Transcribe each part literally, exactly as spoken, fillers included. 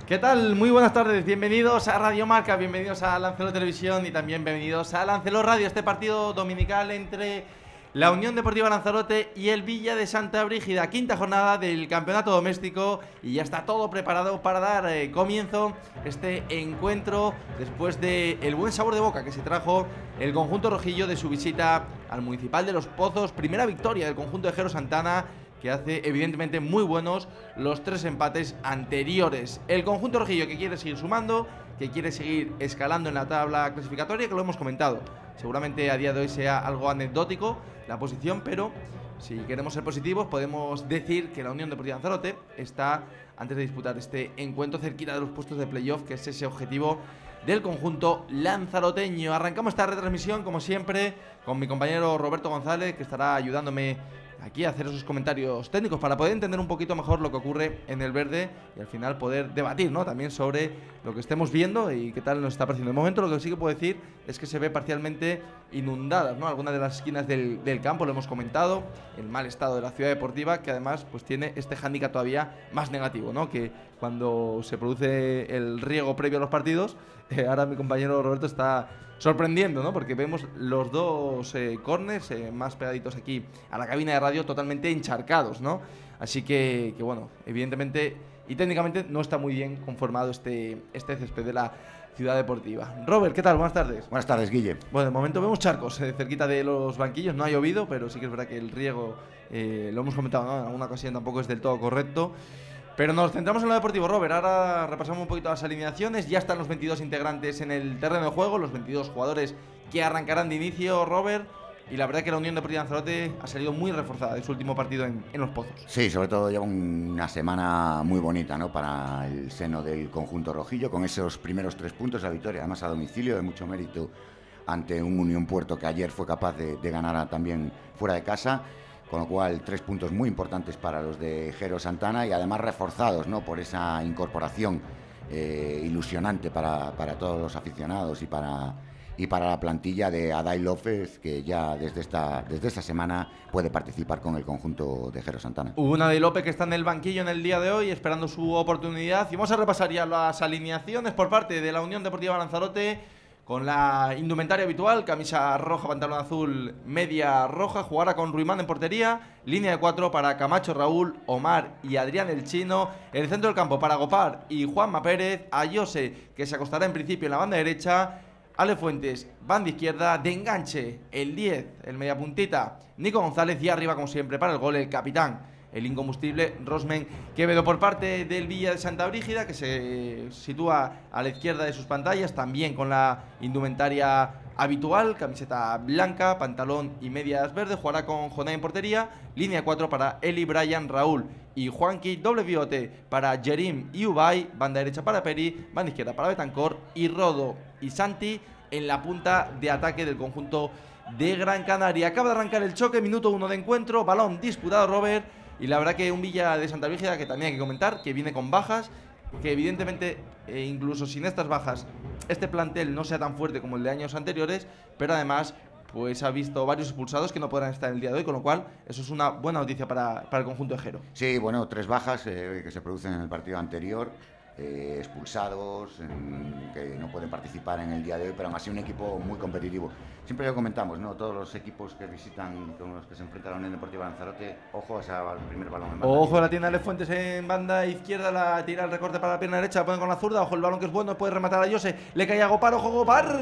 ¿Qué tal? Muy buenas tardes, bienvenidos a Radio Marca, bienvenidos a Lancelot Televisión y también bienvenidos a Lancelot Radio, este partido dominical entre la Unión Deportiva Lanzarote y el Villa de Santa Brígida, quinta jornada del campeonato doméstico, y ya está todo preparado para dar eh, comienzo este encuentro después del buen sabor de boca que se trajo el conjunto rojillo de su visita al Municipal de Los Pozos, primera victoria del conjunto de Jero Santana, que hace evidentemente muy buenos los tres empates anteriores. El conjunto rojillo que quiere seguir sumando, que quiere seguir escalando en la tabla clasificatoria, que lo hemos comentado. Seguramente a día de hoy sea algo anecdótico la posición, pero si queremos ser positivos podemos decir que la Unión Deportiva Lanzarote está, antes de disputar este encuentro, cerquita de los puestos de playoff, que es ese objetivo del conjunto lanzaroteño. Arrancamos esta retransmisión, como siempre, con mi compañero Roberto González, que estará ayudándome aquí a hacer esos comentarios técnicos para poder entender un poquito mejor lo que ocurre en el verde y al final poder debatir, ¿no?, también sobre lo que estemos viendo y qué tal nos está pareciendo. De momento lo que sí que puedo decir es que se ve parcialmente inundadas, ¿no?, algunas de las esquinas del, del campo, lo hemos comentado, el mal estado de la ciudad deportiva, que además pues tiene este hándicap todavía más negativo, ¿no?, que cuando se produce el riego previo a los partidos, eh, ahora mi compañero Roberto está sorprendiendo, ¿no?, porque vemos los dos eh, corners eh, más pegaditos aquí a la cabina de radio totalmente encharcados, ¿no? Así que, que bueno, evidentemente y técnicamente no está muy bien conformado este, este césped de la ciudad deportiva. Robert, ¿qué tal? Buenas tardes. Buenas tardes, Guille. Bueno, de momento vemos charcos eh, cerquita de los banquillos, no ha llovido, pero sí que es verdad que el riego, eh, lo hemos comentado, ¿no?, en alguna ocasión tampoco es del todo correcto. Pero nos centramos en lo deportivo, Robert. Ahora repasamos un poquito las alineaciones. Ya están los veintidós integrantes en el terreno de juego, los veintidós jugadores que arrancarán de inicio, Robert. Y la verdad que la Unión Deportiva Lanzarote ha salido muy reforzada de su último partido en, en Los Pozos. Sí, sobre todo lleva una semana muy bonita, ¿no?, para el seno del conjunto rojillo, con esos primeros tres puntos, la victoria, además a domicilio, de mucho mérito ante un Unión Puerto que ayer fue capaz de, de ganar a, también fuera de casa. Con lo cual, tres puntos muy importantes para los de Jero Santana y además reforzados, ¿no?, por esa incorporación eh, ilusionante para, para todos los aficionados y para, y para la plantilla de Adai López, que ya desde esta, desde esta semana puede participar con el conjunto de Jero Santana. Una de López que está en el banquillo en el día de hoy esperando su oportunidad. Y vamos a repasar ya las alineaciones por parte de la Unión Deportiva Lanzarote. Con la indumentaria habitual, camisa roja, pantalón azul, media roja, jugará con Ruimán en portería, línea de cuatro para Camacho, Raúl, Omar y Adrián el Chino, el centro del campo para Gopar y Juanma Pérez, Ayose, que se acostará en principio en la banda derecha, Ale Fuentes, banda izquierda, de enganche, el diez, el mediapuntita, Nico González, y arriba, como siempre, para el gol, el capitán, el incombustible Rosmen Quevedo. Por parte del Villa de Santa Brígida, que se sitúa a la izquierda de sus pantallas, también con la indumentaria habitual, camiseta blanca, pantalón y medias verdes, jugará con Jonay en portería, línea cuatro para Eli, Brian, Raúl y Juanqui, doble pivote para Jerim y Ubay, banda derecha para Peri, banda izquierda para Betancor y Rodo y Santi en la punta de ataque del conjunto de Gran Canaria. Acaba de arrancar el choque, minuto uno de encuentro, balón disputado, Robert. Y la verdad que un Villa de Santa Brígida que también hay que comentar, que viene con bajas, que evidentemente, eh, incluso sin estas bajas, este plantel no sea tan fuerte como el de años anteriores, pero además pues ha visto varios expulsados que no podrán estar en el día de hoy, con lo cual eso es una buena noticia para, para el conjunto de Jero. Sí, bueno, tres bajas eh, que se producen en el partido anterior. Eh, expulsados, en, que no pueden participar en el día de hoy, pero aún así un equipo muy competitivo. Siempre lo comentamos, ¿no?, todos los equipos que visitan, con los que se enfrenta la Unión Deportiva Lanzarote, ojo a ese primer balón en banda. Ojo a la tienda de Fuentes en banda izquierda, la tira el recorte para la pierna derecha, la ponen con la zurda, ojo el balón que es bueno, puede rematar a Yose, le cae a Gopar, ojo Gopar,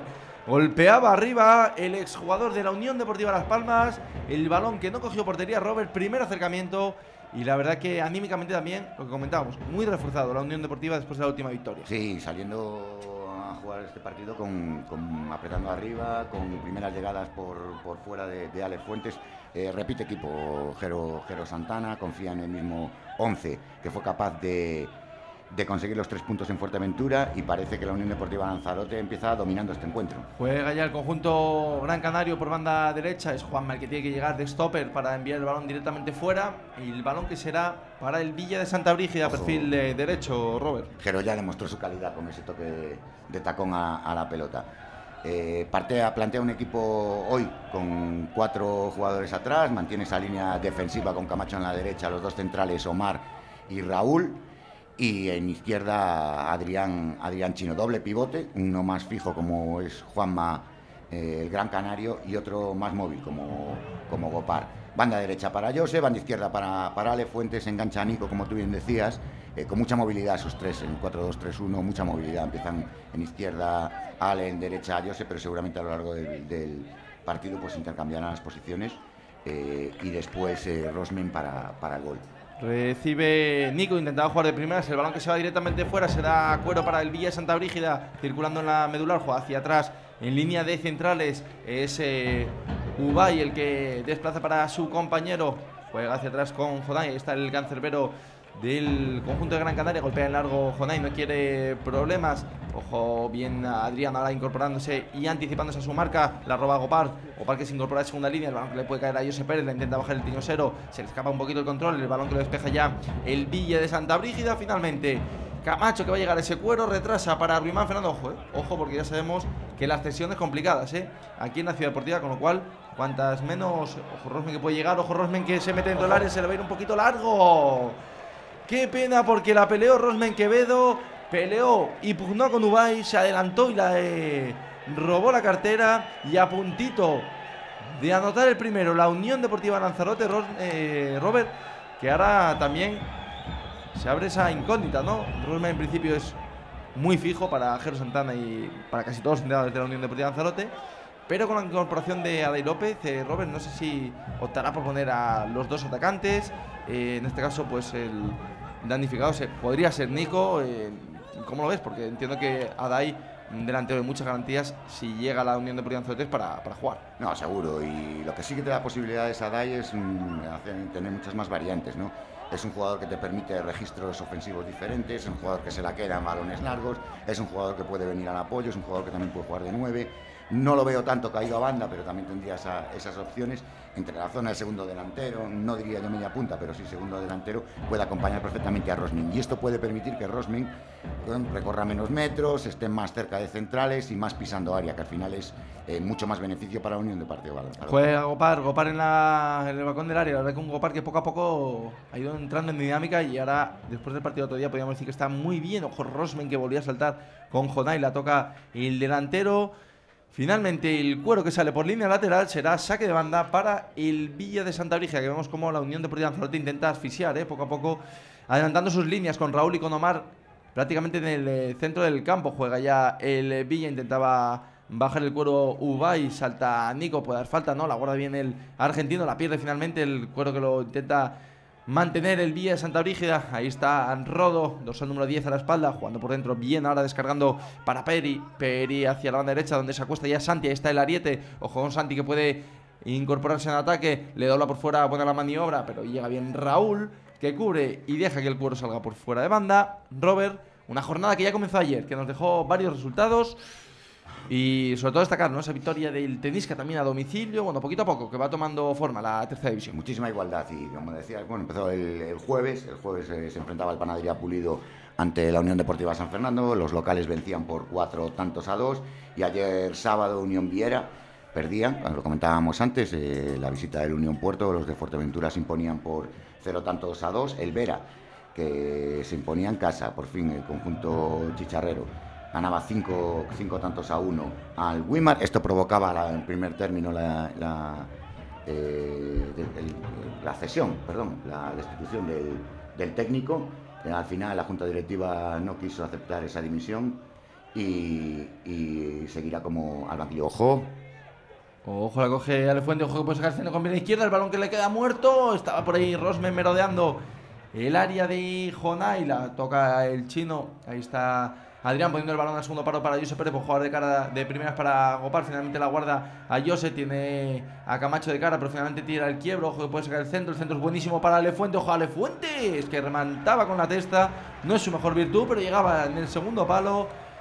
golpeaba arriba el exjugador de la Unión Deportiva Las Palmas, el balón que no cogió portería, Robert, primer acercamiento. Y la verdad que anímicamente también, lo que comentábamos, muy reforzado la Unión Deportiva después de la última victoria. Sí, saliendo a jugar este partido con, con apretando arriba, con primeras llegadas por, por fuera de, de Ale Fuentes. Eh, repite equipo Jero, Jero Santana, confía en el mismo once que fue capaz de, de conseguir los tres puntos en Fuerteventura, y parece que la Unión Deportiva Lanzarote empieza dominando este encuentro. Juega ya el conjunto Gran Canario por banda derecha, es Juanma el que tiene que llegar de stopper para enviar el balón directamente fuera, y el balón que será para el Villa de Santa Brígida, Ojo. perfil de derecho, Robert. Jero ya demostró su calidad con ese toque de, de tacón a, a la pelota. Eh, partea, plantea un equipo hoy con cuatro jugadores atrás, mantiene esa línea defensiva con Camacho en la derecha, los dos centrales Omar y Raúl. Y en izquierda Adrián, Adrián Chino, doble pivote, uno más fijo como es Juanma, eh, el Gran Canario, y otro más móvil como, como Gopar. Banda derecha para Jose, banda izquierda para, para Ale Fuentes, engancha a Nico, como tú bien decías, eh, con mucha movilidad esos tres, en cuatro dos tres uno, mucha movilidad. Empiezan en izquierda Ale, en derecha Jose, pero seguramente a lo largo del, del partido pues intercambiarán las posiciones, eh, y después eh, Rosmen para, para el gol. Recibe Nico, intentaba jugar de primeras, el balón que se va directamente fuera será cuero para el Villa de Santa Brígida, circulando en la medular, juega hacia atrás, en línea de centrales, es eh, Ubay el que desplaza para su compañero, juega hacia atrás con Jonay, ahí está el cancerbero del conjunto de Gran Canaria, golpea en largo Jonay, no quiere problemas, ojo bien a Adrián ahora incorporándose y anticipándose a su marca, la roba Gopar, Gopar que se incorpora de segunda línea, el balón que le puede caer a Jose Pérez, la intenta bajar el tiñosero, se le escapa un poquito el control, el balón que lo despeja ya el Villa de Santa Brígida, finalmente Camacho que va a llegar a ese cuero, retrasa para Ruimán Fernando, ojo, eh, ojo porque ya sabemos que las cesiones complicadas, eh, aquí en la Ciudad Deportiva, con lo cual cuantas menos, ojo Rosmen que puede llegar, ojo Rosmen que se mete dentro del área, se le va a ir un poquito largo. Qué pena porque la peleó Rosmen Quevedo, peleó y pugnó con Ubay, se adelantó y la eh, robó la cartera, y a puntito de anotar el primero la Unión Deportiva Lanzarote, Ros, eh, Robert, que ahora también se abre esa incógnita, ¿no? Rosmen en principio es muy fijo para Jero Santana y para casi todos los entrenadores de la Unión Deportiva Lanzarote, pero con la incorporación de Adai López, eh, Robert no sé si optará por poner a los dos atacantes, eh, en este caso pues el damnificado se, podría ser Nico, eh, ¿cómo lo ves? Porque entiendo que Adai, un delantero de muchas garantías, si llega a la Unión Deportiva Lanzarote es para, para jugar. No, seguro, y lo que sí que te da posibilidades a Adai es mm, hacer, tener muchas más variantes, ¿no? Es un jugador que te permite registros ofensivos diferentes, es un jugador que se la queda en balones largos, es un jugador que puede venir al apoyo, es un jugador que también puede jugar de nueve. No lo veo tanto caído a banda, pero también tendría esa, esas opciones entre la zona del segundo delantero, no diría yo media punta, pero sí segundo delantero, puede acompañar perfectamente a Rosmen. Y esto puede permitir que Rosmen bueno, recorra menos metros, esté más cerca de centrales y más pisando área, que al final es eh, mucho más beneficio para la Unión de Partido Baloncesto. Juega Gopar, Gopar en, la, en el balcón del área, la verdad que un Gopar que poco a poco ha ido entrando en dinámica y ahora, después del partido de otro día, podríamos decir que está muy bien. Ojo Rosmen que volvía a saltar con Jonay, la toca el delantero. Finalmente el cuero que sale por línea lateral será saque de banda para el Villa de Santa Brígida, que vemos como la Unión Deportiva Lanzarote intenta asfixiar, ¿eh? poco a poco, adelantando sus líneas con Raúl y con Omar prácticamente en el eh, centro del campo. Juega ya el eh, Villa, intentaba bajar el cuero Ubay, salta Nico, puede dar falta, no, la guarda bien el argentino, la pierde finalmente el cuero que lo intenta mantener el Villa de Santa Brígida. Ahí está Rodo, dorsal número diez a la espalda, jugando por dentro bien, ahora descargando para Peri, Peri hacia la banda derecha donde se acuesta ya Santi, ahí está el ariete, ojo con Santi que puede incorporarse en ataque, le dobla por fuera, buena la maniobra, pero llega bien Raúl, que cubre y deja que el cuero salga por fuera de banda. Robert, una jornada que ya comenzó ayer, que nos dejó varios resultados. Y sobre todo destacar, ¿no?, esa victoria del Tenisca también a domicilio, bueno, poquito a poco, que va tomando forma la tercera división. Muchísima igualdad y, como decías, bueno, empezó el, el jueves, el jueves eh, se enfrentaba el Panadería Pulido ante la Unión Deportiva San Fernando, los locales vencían por cuatro tantos a dos, y ayer sábado Unión Viera perdían, lo comentábamos antes, eh, la visita del Unión Puerto, los de Fuerteventura se imponían por cero tantos a dos, el Vera, que se imponía en casa, por fin, el conjunto chicharrero, ganaba cinco, cinco tantos a uno al Wimar. Esto provocaba la, en primer término la, la, eh, el, la cesión, perdón, la destitución del, del técnico. Eh, al final la Junta Directiva no quiso aceptar esa dimisión y, y seguirá como al banquillo. Ojo. Ojo, la coge Alefuente, ojo que puede sacar el centro con pierna izquierda, el balón que le queda muerto. Estaba por ahí Rosmen merodeando el área de Jonay, la toca el chino. Ahí está Adrián poniendo el balón al segundo paro para Jose Pérez, por jugar de cara de primeras para Gopar. Finalmente la guarda a Jose, tiene a Camacho de cara, pero finalmente tira el quiebro. Ojo que puede sacar el centro, el centro es buenísimo para Alefuente. Ojo a Alefuente, es que remantaba con la testa, no es su mejor virtud, pero llegaba en el segundo palo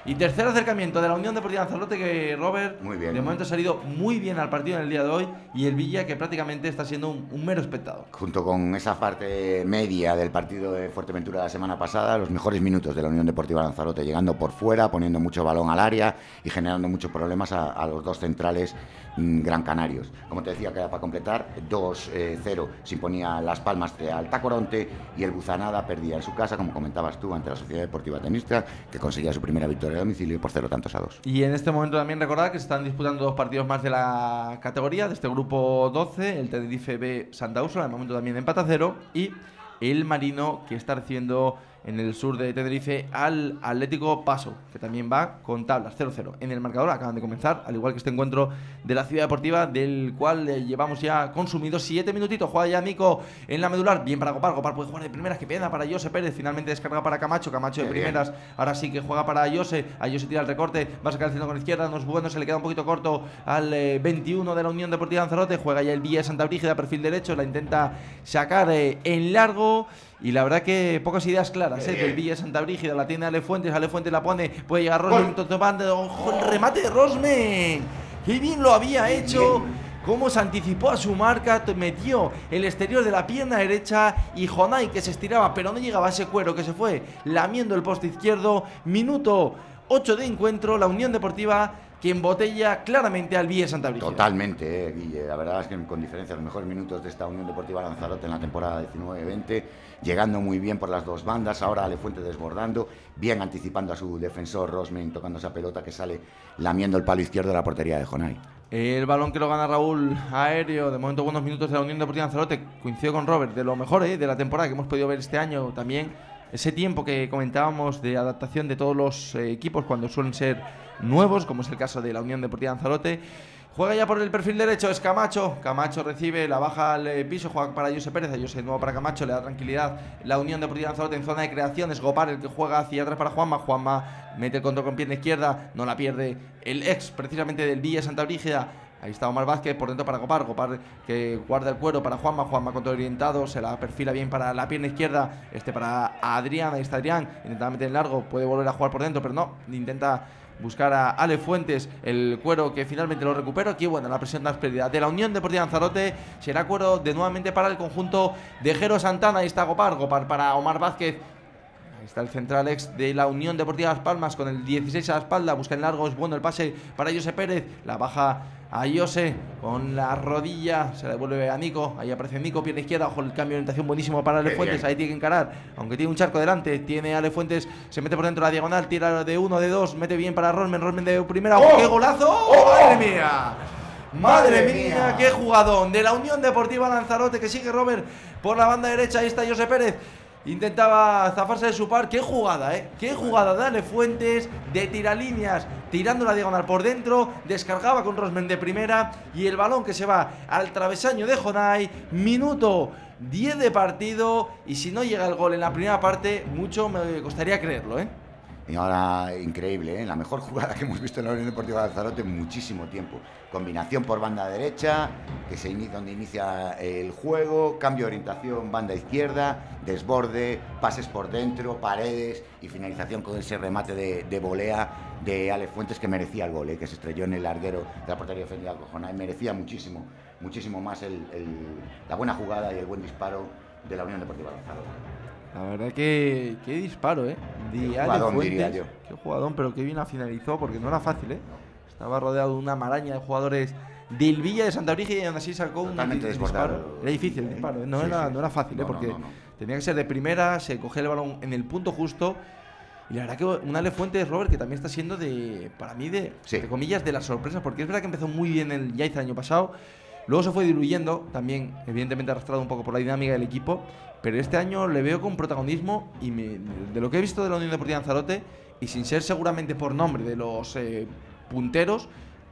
Y tercer acercamiento de la Unión Deportiva Lanzarote, que Robert, muy bien, de momento ha salido muy bien al partido en el día de hoy, y el Villa, que prácticamente está siendo un, un mero espectador. Junto con esa parte media del partido de Fuerteventura la semana pasada, los mejores minutos de la Unión Deportiva Lanzarote, llegando por fuera, poniendo mucho balón al área y generando muchos problemas a, a los dos centrales mmm, gran canarios. Como te decía, queda para completar, dos cero se imponía Las Palmas de Altacoronte, y el Buzanada perdía en su casa, como comentabas tú, ante la Sociedad Deportiva Tenista, que conseguía su primera victoria a domicilio por cero tantos a dos. Y en este momento también recordar que se están disputando dos partidos más de la categoría, de este grupo doce, el Tenerife B Santa Úrsula, de momento también empata a cero, y el Marino, que está recibiendo en el sur de Tenerife al Atlético Paso, que también va con tablas cero cero en el marcador. Acaban de comenzar, al igual que este encuentro de la Ciudad Deportiva, del cual eh, llevamos ya consumidos siete minutitos. Juega ya Nico en la medular, bien para Gopar. Gopar puede jugar de primeras, que pena para Jose Pérez, finalmente descarga para Camacho. Camacho de primeras, ahora sí que juega para Jose. A Jose tira el recorte, va a sacar el centro con izquierda, no es bueno, se le queda un poquito corto al eh, veintiuno de la Unión Deportiva Lanzarote. Juega ya el Villa de Santa Brígida, perfil derecho, la intenta sacar eh, en largo. Y la verdad que pocas ideas claras, ¿eh? Del Villa de Santa Brígida, la tiene Ale Fuentes, Ale Fuentes la pone, puede llegar Rosmen, ojo el remate de Rosmen, qué bien lo había hecho, cómo se anticipó a su marca, metió el exterior de la pierna derecha, y Jonay, que se estiraba pero no llegaba a ese cuero, que se fue lamiendo el poste izquierdo. Minuto ocho de encuentro, la Unión Deportiva que embotella claramente al Villa de Santa Brígida. Totalmente, eh, Guille. La verdad es que con diferencia los mejores minutos de esta Unión Deportiva Lanzarote en la temporada diecinueve veinte, llegando muy bien por las dos bandas, ahora Alefuente desbordando, bien anticipando a su defensor Rosmen, tocando esa pelota que sale lamiendo el palo izquierdo de la portería de Jonay. El balón que lo gana Raúl aéreo, de momento buenos minutos de la Unión Deportiva Lanzarote, coincido con Robert, de lo mejor eh, de la temporada que hemos podido ver este año también. Ese tiempo que comentábamos de adaptación de todos los eh, equipos cuando suelen ser nuevos, como es el caso de la Unión Deportiva Lanzarote. Juega ya por el perfil derecho, es Camacho. Camacho recibe, la baja al eh, piso, juega para Jose Pérez. Jose de nuevo para Camacho, le da tranquilidad la Unión Deportiva Lanzarote en zona de creación. Es Gopar el que juega hacia atrás para Juanma. Juanma mete el control con pierna izquierda, no la pierde el ex precisamente del Villa de Santa Brígida. Ahí está Omar Vázquez por dentro para Gopar. Gopar que guarda el cuero para Juanma. Juanma control orientado, se la perfila bien para la pierna izquierda. Este para Adrián, ahí está Adrián. Intenta meter en largo, puede volver a jugar por dentro, pero no, intenta buscar a Ale Fuentes, el cuero que finalmente lo recupera. Aquí, bueno, la presión de la pérdida de la Unión Deportiva Lanzarote. Será cuero de nuevamente para el conjunto de Jero Santana. Ahí está Gopar. Gopar para Omar Vázquez. Ahí está el central ex de la Unión Deportiva Las Palmas con el dieciséis a la espalda. Busca en largo, es bueno el pase para Jose Pérez. La baja a Jose con la rodilla, se la devuelve a Nico. Ahí aparece Nico, pierna izquierda. Ojo, el cambio de orientación buenísimo para Ale Fuentes. Ahí tiene que encarar, aunque tiene un charco delante. Tiene Ale Fuentes, se mete por dentro de la diagonal, tira de uno, de dos, mete bien para Rosmen. Rosmen de primera. ¡Oh! ¡Qué golazo! ¡Oh! ¡Madre mía! ¡Madre, Madre mía! mía! ¡Qué jugadón! De la Unión Deportiva Lanzarote, que sigue Robert por la banda derecha. Ahí está Jose Pérez. Intentaba zafarse de su par. ¡Qué jugada, eh! ¡Qué jugada de Ale Fuentes! De tiralíneas, tirando la diagonal por dentro. Descargaba con Rosmen de primera. Y el balón que se va al travesaño de Jonay. Minuto diez de partido. Y si no llega el gol en la primera parte, mucho me costaría creerlo, eh. Y ahora, increíble, ¿eh? La mejor jugada que hemos visto en la Unión Deportiva de Lanzarote en muchísimo tiempo. Combinación por banda derecha, que se inicia donde inicia el juego, cambio de orientación, banda izquierda, desborde, pases por dentro, paredes y finalización con ese remate de, de volea de Ale Fuentes, que merecía el gol, ¿eh? Que se estrelló en el larguero de la portería defendida al Jonay. Merecía muchísimo, muchísimo más el, el, la buena jugada y el buen disparo de la Unión Deportiva de Lanzarote. La verdad que qué disparo, ¿eh? De qué jugadón, Fuentes, diría yo. Qué jugadón, pero qué bien la finalizó, porque no era fácil, ¿eh? Estaba rodeado de una maraña de jugadores del Villa de Santa Brígida y aún así sacó un disparo. Era difícil el disparo, ¿eh? no, sí, era, sí. no era fácil, ¿eh? No, porque no, no, no. tenía que ser de primera, se cogía el balón en el punto justo. Y la verdad que un Ale Fuentes, Robert, que también está siendo de, para mí, de, sí. de comillas, de las sorpresas, porque es verdad que empezó muy bien el Yaiza el año pasado. Luego se fue diluyendo, también evidentemente arrastrado un poco por la dinámica del equipo, pero este año le veo con protagonismo y me, de lo que he visto de la Unión Deportiva Lanzarote, y sin ser seguramente por nombre de los eh, punteros,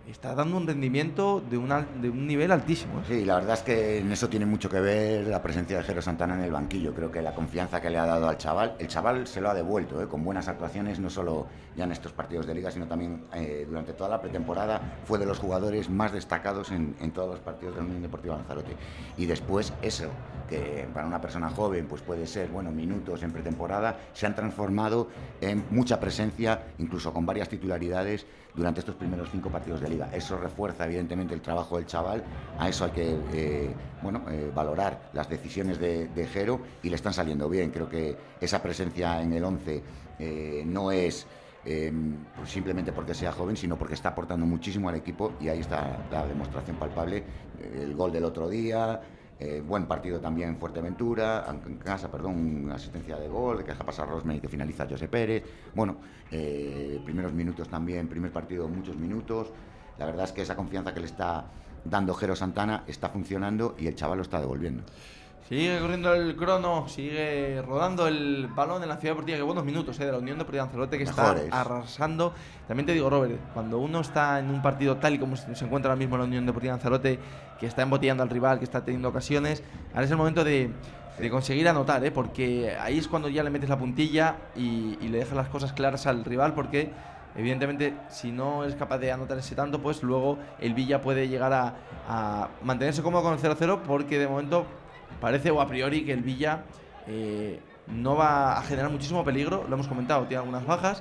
está dando un rendimiento de, una, de un nivel altísimo, ¿eh? Sí, la verdad es que en eso tiene mucho que ver la presencia de Jero Santana en el banquillo. Creo que la confianza que le ha dado al chaval, el chaval se lo ha devuelto, ¿eh? Con buenas actuaciones, no solo ya en estos partidos de liga, sino también eh, durante toda la pretemporada. Fue de los jugadores más destacados en, en todos los partidos de la Unión Deportiva Lanzarote. Y después eso, que para una persona joven pues puede ser, bueno, minutos en pretemporada, se han transformado en mucha presencia, incluso con varias titularidades durante estos primeros cinco partidos de liga. Eso refuerza evidentemente el trabajo del chaval. A eso hay que eh, bueno, eh, valorar las decisiones de, de Jero, y le están saliendo bien. Creo que esa presencia en el once eh, no es eh, simplemente porque sea joven, sino porque está aportando muchísimo al equipo, y ahí está la demostración palpable. El gol del otro día, Eh, buen partido también en Fuerteventura, en casa, perdón, asistencia de gol, que deja pasar Rosman y que finaliza José Pérez. Bueno, eh, primeros minutos también, primer partido, muchos minutos. La verdad es que esa confianza que le está dando Jero Santana está funcionando y el chaval lo está devolviendo. Sigue corriendo el crono, sigue rodando el balón en la Ciudad Deportiva. Qué buenos minutos eh, de la Unión Deportiva Lanzarote, que Mejores. Está arrasando. También te digo, Robert, cuando uno está en un partido tal y como se encuentra ahora mismo en la Unión Deportiva Lanzarote, que está embotellando al rival, que está teniendo ocasiones, ahora es el momento de, de conseguir anotar, ¿eh? Porque ahí es cuando ya le metes la puntilla y, y le dejas las cosas claras al rival, porque evidentemente si no es capaz de anotar ese tanto, pues luego el Villa puede llegar a, a mantenerse cómodo con el cero cero, porque de momento parece, o a priori, que el Villa eh, no va a generar muchísimo peligro. Lo hemos comentado, tiene algunas bajas.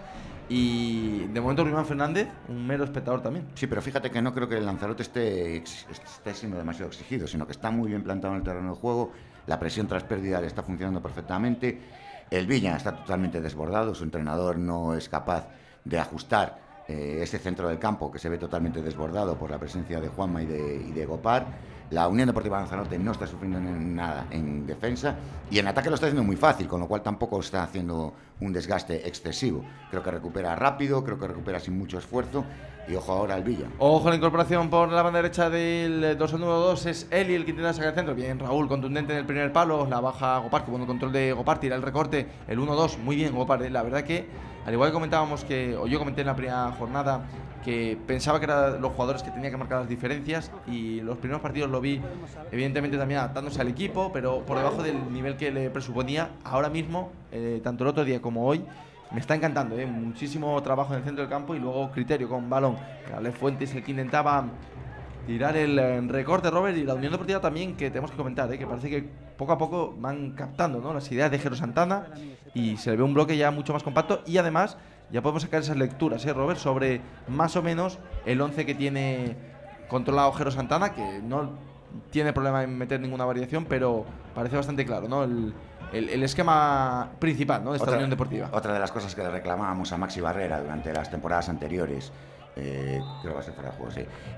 Y de momento Ruimán Fernández, un mero espectador también. Sí, pero fíjate que no creo que el Lanzarote esté, esté siendo demasiado exigido, sino que está muy bien plantado en el terreno de juego. La presión tras pérdida le está funcionando perfectamente. El Villa está totalmente desbordado. Su entrenador no es capaz de ajustar eh, ese centro del campo, que se ve totalmente desbordado por la presencia de Juanma y de, y de Gopar. La Unión Deportiva Lanzarote no está sufriendo nada en defensa, y en ataque lo está haciendo muy fácil, con lo cual tampoco está haciendo un desgaste excesivo. Creo que recupera rápido, creo que recupera sin mucho esfuerzo, y ojo ahora al Villa. Ojo a la incorporación por la banda derecha del dorsal número dos, es Eli el que intenta sacar el centro. Bien, Raúl, contundente en el primer palo, la baja Gopar, que buen control de Gopar, tira el recorte, el uno dos, muy bien Gopar, ¿eh? La verdad que, al igual que comentábamos, que o yo comenté en la primera jornada, que pensaba que eran los jugadores que tenían que marcar las diferencias, y los primeros partidos lo vi evidentemente también adaptándose al equipo, pero por debajo del nivel que le presuponía. Ahora mismo, eh, tanto el otro día como hoy, me está encantando, ¿eh? Muchísimo trabajo en el centro del campo, y luego criterio con balón. Ale Fuentes, el que intentaba tirar el eh, recorte, Robert, y la Unión Deportiva también, que tenemos que comentar, ¿eh? Que parece que poco a poco van captando, ¿no?, las ideas de Jero Santana, y se le ve un bloque ya mucho más compacto, y además ya podemos sacar esas lecturas, ¿eh, Robert?, sobre más o menos el once que tiene controlado Jero Santana, que no tiene problema en meter ninguna variación, pero parece bastante claro, ¿no?, el, el, el esquema principal, ¿no?, de esta otra, Unión Deportiva. Otra de las cosas que le reclamábamos a Maxi Barrera durante las temporadas anteriores, eh, creo que va a ser fuera de juego, sí,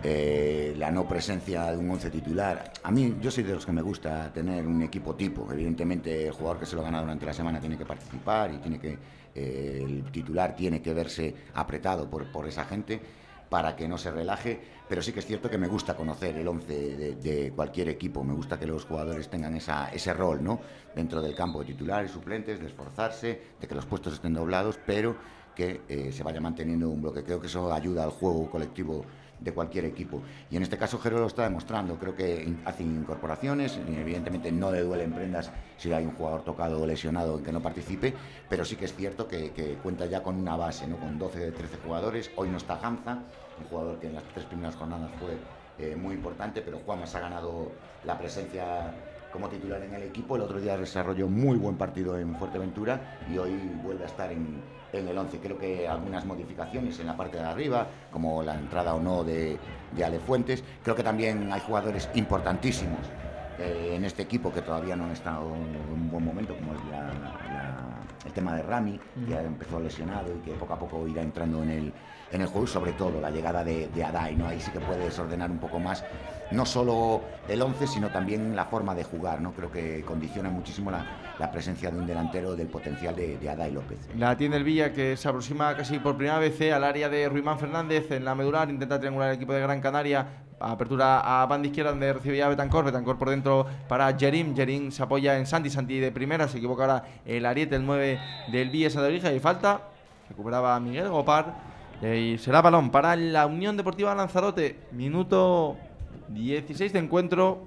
eh, la no presencia de un once titular. A mí, yo soy de los que me gusta tener un equipo tipo. Evidentemente el jugador que se lo gana durante la semana tiene que participar, y tiene que eh, el titular tiene que verse apretado por, por esa gente para que no se relaje, pero sí que es cierto que me gusta conocer el once de, de cualquier equipo. Me gusta que los jugadores tengan esa, ese rol, ¿no?, dentro del campo, de titulares, suplentes, de esforzarse, de que los puestos estén doblados, pero que eh, se vaya manteniendo un bloque. Creo que eso ayuda al juego colectivo de cualquier equipo, y en este caso Jero lo está demostrando. Creo que hace incorporaciones, y evidentemente no le duelen prendas si hay un jugador tocado o lesionado en que no participe, pero sí que es cierto que, que cuenta ya con una base, ¿no?, con doce de trece jugadores. Hoy no está Hamza, un jugador que en las tres primeras jornadas fue eh, muy importante, pero Juanma se ha ganado la presencia como titular en el equipo. El otro día desarrolló muy buen partido en Fuerteventura, y hoy vuelve a estar en, en el once. Creo que algunas modificaciones en la parte de arriba, como la entrada o no de, de Ale Fuentes. Creo que también hay jugadores importantísimos eh, en este equipo que todavía no han estado en un buen momento, como es la, la, el tema de Rami, que ya empezó lesionado y que poco a poco irá entrando en el, en el juego, y sobre todo la llegada de, de Adai, ¿no? Ahí sí que puede desordenar un poco más, no solo el once, sino también la forma de jugar, ¿no? Creo que condiciona muchísimo la, la presencia de un delantero del potencial de, de Adai López. La tiene el Villa, que se aproxima casi por primera vez eh, al área de Ruimán Fernández en la medular, intenta triangular el equipo de Gran Canaria. Apertura a banda izquierda, donde recibía Betancor. Betancor por dentro para Jerim. Jerim se apoya en Santi. Santi de primera. Se equivoca ahora el ariete, el nueve del Villa Santabrija. Y falta. Recuperaba Miguel Gopar. Y será balón para la Unión Deportiva Lanzarote. Minuto dieciséis de encuentro.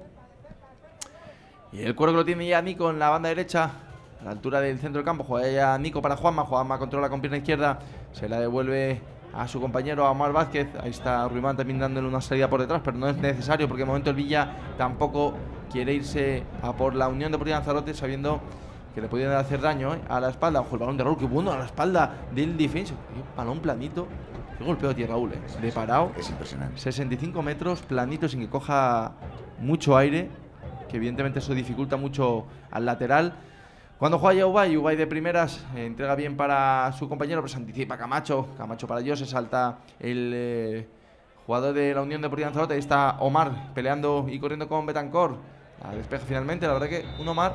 Y el cuero que lo tiene ya Nico en la banda derecha, a la altura del centro del campo. Juega ya Nico para Juanma. Juanma controla con pierna izquierda. Se la devuelve a su compañero, a Omar Vázquez. Ahí está Ruimán también dándole una salida por detrás, pero no es necesario porque de momento el Villa tampoco quiere irse a por la Unión Deportiva Lanzarote, sabiendo que le podían hacer daño, ¿eh? A la espalda. Ojo, el balón de Raúl, que bueno, a la espalda del defensa. Qué balón planito. Qué golpeo tiene Raúl, ¿eh? De parado. Es impresionante. sesenta y cinco metros, planito, sin que coja mucho aire, que evidentemente eso dificulta mucho al lateral. Cuando juega ya Ubay, Ubay de primeras, eh, entrega bien para su compañero, pero se anticipa Camacho. Camacho para Jose, salta el eh, jugador de la Unión Deportiva Lanzarote. Ahí está Omar peleando y corriendo con Betancor. La despeja finalmente. La verdad que un Omar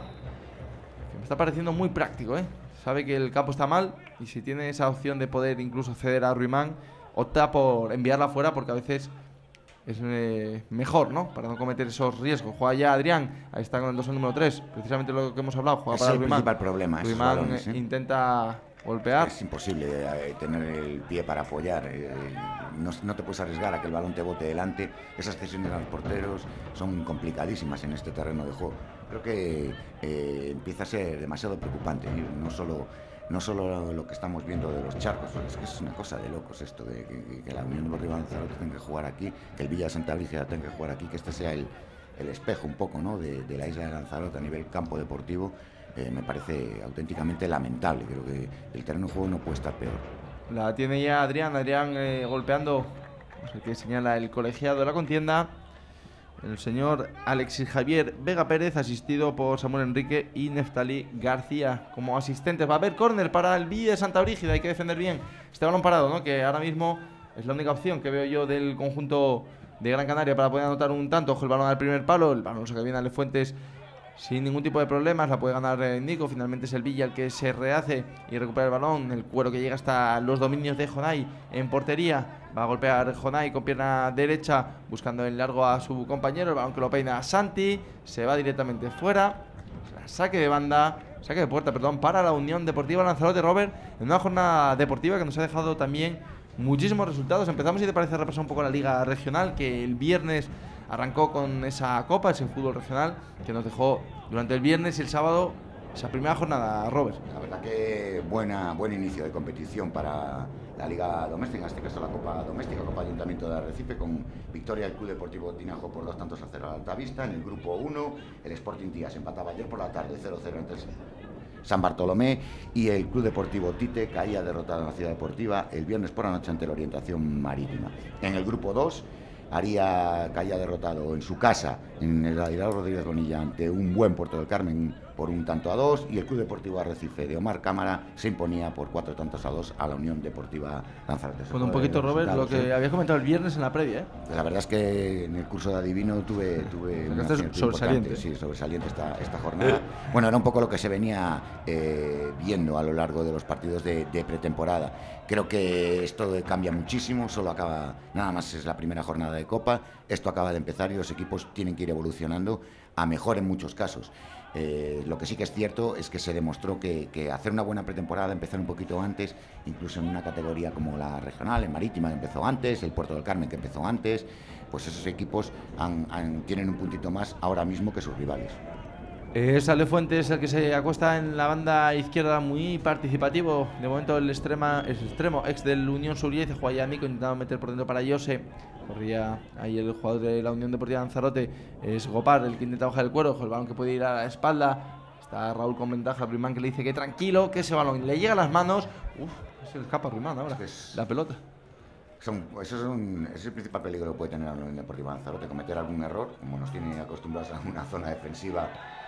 que me está pareciendo muy práctico, ¿eh? Sabe que el campo está mal y si tiene esa opción de poder incluso acceder a Ruimán, opta por enviarla fuera porque a veces es eh, mejor, ¿no? Para no cometer esos riesgos. Juega ya Adrián, ahí está con el dorsal número tres, precisamente lo que hemos hablado. Juega es para el Ruimán. principal problema. Ruimán balones, ¿eh? Intenta golpear. Es imposible eh, tener el pie para apoyar. Eh, no, no te puedes arriesgar a que el balón te bote delante. Esas cesiones a los porteros son complicadísimas en este terreno de juego. Creo que eh, empieza a ser demasiado preocupante. ¿eh? No solo no solo lo que estamos viendo de los charcos, es que es una cosa de locos esto de que, que la Unión Deportiva Lanzarote tenga que jugar aquí, que el Villa de Santa Brígida tenga que jugar aquí, que este sea el, el espejo un poco, ¿no? de, de la isla de Lanzarote a nivel campo deportivo. Eh, me parece auténticamente lamentable. Creo que el terreno de juego no puede estar peor. La tiene ya Adrián, Adrián eh, golpeando, no sé qué señala el colegiado de la contienda, el señor Alexis Javier Vega Pérez, asistido por Samuel Enrique y Neftalí García como asistentes. Va a haber córner para el Villa de Santa Brígida, hay que defender bien este balón parado, ¿no? Que ahora mismo es la única opción que veo yo del conjunto de Gran Canaria para poder anotar un tanto. Ojo, el balón al primer palo, el balón se que viene a Fuentes sin ningún tipo de problemas, la puede ganar eh, Nico. Finalmente es el Villa el que se rehace y recupera el balón. El cuero que llega hasta los dominios de Jonay en portería. Va a golpear Jonay con pierna derecha, buscando en largo a su compañero. El balón que lo peina a Santi, se va directamente fuera. Saque de banda, saque de puerta, perdón, para la Unión Deportiva Lanzarote, Robert, en una jornada deportiva que nos ha dejado también muchísimos resultados. Empezamos, si te parece, a repasar un poco la Liga Regional, que el viernes arrancó con esa copa, ese fútbol regional, que nos dejó durante el viernes y el sábado esa primera jornada, Robert. La verdad que buena, buen inicio de competición para la Liga Doméstica, en este caso la Copa Doméstica, Copa Ayuntamiento de Arrecife, con victoria del Club Deportivo Tinajo por dos tantos a cero al Altavista. En el grupo uno, el Sporting Tías empataba ayer por la tarde cero cero entre San Bartolomé, y el Club Deportivo Tite caía derrotado en la Ciudad Deportiva el viernes por la noche ante la Orientación Marítima. En el grupo dos, Haría caía derrotado en su casa, en el Adirado Rodríguez Bonilla, ante un buen Puerto del Carmen por un tanto a dos, y el Club Deportivo Arrecife de Omar Cámara se imponía por cuatro tantos a dos a la Unión Deportiva Lanzarote. Bueno, un poquito, Robert, lo que ¿sí? habías comentado el viernes en la previa, ¿eh? La verdad es que en el curso de adivino tuve, tuve una sobresaliente. Sí, sobresaliente esta, esta jornada. Bueno, era un poco lo que se venía eh, viendo a lo largo de los partidos de, de pretemporada. Creo que esto cambia muchísimo, solo acaba, nada más es la primera jornada de Copa, esto acaba de empezar y los equipos tienen que ir evolucionando a mejor en muchos casos. Eh, lo que sí que es cierto es que se demostró que, que hacer una buena pretemporada, empezar un poquito antes, incluso en una categoría como la regional, en Marítima que empezó antes, el Puerto del Carmen que empezó antes, pues esos equipos han, han, tienen un puntito más ahora mismo que sus rivales. Es Ale Fuentes el que se acuesta en la banda izquierda, muy participativo. De momento el, extrema, el extremo ex del Unión Suriez, juega ya Nico, intentando meter por dentro para Jose. Corría ahí el jugador de la Unión Deportiva Lanzarote, es Gopar el que intenta bajar el cuero, el balón que puede ir a la espalda. Está Raúl con ventaja, Ruimán que le dice que tranquilo, que ese balón le llega a las manos. Uf, se le escapa a Ruimán ahora, es la pelota. Son, eso es, un, es el principal peligro que puede tener la Unión Deportiva Lanzarote, cometer algún error, como nos tiene acostumbrados a una zona defensiva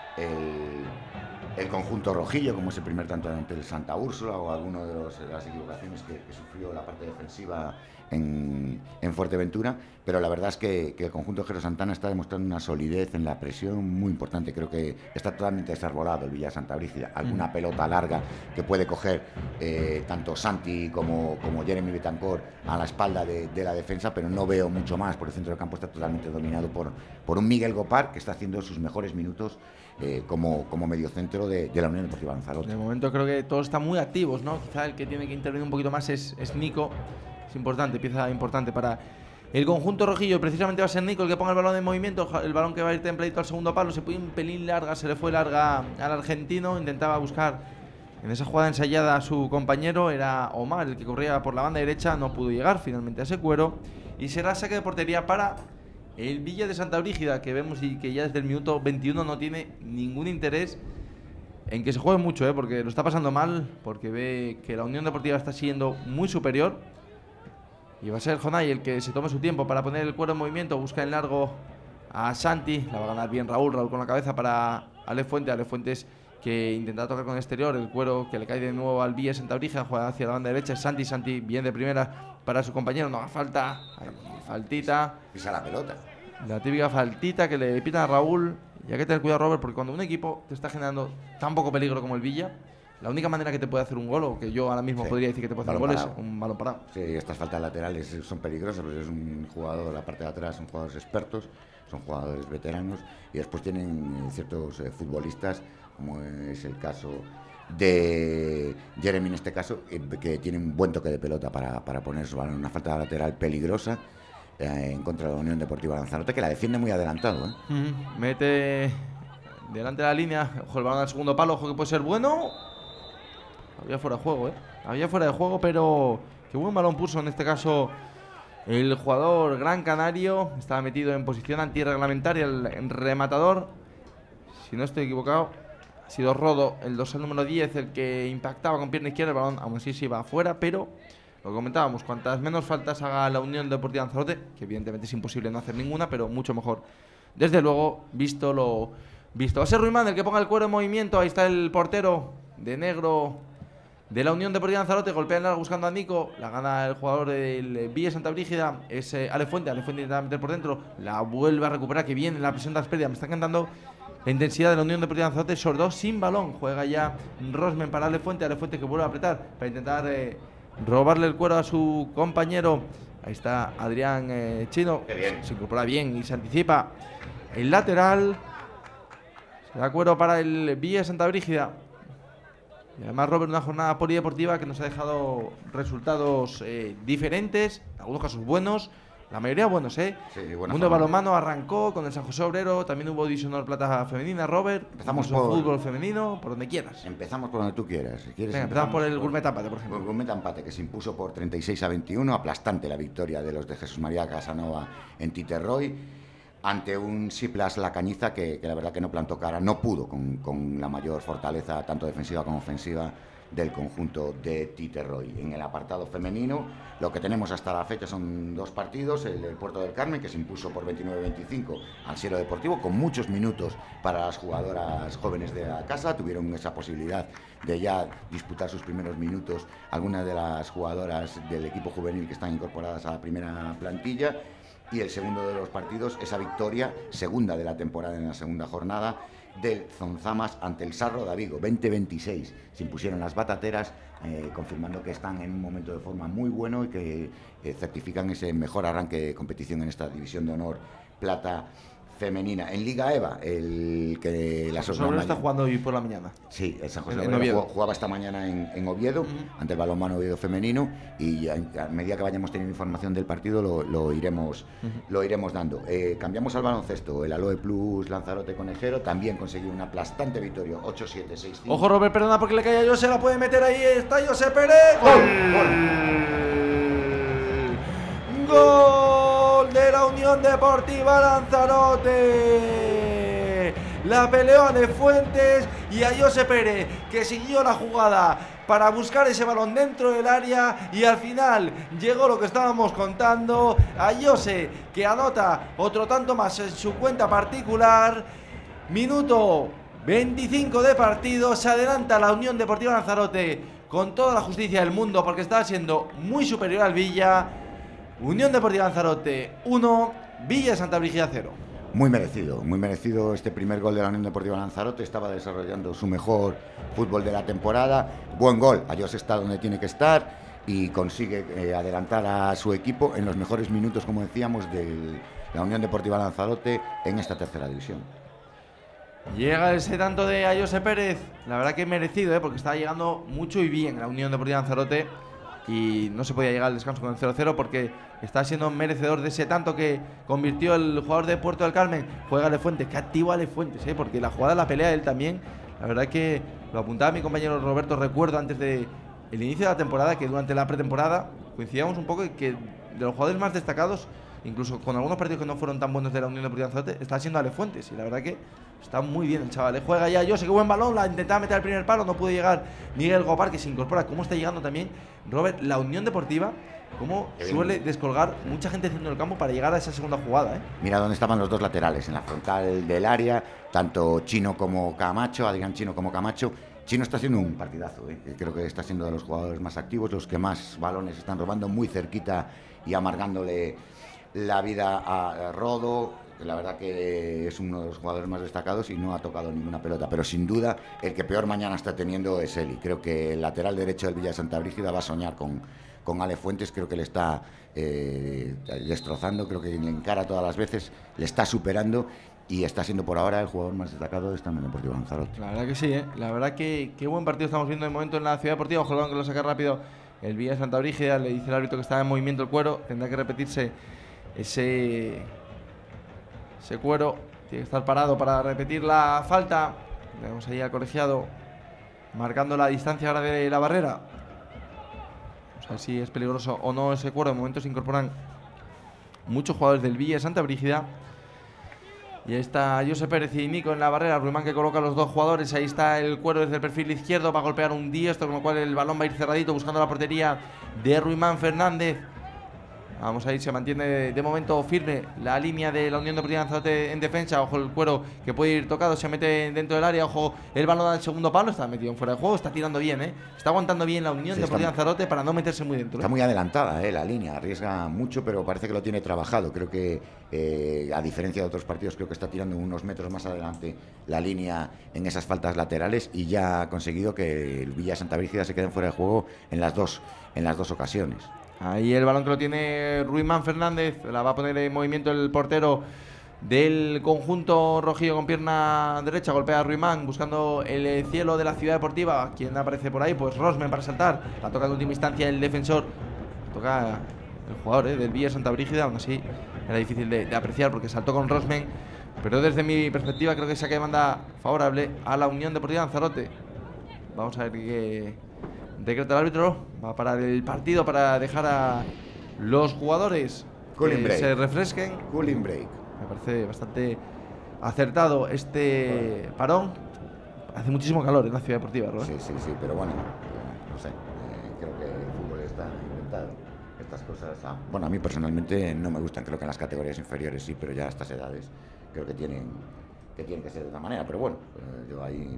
el, el conjunto rojillo, como ese primer tanto ante el Santa Úrsula, o alguno de, los, de las equivocaciones que, que sufrió la parte defensiva en, en Fuerteventura, pero la verdad es que, que el conjunto de Jero Santana está demostrando una solidez en la presión muy importante. Creo que está totalmente desarbolado el Villa Santa Brígida. Alguna mm. pelota larga que puede coger eh, tanto Santi como, como Jeremy Betancor a la espalda de, de la defensa, pero no veo mucho más, porque el centro del campo está totalmente dominado por, por un Miguel Gopar que está haciendo sus mejores minutos Eh, como, como mediocentro de, de la Unión Deportiva Lanzarote. De momento creo que todos están muy activos, ¿no? Quizá el que tiene que intervenir un poquito más es, es Nico, Es importante, pieza importante para el conjunto rojillo. Precisamente va a ser Nico el que ponga el balón en movimiento. El balón que va a ir templadito al segundo palo. Se puede un pelín larga, se le fue larga al argentino. Intentaba buscar en esa jugada ensayada a su compañero. Era Omar el que corría por la banda derecha. No pudo llegar finalmente a ese cuero. Y será saque de portería para el Villa de Santa Brígida, que vemos y que ya desde el minuto veintiuno no tiene ningún interés en que se juegue mucho, ¿eh? Porque lo está pasando mal, porque ve que la Unión Deportiva está siendo muy superior. Y va a ser Jonay el que se tome su tiempo para poner el cuero en movimiento, busca en largo a Santi, la va a ganar bien Raúl, Raúl con la cabeza para Ale Fuentes, Ale Fuentes que intenta tocar con el exterior, el cuero que le cae de nuevo al Villa de Santa Brígida, juega hacia la banda derecha, Santi, Santi bien de primera para su compañero, no haga falta, ay, faltita. Pisa la pelota. La típica faltita que le pitan a Raúl. Y hay que tener cuidado, Robert, porque cuando un equipo te está generando tan poco peligro como el Villa, la única manera que te puede hacer un gol, o que yo ahora mismo sí. podría decir que te puede hacer un gol, parado. es un balón parado. Sí, estas faltas laterales son peligrosas, porque es un jugador, la parte de atrás, son jugadores expertos, son jugadores veteranos, y después tienen ciertos eh, futbolistas, como es el caso de Jeremy en este caso, eh, que tiene un buen toque de pelota para, para poner su balón. Una falta lateral peligrosa eh, en contra de la Unión Deportiva Lanzarote, que la defiende muy adelantado, ¿eh? Mm, mete delante de la línea, ojo el balón al segundo palo, ojo que puede ser bueno. Había fuera de juego, ¿eh? Había fuera de juego, pero qué buen balón puso en este caso el jugador gran canario. Estaba metido en posición antirreglamentaria el rematador. Si no estoy equivocado, ha sido Rodo, el dorsal número diez, el que impactaba con pierna izquierda. El balón aún así se iba afuera, pero lo que comentábamos, cuantas menos faltas haga la Unión Deportiva Lanzarote, que evidentemente es imposible no hacer ninguna, pero mucho mejor. Desde luego, visto lo visto. Va a ser Ruimán el que ponga el cuero en movimiento. Ahí está el portero de negro de la Unión Deportiva Lanzarote, golpea en largo buscando a Nico, la gana el jugador del Villa Santa Brígida, es eh, Ale Fuente, Ale Fuente intenta meter por dentro, la vuelve a recuperar, que bien en la presión de las pérdidas, me está encantando la intensidad de la Unión Deportiva Lanzarote, sobre todo sin balón, juega ya Rosmen para Ale Fuente, Ale Fuente que vuelve a apretar para intentar eh, robarle el cuero a su compañero. Ahí está Adrián eh, Chino, se incorpora bien y se anticipa el lateral, se da cuero para el Villa Santa Brígida. Y además, Robert, una jornada polideportiva que nos ha dejado resultados eh, diferentes, en algunos casos buenos, la mayoría buenos, ¿eh? Sí, Mundo de Balonmano arrancó con el San José Obrero, también hubo División Honor Plata Femenina, Robert. Empezamos por fútbol femenino, por donde quieras. Empezamos por donde tú quieras. Si quieres, Venga, empezamos por el Gourmet Empate, por ejemplo. El Gourmet Empate, que se impuso por treinta y seis a veintiuno, aplastante la victoria de los de Jesús María Casanova en Titerroy, ante un Siplas La Cañiza que, que la verdad que no plantó cara, no pudo con, con la mayor fortaleza, tanto defensiva como ofensiva, del conjunto de Titerroy. En el apartado femenino, lo que tenemos hasta la fecha son dos partidos, el del Puerto del Carmen, que se impuso por veintinueve a veinticinco al Siero Deportivo, con muchos minutos para las jugadoras jóvenes de la casa, tuvieron esa posibilidad de ya disputar sus primeros minutos algunas de las jugadoras del equipo juvenil que están incorporadas a la primera plantilla. Y el segundo de los partidos, esa victoria, segunda de la temporada en la segunda jornada, del Zonzamas ante el Sarro de Vigo, veinte veintiséis. Se impusieron las batateras, eh, confirmando que están en un momento de forma muy bueno y que eh, certifican ese mejor arranque de competición en esta división de honor plata femenina. En Liga EVA, el que la San José está jugando hoy por la mañana. Sí, el San José Obrero jugaba esta mañana en, en Oviedo, uh-huh. ante el balonmano Oviedo femenino, y a, a medida que vayamos teniendo información del partido lo, lo iremos uh-huh. lo iremos dando. Eh, cambiamos al baloncesto, el Aloe Plus Lanzarote Conejero también consiguió una aplastante victoria, ocho siete seis cinco. Ojo, Robert, perdona porque le cae a Jose, la puede meter ahí, está Jose Pérez. ¡Gol! ¡Gol! ¡Gol de la Unión Deportiva Lanzarote! La peleó a De Fuentes y a Jose Pérez, que siguió la jugada para buscar ese balón dentro del área, y al final llegó lo que estábamos contando, a Jose, que anota otro tanto más en su cuenta particular. Minuto veinticinco de partido, se adelanta la Unión Deportiva Lanzarote con toda la justicia del mundo, porque estaba siendo muy superior al Villa. Unión Deportiva Lanzarote uno, Villa de Santa Brígida cero. Muy merecido, muy merecido este primer gol de la Unión Deportiva Lanzarote. Estaba desarrollando su mejor fútbol de la temporada. Buen gol, Ayos está donde tiene que estar y consigue eh, adelantar a su equipo en los mejores minutos, como decíamos, de la Unión Deportiva Lanzarote en esta tercera división. Llega ese tanto de Ayose Pérez, la verdad que merecido, ¿eh? Porque está llegando mucho y bien la Unión Deportiva Lanzarote y no se podía llegar al descanso con el cero cero porque está siendo merecedor de ese tanto que convirtió el jugador de Puerto del Carmen. Juega Ale Fuentes, que activo Ale Fuentes, ¿eh? Porque la jugada de la pelea él también, la verdad que lo apuntaba mi compañero Roberto, recuerdo antes de el inicio de la temporada, que durante la pretemporada coincidíamos un poco y que de los jugadores más destacados, incluso con algunos partidos que no fueron tan buenos de la Unión Deportiva Lanzarote, está siendo Ale Fuentes, y la verdad que está muy bien el chaval. Juega ya, yo sé que buen balón, la intentaba meter al primer palo, no pudo llegar Miguel Gopar, que se incorpora. ¿Cómo está llegando también, Robert, la Unión Deportiva? Cómo suele descolgar mucha gente haciendo el campo para llegar a esa segunda jugada, ¿eh? Mira dónde estaban los dos laterales, en la frontal del área, tanto Chino como Camacho, Adrián Chino como Camacho. Chino está haciendo un partidazo, ¿eh? Creo que está siendo de los jugadores más activos, los que más balones están robando, muy cerquita y amargándole la vida a Rodo. La verdad que es uno de los jugadores más destacados y no ha tocado ninguna pelota, pero sin duda el que peor mañana está teniendo es él, y creo que el lateral derecho del Villa de Santa Brígida va a soñar con, con Ale Fuentes. Creo que le está eh, destrozando, creo que le encara todas las veces, le está superando y está siendo por ahora el jugador más destacado de esta Unión Deportiva Lanzarote. La verdad que sí, ¿eh? La verdad que qué buen partido estamos viendo de momento en la Ciudad Deportiva. Ojo, el balón que lo saca rápido el Villa de Santa Brígida, le dice el árbitro que está en movimiento el cuero, tendrá que repetirse ese ese cuero, tiene que estar parado para repetir la falta. Tenemos ahí al colegiado marcando la distancia ahora de la barrera. Vamos a ver si es peligroso o no ese cuero. De momento se incorporan muchos jugadores del Villa de Santa Brígida. Y ahí está José Pérez y Nico en la barrera. Ruimán que coloca a los dos jugadores. Ahí está el cuero desde el perfil izquierdo. Va a golpear un diestro, con lo cual el balón va a ir cerradito buscando la portería de Ruimán Fernández. Vamos a ir, se mantiene de momento firme la línea de la Unión Deportiva Lanzarote en defensa. Ojo el cuero que puede ir tocado, se mete dentro del área. Ojo el balón al segundo palo, está metido en fuera de juego, está tirando bien, ¿eh? Está aguantando bien la Unión sí, Deportiva Lanzarote para no meterse muy dentro. Está ¿eh? muy adelantada, ¿eh? La línea, arriesga mucho, pero parece que lo tiene trabajado. Creo que, eh, a diferencia de otros partidos, creo que está tirando unos metros más adelante la línea en esas faltas laterales y ya ha conseguido que el Villa Santa Brígida se quede fuera de juego en las dos, en las dos ocasiones. Ahí el balón que lo tiene Ruimán Fernández, la va a poner en movimiento el portero del conjunto rojillo con pierna derecha. Golpea a Ruimán buscando el cielo de la Ciudad Deportiva. ¿Quién aparece por ahí? Pues Rosmen para saltar. La toca en última instancia el defensor. Toca el jugador ¿eh? del Villa Santa Brígida. Aún así era difícil de, de apreciar porque saltó con Rosmen. Pero desde mi perspectiva creo que saque de banda favorable a la Unión Deportiva Lanzarote. Vamos a ver qué decreta el árbitro. Va a parar el partido para dejar a los jugadores Cooling que break. se refresquen. Cooling break. Me parece bastante acertado este parón. Hace muchísimo calor en la Ciudad Deportiva, ¿no? Sí, sí, sí, pero bueno, no sé, eh, creo que el fútbol está inventado. Estas cosas, ah, bueno, a mí personalmente no me gustan, creo que en las categorías inferiores sí, pero ya a estas edades creo que tienen que, tienen que ser de otra manera, pero bueno, eh, yo ahí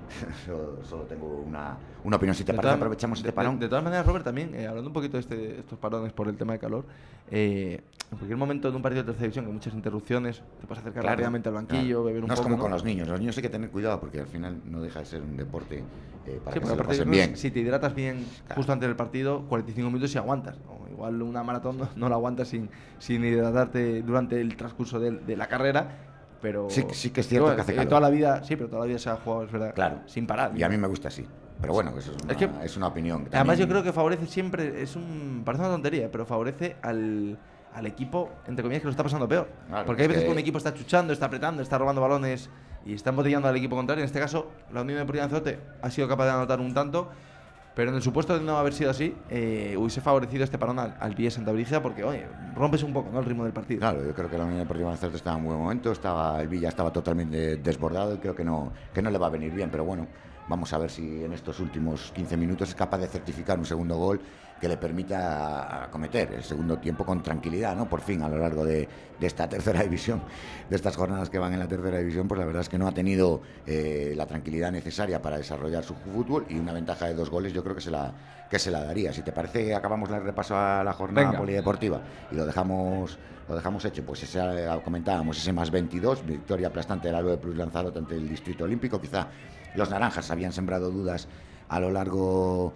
solo, solo tengo una, una opinión. Si te parece, aprovechamos este parón. De, de todas maneras, Robert, también, eh, hablando un poquito de este, estos parones por el tema de calor, eh, en cualquier momento de un partido de tercera división con muchas interrupciones, te puedes acercar claro, rápidamente al banquillo, claro. beber un no poco. Es como ¿no? con los niños, los niños hay que tener cuidado porque al final no deja de ser un deporte eh, para sí, que se lo aparte pasen bien. Si te hidratas bien claro. justo antes del partido, cuarenta y cinco minutos y aguantas. ¿no? Igual una maratón no, no la aguantas sin, sin hidratarte durante el transcurso de, de la carrera. Pero sí, sí que es cierto pero, que hace eh, calor. toda la vida, sí, pero toda la vida se ha jugado, es verdad, claro. sin parar. Y a mí me gusta así. Pero bueno, eso es una, es que, es una opinión. Además también... yo creo que favorece siempre, es un parece una tontería, pero favorece al, al equipo, entre comillas, que lo está pasando peor. Claro, porque hay veces que... que un equipo está chuchando, está apretando, está robando balones y está embotellando al equipo contrario. En este caso, la Unión Deportiva Lanzarote ha sido capaz de anotar un tanto, pero en el supuesto de no haber sido así, eh, hubiese favorecido este parón al, al Villa Santa Brígida porque, oye, rompes un poco, ¿no?, el ritmo del partido. Claro, yo creo que la Unión Deportiva Lanzarote estaba en un buen momento, estaba, el Villa estaba totalmente desbordado y creo que no, que no le va a venir bien, pero bueno, vamos a ver si en estos últimos quince minutos es capaz de certificar un segundo gol que le permita acometer el segundo tiempo con tranquilidad, ¿no? Por fin, a lo largo de, de esta tercera división, de estas jornadas que van en la tercera división, pues la verdad es que no ha tenido eh, la tranquilidad necesaria para desarrollar su fútbol, y una ventaja de dos goles yo creo que se la, que se la daría. Si te parece, acabamos el repaso a la jornada Venga. polideportiva y lo dejamos... Lo dejamos hecho, pues ese, comentábamos, ese más veintidós, victoria aplastante del Albo Plus Lanzarote ante el Distrito Olímpico. Quizá los naranjas habían sembrado dudas a lo largo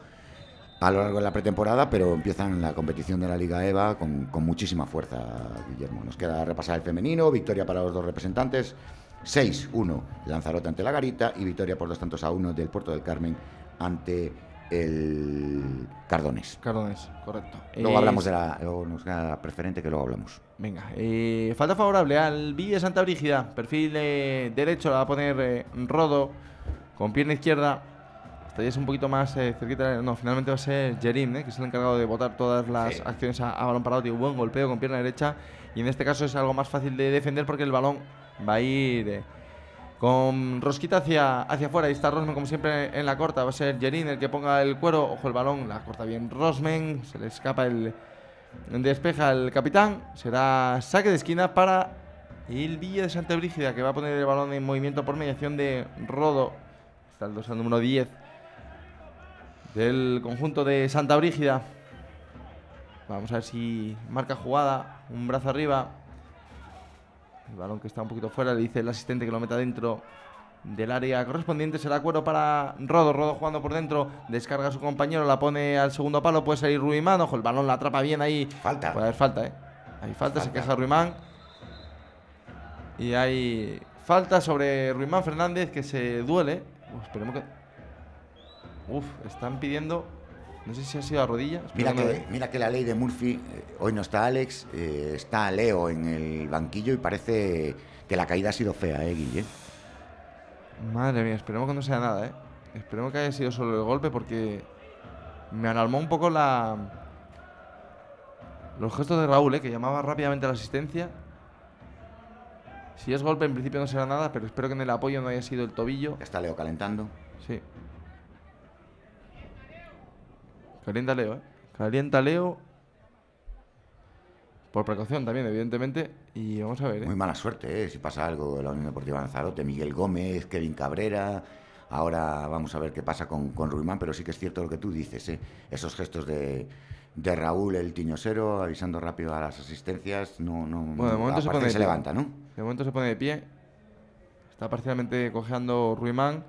a lo largo de la pretemporada, pero empiezan la competición de la Liga E V A con, con muchísima fuerza, Guillermo. Nos queda repasar el femenino, victoria para los dos representantes, seis uno Lanzarote ante la Garita y victoria por dos tantos a uno del Puerto del Carmen ante el Cardonés. Cardonés, correcto. Luego Eh, hablamos de la, luego nos queda preferente que luego hablamos. Venga, eh, falta favorable al Villa de Santa Brígida. Perfil eh, derecho la va a poner eh, Rodo con pierna izquierda. Esta ya es un poquito más eh, cerquita. No, finalmente va a ser Jerim, eh, que es el encargado de botar todas las Sí. acciones a, a balón parado. Tiene un buen golpeo con pierna derecha. Y en este caso es algo más fácil de defender porque el balón va a ir eh, con rosquita hacia, hacia afuera. Ahí está Rosmen, como siempre, en la corta. Va a ser Jerim el que ponga el cuero. Ojo, el balón la corta bien Rosmen. Se le escapa el. Despeja el capitán. Será saque de esquina para el Villa de Santa Brígida, que va a poner el balón en movimiento por mediación de Rodo. Está el dorsal número diez del conjunto de Santa Brígida. Vamos a ver si marca jugada. Un brazo arriba. El balón que está un poquito fuera. Le dice el asistente que lo meta dentro del área correspondiente. Será cuero para Rodo. Rodo jugando por dentro. Descarga a su compañero. La pone al segundo palo. Puede salir Ruimán. Ojo, el balón la atrapa bien ahí. Falta. Puede haber falta, ¿eh? Hay falta. Falta. Se queja Ruimán. Y hay falta sobre Ruimán Fernández, que se duele. Uf, esperemos que... Uf, están pidiendo... No sé si ha sido a rodilla. Mira Espero que, no- mira que la ley de Murphy, eh, hoy no está Alex, eh, está Leo en el banquillo y parece que la caída ha sido fea, ¿eh, Guille? Madre mía, esperemos que no sea nada, ¿eh? Esperemos que haya sido solo el golpe porque me alarmó un poco la... Los gestos de Raúl, ¿eh? Que llamaba rápidamente a la asistencia. Si es golpe, en principio no será nada, pero espero que en el apoyo no haya sido el tobillo. Ya está Leo calentando. Sí. Calienta Leo, ¿eh? Calienta Leo. Por precaución también, evidentemente. Y vamos a ver, ¿eh? Muy mala suerte, ¿eh? Si pasa algo en la Unión Deportiva Lanzarote, Miguel Gómez, Kevin Cabrera. Ahora vamos a ver qué pasa con, con Ruimán, pero sí que es cierto lo que tú dices, ¿eh? Esos gestos de, de Raúl, el tiñosero, avisando rápido a las asistencias. No, no, Bueno, de momento se aparte pone de se pie. levanta, ¿no? De momento se pone de pie. Está parcialmente cojeando Ruimán.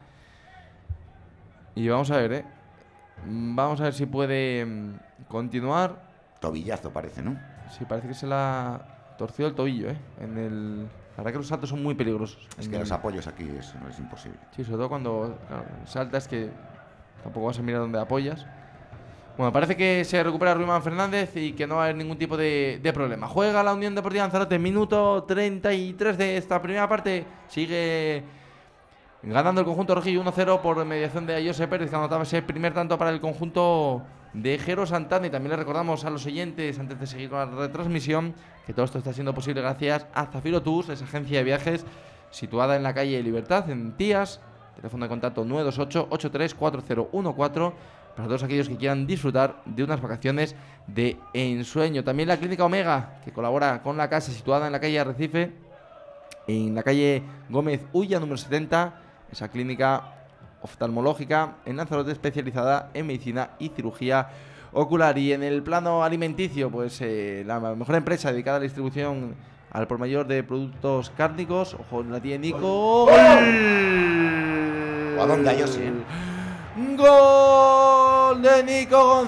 Y vamos a ver, ¿eh? Mm, Vamos a ver si puede mm, continuar. Tobillazo parece, ¿no? Sí, parece que se le ha torcido el tobillo, ¿eh? En el... La verdad que los saltos son muy peligrosos. Es En que el- los apoyos aquí es, no es imposible. Sí, sobre todo cuando claro, saltas que tampoco vas a mirar dónde apoyas. Bueno, parece que se recupera Ruimán Fernández y que no va a haber ningún tipo de, de problema. Juega la Unión Deportiva Lanzarote, minuto treinta y tres de esta primera parte. Sigue ganando el conjunto rojillo uno cero por mediación de José Pérez, que anotaba ese primer tanto para el conjunto de Jero Santana. Y también le recordamos a los oyentes, antes de seguir con la retransmisión, que todo esto está siendo posible gracias a Zafiro Tours, esa agencia de viajes situada en la calle Libertad, en Tías. Teléfono de contacto nueve dos ocho, ocho tres cuatro cero uno cuatro para todos aquellos que quieran disfrutar de unas vacaciones de ensueño. También la Clínica Omega, que colabora con la casa situada en la calle Arrecife, en la calle Gómez Ulla, número setenta, esa clínica oftalmológica en Lanzarote especializada en medicina y cirugía ocular. Y en el plano alimenticio, pues eh, la mejor empresa dedicada a la distribución al por mayor de productos cárnicos. Ojo, la tiene Nico. ¡Gol! ¿O a dónde hay Osi, eh? ¡Gol de Nico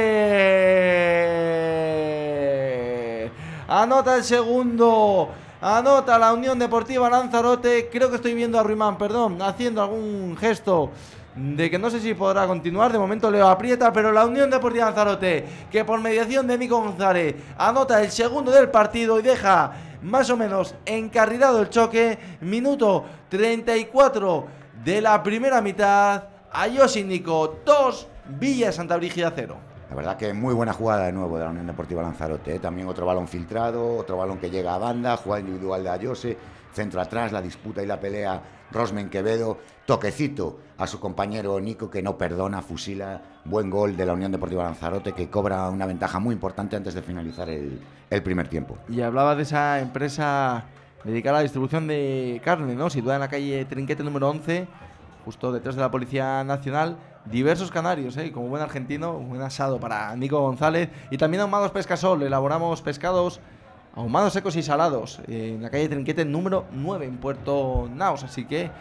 González! Anota el segundo. Anota la Unión Deportiva Lanzarote. Creo que estoy viendo a Ruimán, perdón, haciendo algún gesto de que no sé si podrá continuar. De momento Leo aprieta, pero la Unión Deportiva Lanzarote, que por mediación de Nico González anota el segundo del partido y deja más o menos encarrilado el choque. Minuto treinta y cuatro de la primera mitad. Ayosi Nico dos, Villa Santa Brígida cero. La verdad que muy buena jugada de nuevo de la Unión Deportiva Lanzarote, ¿eh? También otro balón filtrado, otro balón que llega a banda, jugada individual de Ayose, centro atrás, la disputa y la pelea Rosmen Quevedo, toquecito a su compañero Nico que no perdona, fusila, buen gol de la Unión Deportiva Lanzarote que cobra una ventaja muy importante antes de finalizar el, el primer tiempo. Y hablaba de esa empresa dedicada a la distribución de carne, ¿no? Situada en la calle Trinquete número once, justo detrás de la Policía Nacional. Diversos canarios, ¿eh? Como buen argentino, un buen asado para Nico González. Y también ahumados Pescasol. Elaboramos pescados ahumados secos y salados en la calle Trinquete número nueve, en Puerto Naos. Así que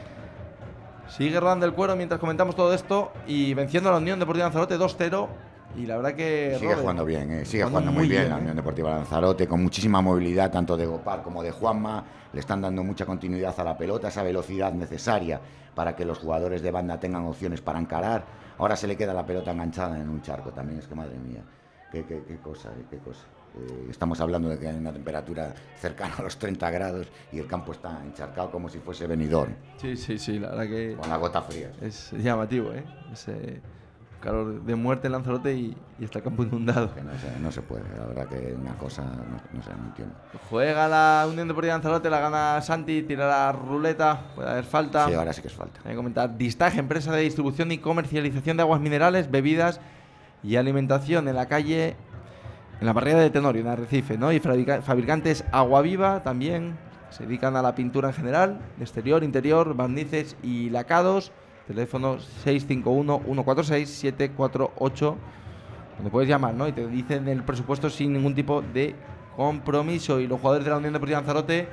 sigue rodando el cuero mientras comentamos todo esto y venciendo a la Unión Deportiva Lanzarote dos cero Y la verdad que... Sigue Robert, jugando bien, eh, sigue jugando, jugando muy bien, bien la Unión Deportiva Lanzarote, con muchísima movilidad, tanto de Gopar como de Juanma. Le están dando mucha continuidad a la pelota, esa velocidad necesaria para que los jugadores de banda tengan opciones para encarar. Ahora se le queda la pelota enganchada en un charco también, es que madre mía, qué, qué, qué cosa, qué cosa. Eh, estamos hablando de que hay una temperatura cercana a los treinta grados y el campo está encharcado como si fuese Benidorm. Sí, sí, sí, la verdad que... Con la gota fría. Es llamativo, ¿eh? Ese calor de muerte en Lanzarote y, y está el campo inundado. Que no, se, no se puede, la verdad que una cosa, no, no sé, no entiendo. Juega la Unión Deportiva Lanzarote, la gana Santi, tira la ruleta, puede haber falta. Sí, ahora sí que es falta. Hay que comentar, Distaje, empresa de distribución y comercialización de aguas minerales, bebidas y alimentación en la calle... En la barriada de Tenorio, en Arrecife, ¿no? Y fabricantes Agua Viva también se dedican a la pintura en general, exterior, interior, barnices y lacados. Teléfono seis cinco uno, uno cuatro seis, siete cuatro ocho, donde puedes llamar, ¿no? Y te dicen el presupuesto sin ningún tipo de compromiso. Y los jugadores de la Unión Deportiva Lanzarote,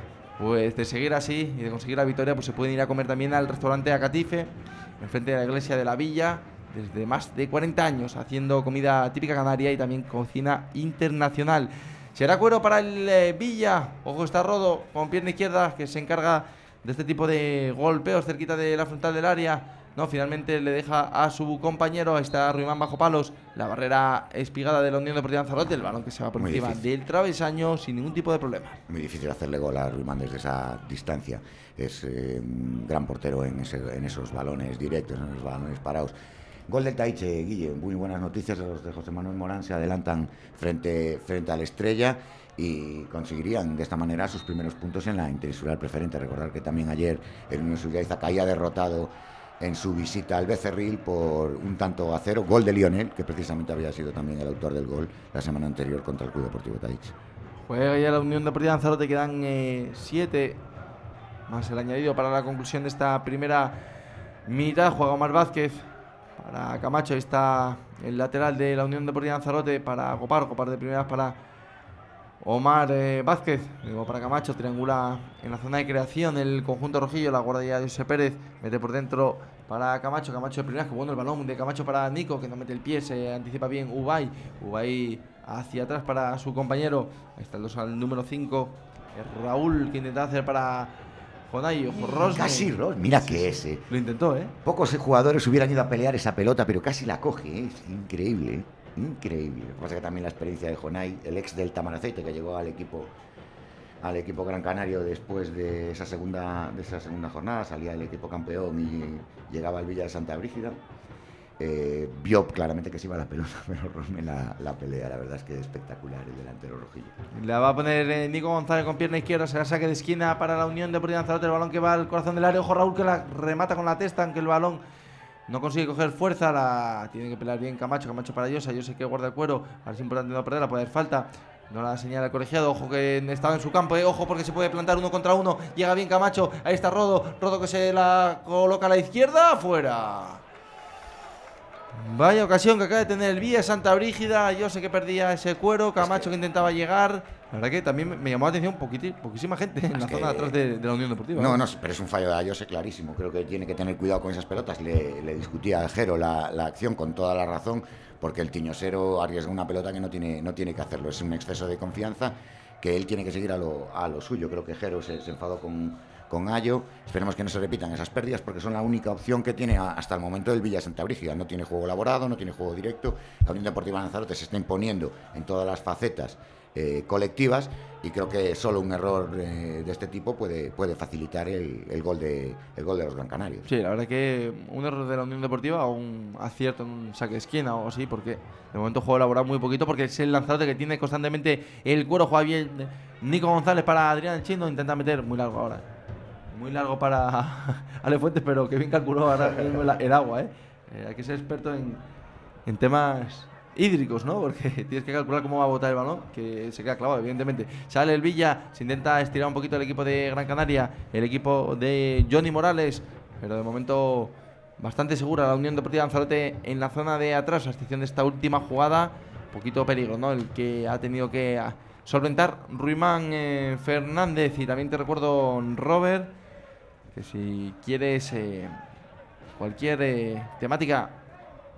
pues de seguir así y de conseguir la victoria, pues se pueden ir a comer también al restaurante Acatife, enfrente de la iglesia de la Villa, desde más de cuarenta años, haciendo comida típica canaria y también cocina internacional. Será cuero para el eh, Villa. Ojo, está Rodo con pierna izquierda, que se encarga de este tipo de golpeos cerquita de la frontal del área. No, finalmente le deja a su compañero. Ahí está Ruimán bajo palos. La barrera espigada de la Unión Deportiva Lanzarote. El balón que se va por Muy encima difícil. del travesaño sin ningún tipo de problema. Muy difícil hacerle gol a Ruimán desde esa distancia. Es eh, un gran portero en, ese, en esos balones directos, en esos balones parados. Gol del Taiche, Guille. Muy buenas noticias. Los de José Manuel Morán se adelantan frente, frente al Estrella y conseguirían de esta manera sus primeros puntos en la interinsular preferente. Recordar que también ayer el Unión Suyaiza caía derrotado en su visita al Becerril por un tanto a cero. Gol de Lionel, que precisamente había sido también el autor del gol la semana anterior contra el Club Deportivo Taiche. Juega ya la Unión Deportiva Lanzarote, quedan eh, siete más el añadido para la conclusión de esta primera mitad. Juega Omar Vázquez para Camacho. Ahí está el lateral de la Unión Deportiva Lanzarote para Gopar. Gopar de primeras para Omar eh, Vázquez. Luego para Camacho, triangula en la zona de creación el conjunto rojillo. La guardia de José Pérez mete por dentro para Camacho. Camacho de primeras, que bueno el balón de Camacho para Nico, que no mete el pie, se anticipa bien Ubay. Ubay hacia atrás para su compañero. Ahí está el dos al número cinco. Raúl, que intenta hacer para Jonay. Ojo, Rosne. Casi Ros, mira Sí, que sí, es, eh. Lo intentó, ¿eh? Pocos jugadores hubieran ido a pelear esa pelota, pero casi la coge, ¿eh? Es increíble, ¿eh? Increíble. Lo que pasa es que también la experiencia de Jonay, el ex del Tamaraceite, que llegó al equipo al equipo Gran Canario después de esa segunda de esa segunda jornada, salía el equipo campeón y llegaba al Villa de Santa Brígida. Eh, vio claramente que se iba la pelota, pero Rosme la, la pelea. La verdad es que es espectacular el delantero rojillo. La va a poner eh, Nico González con pierna izquierda. Será saque de esquina para la Unión Deportiva Lanzarote. El balón que va al corazón del área. Ojo, Raúl, que la remata con la testa, aunque el balón no consigue coger fuerza. La tiene que pelear bien Camacho. Camacho para Llosa. Yo sé que guarda el cuero. Ahora es importante no perderla, puede haber falta. No la señala el colegiado. Ojo que estaba en su campo, eh. Ojo porque se puede plantar uno contra uno. Llega bien Camacho. Ahí está Rodo. Rodo que se la coloca a la izquierda. Fuera. Vaya ocasión que acaba de tener el Villa Santa Brígida. Yo sé que perdía ese cuero. Camacho que intentaba llegar. La verdad que también me llamó la atención poquiti, poquísima gente en la zona de atrás de, de la Unión Deportiva. No, no, pero es un fallo de Ayose clarísimo. Creo que tiene que tener cuidado con esas pelotas. Le, le discutía a Jero la, la acción con toda la razón, porque el tiñosero arriesga una pelota que no tiene, no tiene que hacerlo. Es un exceso de confianza que él tiene que seguir a lo, a lo suyo. Creo que Jero se, se enfadó con, con Ayo. Esperemos que no se repitan esas pérdidas, porque son la única opción que tiene hasta el momento el Villa Santa Brígida. No tiene juego elaborado, no tiene juego directo. La Unión Deportiva Lanzarote se está imponiendo en todas las facetas eh, colectivas, y creo que solo un error eh, de este tipo puede, puede facilitar el, el, gol de, el gol de los Gran Canarios. Sí, la verdad que un error de la Unión Deportiva o un acierto en un saque de esquina o algo así, porque de momento juego elaborado muy poquito, porque es el Lanzarote que tiene constantemente el cuero. Juega bien Nico González para Adrián el Chino, intenta meter muy largo ahora. Muy largo para Ale Fuentes, pero que bien calculó ahora mismo el, el agua, ¿eh? Eh, hay que ser experto en, en temas hídricos, ¿no? Porque tienes que calcular cómo va a botar el balón, que se queda clavado, evidentemente. Sale el Villa, se intenta estirar un poquito el equipo de Gran Canaria, el equipo de Johnny Morales, pero de momento bastante segura la Unión Deportiva Lanzarote en la zona de atrás, a excepción de esta última jugada. Un poquito peligro, ¿no? El que ha tenido que solventar Ruimán eh, Fernández. Y también te recuerdo, Robert, que si quieres eh, cualquier eh, temática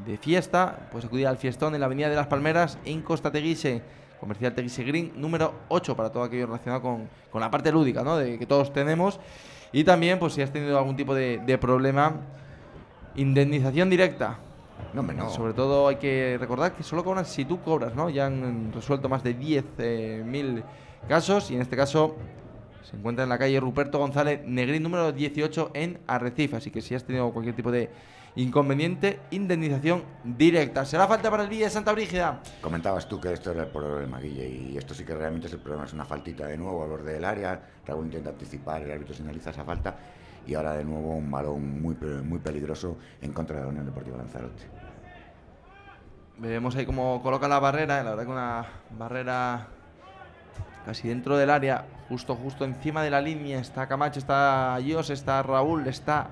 de fiesta, puedes acudir al fiestón en la Avenida de las Palmeras en Costa Teguise, Comercial Teguise Green, número ocho, para todo aquello relacionado con, con la parte lúdica, ¿no?, de que todos tenemos. Y también, pues si has tenido algún tipo de, de problema, indemnización directa. No, hombre, no. Sobre todo hay que recordar que solo cobran si tú cobras, ¿no? Ya han resuelto más de diez mil casos y en este caso se encuentra en la calle Ruperto González Negrín, número dieciocho, en Arrecife. Así que si has tenido cualquier tipo de inconveniente, indemnización directa. ¿Será falta para el Villa de Santa Brígida? Comentabas tú que esto era el problema, Guille, y esto sí que realmente es el problema. Es una faltita de nuevo al borde del área. Raúl intenta anticipar, el árbitro señaliza esa falta y ahora de nuevo un balón muy, muy peligroso en contra de la Unión Deportiva Lanzarote. Vemos ahí cómo coloca la barrera, la verdad que una barrera casi dentro del área, justo justo encima de la línea. Está Camacho, está Ayos, está Raúl, está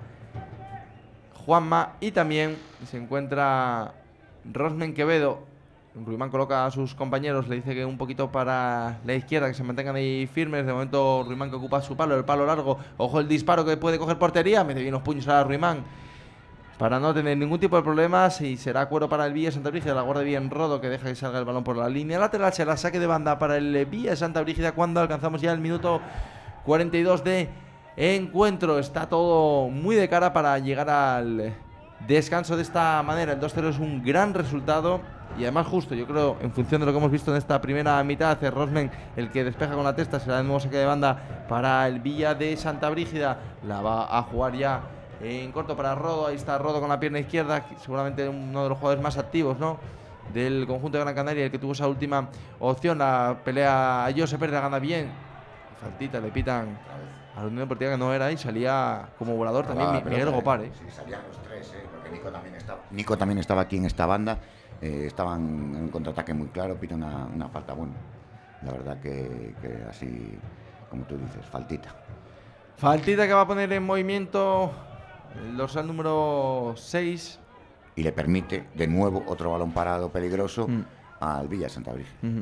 Juanma y también se encuentra Rosmen Quevedo. Ruimán coloca a sus compañeros, le dice que un poquito para la izquierda, que se mantengan ahí firmes. De momento Ruimán que ocupa su palo, el palo largo. Ojo el disparo que puede coger portería, mete bien los puños a Ruimán para no tener ningún tipo de problemas y será cuero para el Villa de Santa Brígida. La guarda bien Rodo, que deja que salga el balón por la línea lateral. Será saque de banda para el Villa de Santa Brígida cuando alcanzamos ya el minuto cuarenta y dos de encuentro. Está todo muy de cara para llegar al descanso de esta manera. El dos cero es un gran resultado y además justo, yo creo, en función de lo que hemos visto en esta primera mitad. Es Rosmen el que despeja con la testa, será de nuevo saque de banda para el Villa de Santa Brígida. La va a jugar ya en corto para Rodo. Ahí está Rodo con la pierna izquierda, seguramente uno de los jugadores más activos, ¿no?, del conjunto de Gran Canaria, el que tuvo esa última opción. La pelea a Josep Pérez, la gana bien. Faltita, le pitan a la Unión Deportiva, que no era, y salía como volador también ah, Miguel Gopar, ¿eh? Sí, salían los tres, ¿eh? Porque Nico también estaba, Nico también estaba aquí en esta banda. Eh, estaban en un contraataque muy claro, pita una, una falta. Bueno, la verdad que, que así, como tú dices, faltita. Faltita que va a poner en movimiento el dorsal número seis. Y le permite, de nuevo, otro balón parado peligroso mm. al Villa de Santa Brígida. Mm-hmm.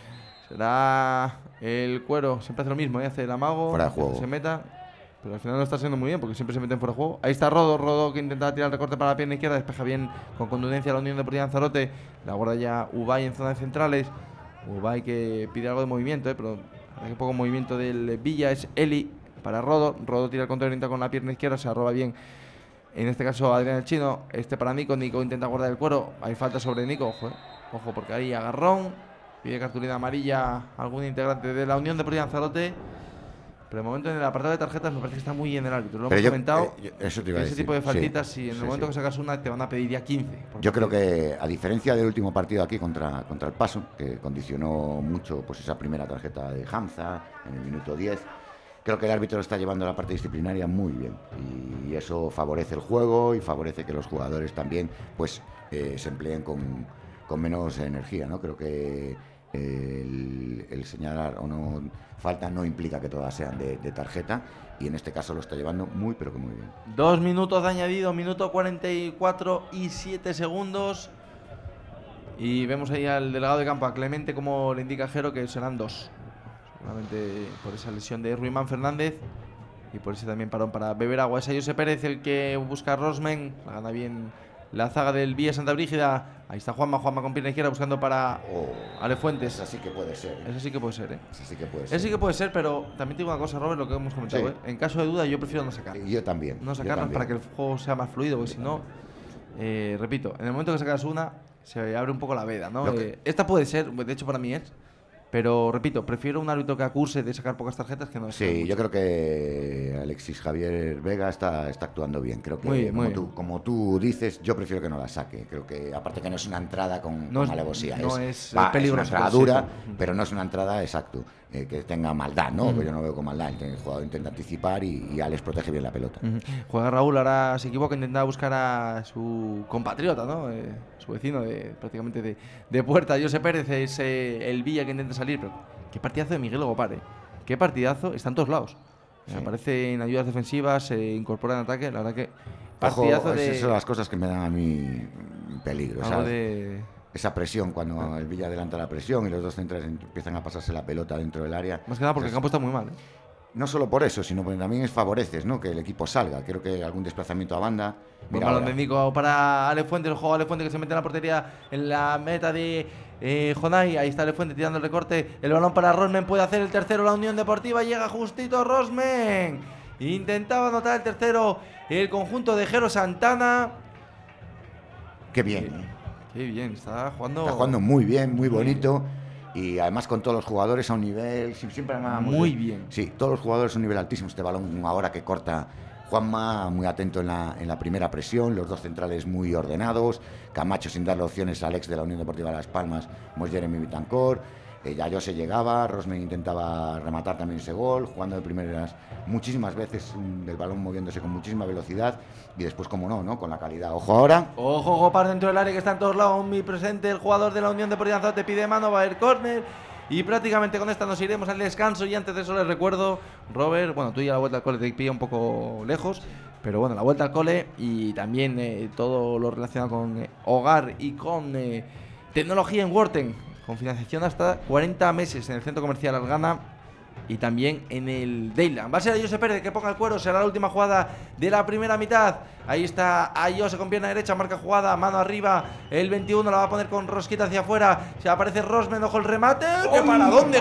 Será el cuero, siempre hace lo mismo, ¿eh? Hace el amago, fuera de juego. Se meta, pero al final no está siendo muy bien porque siempre se meten fuera de juego. Ahí está Rodo, Rodo que intenta tirar el recorte para la pierna izquierda, despeja bien con contundencia la Unión Deportiva Lanzarote. La guarda ya Ubay en zonas centrales. Ubay que pide algo de movimiento, ¿eh? Pero hay poco movimiento del Villa. Es Eli para Rodo. Rodo tira el control con la pierna izquierda, se arroba bien. En este caso Adrián el Chino, este para Nico. Nico intenta guardar el cuero. Hay falta sobre Nico, ojo, ¿eh? Ojo porque ahí agarrón. Pide cartulina amarilla a algún integrante de la Unión Deportiva Lanzarote. Pero de momento en el apartado de tarjetas me parece que está muy bien el árbitro. Lo hemos yo, comentado. Eh, yo, eso te iba a ese decir. Tipo de faltitas, sí, si en sí, el momento sí. que sacas una te van a pedir ya quince. Yo creo que a diferencia del último partido aquí contra, contra el Paso, que condicionó mucho pues esa primera tarjeta de Hamza en el minuto diez, creo que el árbitro está llevando la parte disciplinaria muy bien. Y eso favorece el juego y favorece que los jugadores también pues eh, se empleen con, con menos energía, ¿no? Creo que El, el señalar o no falta no implica que todas sean de, de tarjeta y en este caso lo está llevando muy pero que muy bien. Dos minutos de añadido, minuto cuarenta y cuatro y siete segundos y vemos ahí al delegado de campo, a Clemente, como le indica Jero, que serán dos, seguramente por esa lesión de Ruimán Fernández y por ese también parón para beber agua. Es José Pérez el que busca a Rosmen, la gana bien la zaga del Villa Santa Brígida. Ahí está Juanma, Juanma con pierna izquierda buscando para oh, Ale Fuentes. Esa sí que puede ser. ¿eh? Esa sí que puede ser, ¿eh? Esa sí que puede ser. Esa sí que puede ser, pero también te digo una cosa, Robert, lo que hemos comentado, sí. ¿eh? En caso de duda, yo prefiero no sacar. Yo también. No sacarlas para que el juego sea más fluido, porque yo si también. no, eh, repito, en el momento que sacas una, se abre un poco la veda, ¿no? Eh, esta puede ser, de hecho para mí es. Pero, repito, prefiero un árbitro que acuse de sacar pocas tarjetas que no. Sí, yo creo que Alexis Javier Vega está, está actuando bien. Creo que, muy bien, como, muy tú, bien. como tú dices, yo prefiero que no la saque. Creo que, aparte que no es una entrada con, no con alevosía. No es, es, va, es una entrada dura, sí. pero no es una entrada, exacto, eh, que tenga maldad, ¿no? Uh-huh. Pues yo no veo con maldad. El jugador intenta anticipar y, y Alex protege bien la pelota. Uh-huh. Juega Raúl, ahora se equivoca, intenta buscar a su compatriota, ¿no? Eh, su vecino de prácticamente de, de puerta. José Pérez es eh, el Villa que intenta salir, pero qué partidazo de Miguel Gopar, ¿eh? Qué partidazo, está en todos lados. Sí. Aparece en ayudas defensivas, se incorpora en ataque, la verdad que partidazo. Ojo, de... esas son las cosas que me dan a mí peligro, ¿sabes? De... Esa presión, cuando ah. el Villa adelanta la presión y los dos centrales empiezan a pasarse la pelota dentro del área. Más que nada porque Entonces, el campo está muy mal, ¿eh? No solo por eso, sino porque también es favoreces, ¿no? Que el equipo salga. Creo que algún desplazamiento a banda. Buen balón de Nico para Ale Fuente, el juego Ale Fuente que se mete en la portería en la meta de eh, Jonay. Ahí está Ale Fuente tirando el recorte. El balón para Rosmen, puede hacer el tercero la Unión Deportiva. Llega justito Rosmen. Intentaba anotar el tercero el conjunto de Jero Santana. Qué bien. Qué bien, está jugando. Está jugando muy bien, muy bonito. Y además con todos los jugadores a un nivel, siempre muy bien. Sí, todos los jugadores a un nivel altísimo. Este balón ahora que corta Juanma, muy atento en la, en la primera presión, los dos centrales muy ordenados, Camacho sin darle opciones a Alex de la Unión Deportiva Las Palmas, como es Jeremy Bitancor, eh, Yayo se llegaba, Rosmen intentaba rematar también ese gol, jugando de primeras muchísimas veces, un, el balón moviéndose con muchísima velocidad y después, como no, ¿no? Con la calidad. Ojo ahora. Ojo, ojo, para dentro del área que está en todos lados, muy presente el jugador de la Unión Deportiva Lanzarote, pide mano, va a haber córner. Y prácticamente con esta nos iremos al descanso. Y antes de eso les recuerdo, Robert, bueno, tú ya la vuelta al cole te pilla un poco lejos, pero bueno, la vuelta al cole y también eh, todo lo relacionado con eh, hogar y con eh, tecnología en Worten, con financiación hasta cuarenta meses en el Centro Comercial Algana y también en el Dayland. Va a ser Ayose Pérez que ponga el cuero, será la última jugada de la primera mitad. Ahí está Ayose con pierna derecha, marca jugada, mano arriba, el veintiuno la va a poner con rosquita hacia afuera. Se aparece Rosmen, ojo el remate. ¡Qué para dónde,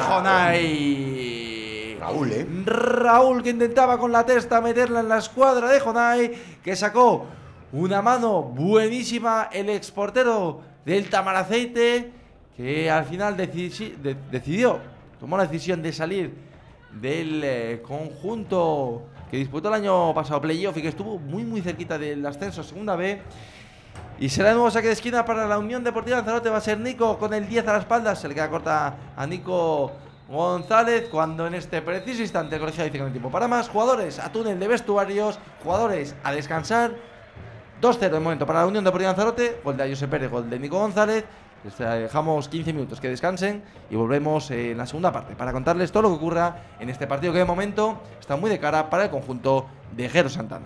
Jonay! Raúl, ¿eh? Raúl que intentaba con la testa meterla en la escuadra de Jonay, que sacó una mano buenísima el exportero del Tamaraceite, que al final decidi- de- decidió, tomó la decisión de salir del eh, conjunto que disputó el año pasado playoff y que estuvo muy muy cerquita del ascenso segunda B. Y será de nuevo saque de esquina para la Unión Deportiva Lanzarote. Va a ser Nico con el diez a la espalda. Se le queda corta a Nico González, cuando en este preciso instante el colegio dice que no hay tiempo para más. Jugadores a túnel de vestuarios, jugadores a descansar. dos cero de momento para la Unión Deportiva Lanzarote. Gol de Ayose Pérez, gol de Nico González. Les dejamos quince minutos que descansen y volvemos en la segunda parte para contarles todo lo que ocurra en este partido que de momento está muy de cara para el conjunto de Jero Santana.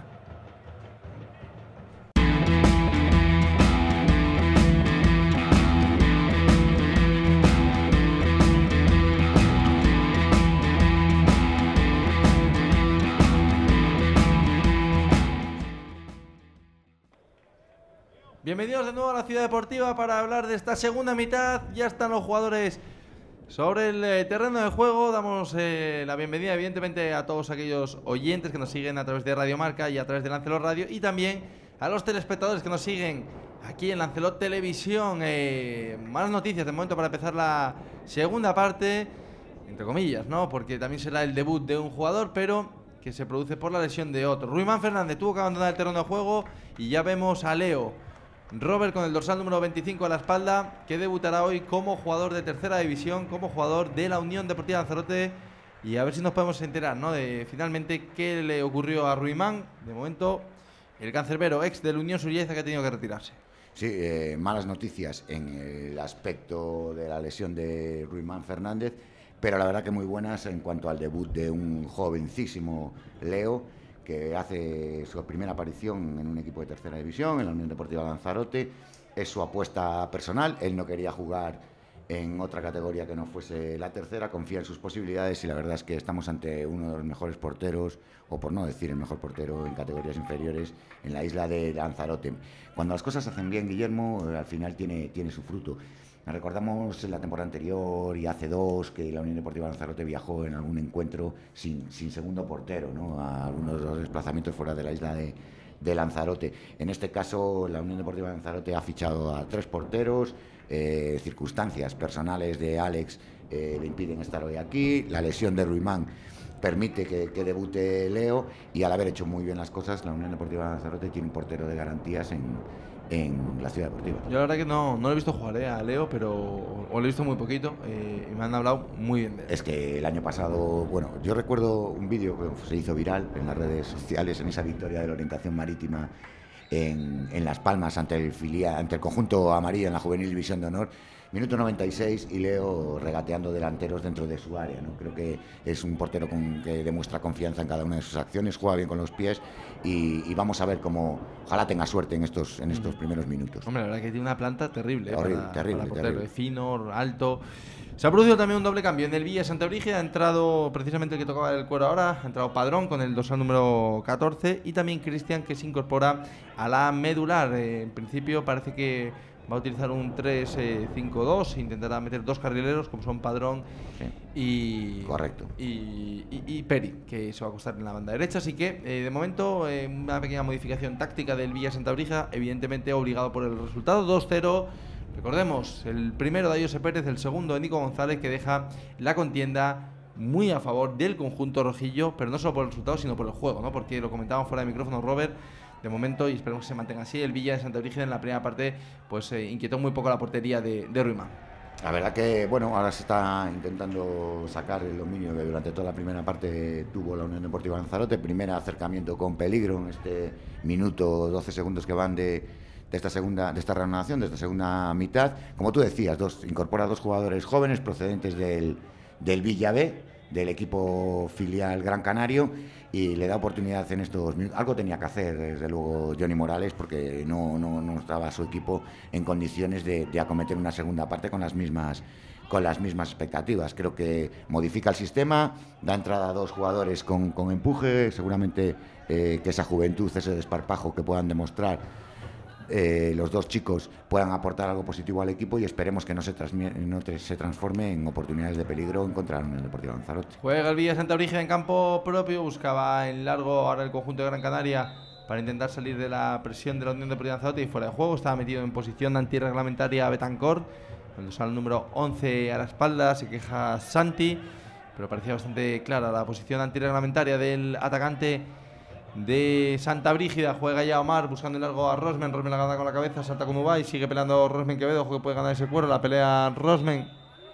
Bienvenidos de nuevo a la Ciudad Deportiva para hablar de esta segunda mitad. Ya están los jugadores sobre el eh, terreno de juego. Damos eh, la bienvenida evidentemente a todos aquellos oyentes que nos siguen a través de Radio Marca y a través de Lancelot Radio, y también a los telespectadores que nos siguen aquí en Lancelot Televisión. Eh, malas noticias de momento para empezar la segunda parte, entre comillas, ¿no? Porque también será el debut de un jugador, pero que se produce por la lesión de otro. Ruimán Fernández tuvo que abandonar el terreno de juego y ya vemos a Leo Robert con el dorsal número veinticinco a la espalda, que debutará hoy como jugador de tercera división, como jugador de la Unión Deportiva Lanzarote. Y a ver si nos podemos enterar, ¿no?, de finalmente qué le ocurrió a Ruimán. De momento, el cancerbero ex del Unión Surieza, que ha tenido que retirarse. Sí, eh, malas noticias en el aspecto de la lesión de Ruimán Fernández, pero la verdad que muy buenas en cuanto al debut de un jovencísimo Leo, que hace su primera aparición en un equipo de tercera división, en la Unión Deportiva Lanzarote. Es su apuesta personal, él no quería jugar en otra categoría que no fuese la tercera, confía en sus posibilidades y la verdad es que estamos ante uno de los mejores porteros, o por no decir el mejor portero en categorías inferiores en la isla de Lanzarote. Cuando las cosas se hacen bien, Guillermo, al final tiene, tiene su fruto. Recordamos en la temporada anterior y hace dos que la Unión Deportiva Lanzarote viajó en algún encuentro sin, sin segundo portero, ¿no?, a algunos de los desplazamientos fuera de la isla de, de Lanzarote. En este caso, la Unión Deportiva Lanzarote ha fichado a tres porteros. Eh, circunstancias personales de Alex eh, le impiden estar hoy aquí. La lesión de Ruimán permite que, que debute Leo, y al haber hecho muy bien las cosas, la Unión Deportiva Lanzarote tiene un portero de garantías en, en la Ciudad Deportiva. Yo la verdad que no, no lo he visto jugar eh, a Leo, pero o lo he visto muy poquito eh, y me han hablado muy bien de él. Es que el año pasado, bueno, yo recuerdo un vídeo que se hizo viral en las redes sociales en esa victoria de la orientación marítima en, en Las Palmas ante el filial, ante el conjunto amarillo en la Juvenil División de Honor. Minuto noventa y seis y Leo regateando delanteros dentro de su área, ¿no? Creo que es un portero con, que demuestra confianza en cada una de sus acciones, juega bien con los pies y, y vamos a ver cómo, ojalá tenga suerte en estos, en estos primeros minutos. Hombre, la verdad que tiene una planta terrible, ¿eh? Horrible, para, terrible, para portero, terrible. fino, alto. Se ha producido también un doble cambio en el Villa Santa Brígida. Ha entrado precisamente el que tocaba el cuero ahora. Ha entrado Padrón con el dorsal número catorce y también Cristian, que se incorpora a la medular. Eh, en principio parece que va a utilizar un tres cinco dos. Intentará meter dos carrileros como son Padrón Sí. y, Correcto. y, y, y Peri, que se va a acostar en la banda derecha. Así que eh, de momento eh, una pequeña modificación táctica del Villa Santa Brígida, evidentemente obligado por el resultado. Dos cero. Recordemos, el primero de José Pérez, el segundo de Nico González, que deja la contienda muy a favor del conjunto rojillo, pero no solo por el resultado, sino por el juego, ¿no? Porque lo comentábamos fuera de micrófono, Robert, de momento, y esperemos que se mantenga así, el Villa de Santa Brígida en la primera parte pues eh, inquietó muy poco la portería de, de Ruimán. La verdad que, bueno, ahora se está intentando sacar el dominio que durante toda la primera parte tuvo la Unión Deportiva Lanzarote. Primer acercamiento con peligro en este minuto, doce segundos que van de, de esta segunda, de esta reanudación, de esta segunda mitad. Como tú decías, dos, incorpora dos jugadores jóvenes procedentes del, del Villa B, del equipo filial Gran Canario, y le da oportunidad en estos minutos. Algo tenía que hacer, desde luego, Johnny Morales, porque no, no, no estaba su equipo en condiciones de, de acometer una segunda parte con las mismas con las mismas expectativas. Creo que modifica el sistema, da entrada a dos jugadores con, con empuje, seguramente eh, que esa juventud, ese desparpajo que puedan demostrar Eh, los dos chicos puedan aportar algo positivo al equipo y esperemos que no se, no se transforme en oportunidades de peligro en contra de la Unión Deportiva Lanzarote. Juega el Villa Santa Brígida en campo propio, buscaba en largo ahora el conjunto de Gran Canaria para intentar salir de la presión de la Unión Deportiva Lanzarote y fuera de juego. Estaba metido en posición antirreglamentaria Betancor, cuando sale el número once a la espalda, se queja Santi, pero parecía bastante clara la posición antirreglamentaria del atacante de Santa Brígida. Juega ya Omar buscando el largo a Rosmen. Rosmen la gana con la cabeza, salta como va y sigue peleando Rosmen Quevedo. Ojo que puede ganar ese cuero. La pelea Rosmen.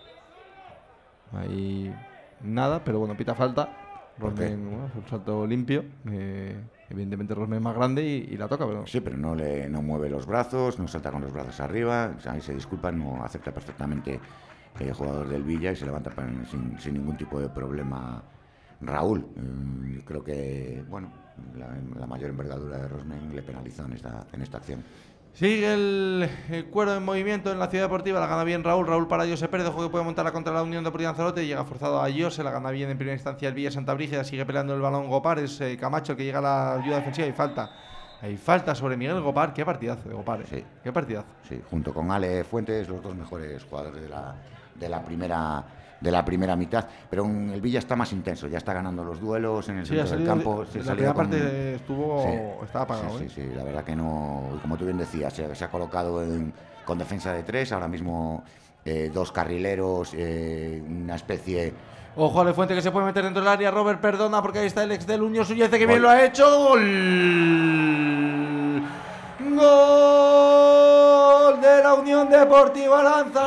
Ahí nada, pero bueno, pita falta. Rosmen, bueno, un salto limpio. Eh, evidentemente Rosmen es más grande y, y la toca, pero sí, pero no le no mueve los brazos, no salta con los brazos arriba. O sea, ahí se disculpa, no acepta perfectamente el jugador del Villa y se levanta sin, sin ningún tipo de problema. Raúl, eh, creo que bueno, la, la mayor envergadura de Rosmen le penalizó en esta, en esta acción. Sigue el, el cuero en movimiento en la Ciudad Deportiva, la gana bien Raúl, Raúl para José Pérez, ojo que puede montarla contra la Unión Deportiva Lanzarote, llega forzado a José, la gana bien en primera instancia el Villa Santa Brígida, sigue peleando el balón Gopar, es eh, Camacho el que llega a la ayuda defensiva y falta. Hay falta sobre Miguel Gopar, qué partidazo de Gopar, eh. Sí. Qué partidazo. Sí, junto con Ale Fuentes, los dos mejores jugadores de la, de la primera de la primera mitad, pero en el Villa está más intenso, ya está ganando los duelos en el Sí, centro del campo. De, la primera parte con... estuvo, sí, estaba apagado. Sí, ¿eh? sí, sí, la verdad que no, como tú bien decías, se, se ha colocado en, con defensa de tres, ahora mismo eh, dos carrileros, eh, una especie... Ojo, Ale Fuente que se puede meter dentro del área, Robert perdona porque ahí está el ex del Unión Sullece que bien lo ha hecho. ¡Gol! ¡Gol de la Unión Deportiva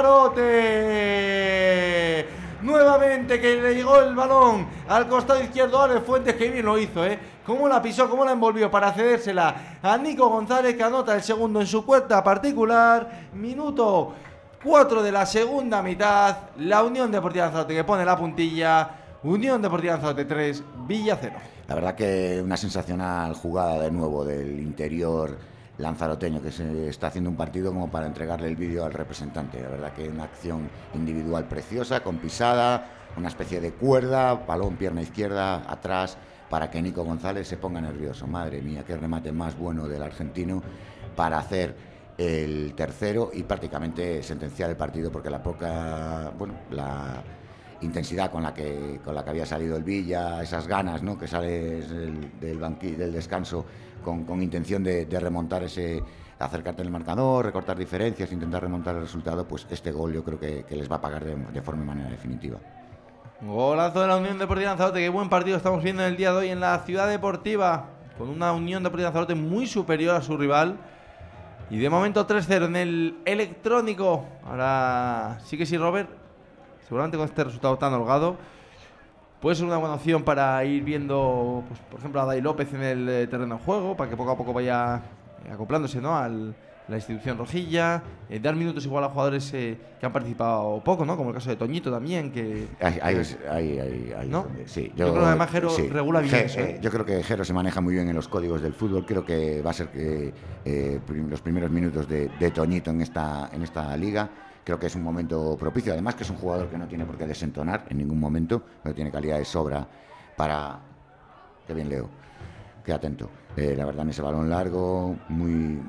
Lanzarote! Nuevamente que le llegó el balón al costado izquierdo a Ale Fuentes, que bien lo hizo, ¿eh? Cómo la pisó, cómo la envolvió para cedérsela a Nico González, que anota el segundo en su cuenta particular. Minuto cuatro de la segunda mitad. La Unión Deportiva Lanzarote que pone la puntilla. Unión Deportiva Lanzarote tres, Villa cero. La verdad que una sensacional jugada de nuevo del interior lanzaroteño, que se está haciendo un partido como para entregarle el vídeo al representante. La verdad que una acción individual preciosa, con pisada, una especie de cuerda, balón, pierna izquierda, atrás, para que Nico González se ponga nervioso. Madre mía, qué remate más bueno del argentino para hacer el tercero y prácticamente sentenciar el partido, porque la poca, bueno, la intensidad con la que con la que había salido el Villa, esas ganas, ¿no?, que sales del, del banquillo, del descanso con, con intención de, de remontar ese, acercarte en el marcador, recortar diferencias, intentar remontar el resultado, pues este gol yo creo que, que les va a pagar de, de forma y manera definitiva. Golazo de la Unión Deportiva Lanzarote, qué buen partido estamos viendo en el día de hoy en la Ciudad Deportiva, con una Unión Deportiva Lanzarote muy superior a su rival. Y de momento tres cero en el electrónico. Ahora sí que sí, Robert. Seguramente con este resultado tan holgado puede ser una buena opción para ir viendo, pues, por ejemplo, a Dai López en el terreno de juego, para que poco a poco vaya acoplándose, ¿no?, al, la institución rojilla, eh, dar minutos igual a jugadores eh, que han participado poco, ¿no? Como el caso de Toñito también, que... Ahí, ahí, ahí, ahí, ahí ¿no? sí, yo, yo creo que además Jero sí. regula bien Ge, eso, ¿eh? Yo creo que Jero se maneja muy bien en los códigos del fútbol. Creo que va a ser que eh, los primeros minutos de, de Toñito en esta, en esta liga. Creo que es un momento propicio. Además que es un jugador que no tiene por qué desentonar en ningún momento, pero tiene calidad de sobra para... Qué bien, Leo. Qué atento. Eh, la verdad, en ese balón largo, muy,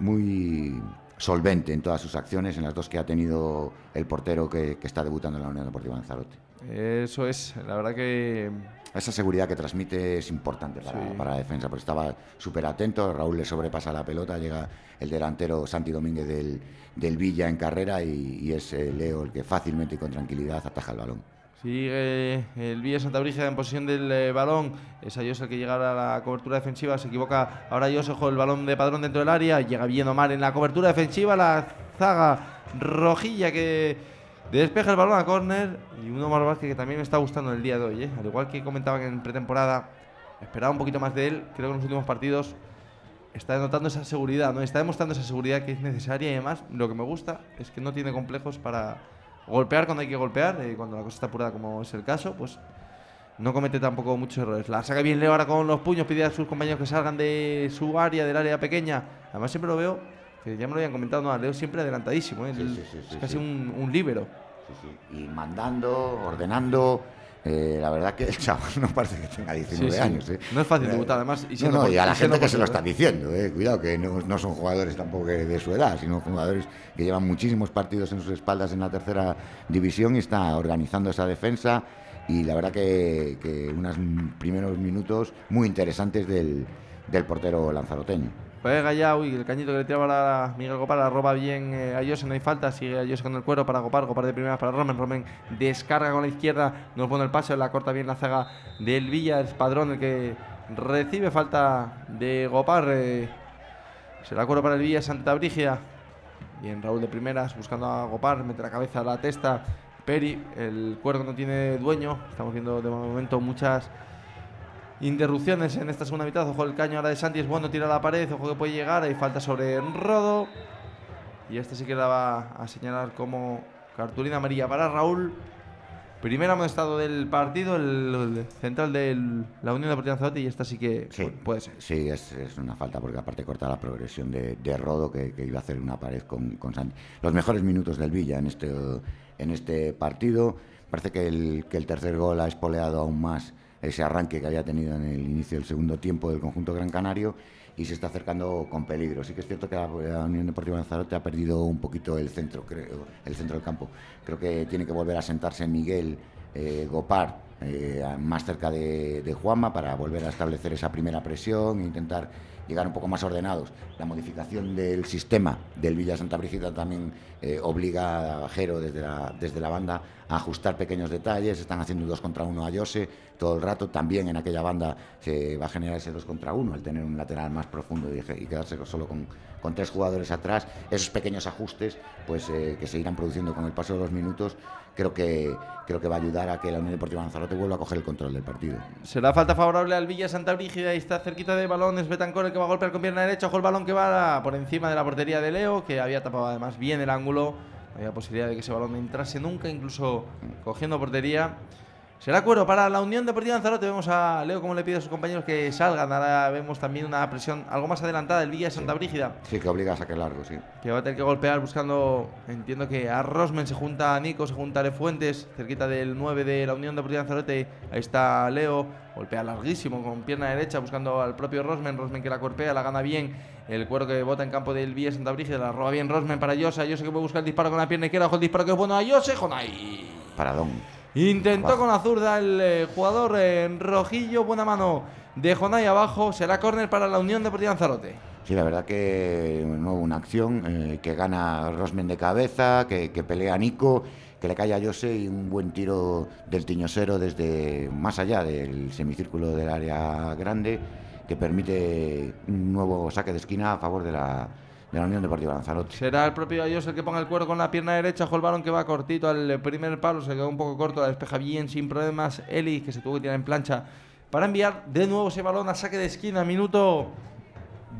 muy solvente en todas sus acciones, en las dos que ha tenido el portero que, que está debutando en la Unión Deportiva Lanzarote. Eso es, la verdad que... Esa seguridad que transmite es importante para, sí. para la defensa, porque estaba súper atento. Raúl le sobrepasa la pelota, llega el delantero Santi Domínguez del, del Villa en carrera y, y es eh, Leo el que fácilmente y con tranquilidad ataja el balón. Sigue el Villa Santa Brígida en posesión del eh, balón. Es Ayos el que llega a la cobertura defensiva. Se equivoca ahora Ayos, ojo el balón de Padrón dentro del área. Llega bien Omar en la cobertura defensiva. La zaga rojilla que despeja el balón a córner. Y un Omar Vázquez que también me está gustando el día de hoy, ¿eh? Al igual que comentaba que en pretemporada esperaba un poquito más de él. Creo que en los últimos partidos está denotando esa seguridad, ¿no? Está demostrando esa seguridad que es necesaria. Y además lo que me gusta es que no tiene complejos para golpear cuando hay que golpear, eh, cuando la cosa está apurada como es el caso, pues no comete tampoco muchos errores. La saca bien Leo ahora con los puños, pide a sus compañeros que salgan de su área, del área pequeña. Además siempre lo veo, que ya me lo habían comentado, no, Leo siempre adelantadísimo, ¿eh? Sí, sí, sí, es sí, casi sí. Un, un líbero. Sí, sí. Y mandando, ordenando. Eh, la verdad que el chaval no parece que tenga diecinueve sí, sí. años. ¿eh? No es fácil debutar, además. Y, no, no, y a la gente que se lo está diciendo, eh. Cuidado, que no, no son jugadores tampoco de su edad, sino jugadores que llevan muchísimos partidos en sus espaldas en la tercera división y está organizando esa defensa. Y la verdad que, que unos primeros minutos muy interesantes del, del portero lanzaroteño. Pega ya, uy, el cañito que le tiraba a Miguel Gopar, la roba bien eh, a Ayose, no hay falta, sigue Ayose con el cuero para Gopar, Gopar de primeras para Romen, Romen descarga con la izquierda, no pone el pase, la corta bien la zaga del Villa, es Padrón el que recibe falta de Gopar, eh, será cuero para el Villa Santa Brígida, bien Raúl de primeras buscando a Gopar, mete la cabeza a la testa, Peri, el cuero no tiene dueño, estamos viendo de momento muchas interrupciones en esta segunda mitad. Ojo el caño ahora de Santi, es bueno, tira a la pared, ojo que puede llegar, hay falta sobre Rodo y este sí que la va a señalar como cartulina amarilla para Raúl. Primer amonestado del partido, el, el central de la Unión Deportiva Lanzarote, y esta sí que sí, puede ser. Sí, es, es una falta porque aparte corta la progresión de, de Rodo que, que iba a hacer una pared con, con Santi. Los mejores minutos del Villa en este, en este partido. Parece que el, que el tercer gol ha espoleado aún más ese arranque que había tenido en el inicio del segundo tiempo del conjunto gran canario y se está acercando con peligro. Sí que es cierto que la, la Unión Deportiva Lanzarote ha perdido un poquito el centro, creo, el centro del campo. Creo que tiene que volver a sentarse Miguel eh, Gopar eh, más cerca de, de Juanma para volver a establecer esa primera presión e intentar llegar un poco más ordenados. La modificación del sistema del Villa Santa Brígida también eh, obliga a Jero desde la, desde la banda a ajustar pequeños detalles. Están haciendo un dos contra uno a Ayose todo el rato. También en aquella banda se va a generar ese dos contra uno al tener un lateral más profundo y, y quedarse solo con, con tres jugadores atrás. Esos pequeños ajustes pues eh, que se irán produciendo con el paso de los minutos, creo que creo que va a ayudar a que la Unión Deportiva Lanzarote vuelva a coger el control del partido. Será falta favorable al Villa Santa Brígida y está cerquita de balones Betancor el que va a golpear con pierna derecha. Ojo el balón que va por encima de la portería de Leo, que había tapado además bien el ángulo. Había posibilidad de que ese balón no entrase nunca, incluso cogiendo portería. Será cuero para la Unión Deportiva Lanzarote. Vemos a Leo como le pide a sus compañeros que salgan. Ahora vemos también una presión algo más adelantada del Villa Santa Brígida. Sí, que obliga a saque largo, sí. Que va a tener que golpear buscando, entiendo que a Rosmen, se junta a Nico, se junta a Lefuentes, cerquita del nueve de la Unión Deportiva Lanzarote. Ahí está Leo, golpea larguísimo con pierna derecha buscando al propio Rosmen. Rosmen que la corpea, la gana bien. El cuero que bota en campo del Villa Santa Brígida, la roba bien Rosmen para Ayose. Ayose que puede buscar el disparo con la pierna izquierda. Ojo el disparo que es bueno a Ayose. Jonay. Paradón. Intentó abajo con la zurda el eh, jugador en eh, rojillo, buena mano de Jonay abajo, será córner para la Unión Deportiva Lanzarote. Sí, la verdad que de nuevo una acción eh, que gana Rosmen de cabeza, que, que pelea a Nico, que le cae a Ayose y un buen tiro del Tiñosero desde más allá del semicírculo del área grande, que permite un nuevo saque de esquina a favor de la de la Unión Deportiva Lanzarote. Será el propio Ayose el que ponga el cuero con la pierna derecha. Ojo el balón que va cortito al primer palo, se quedó un poco corto, la despeja bien sin problemas Eli, que se tuvo que tirar en plancha para enviar de nuevo ese balón a saque de esquina. Minuto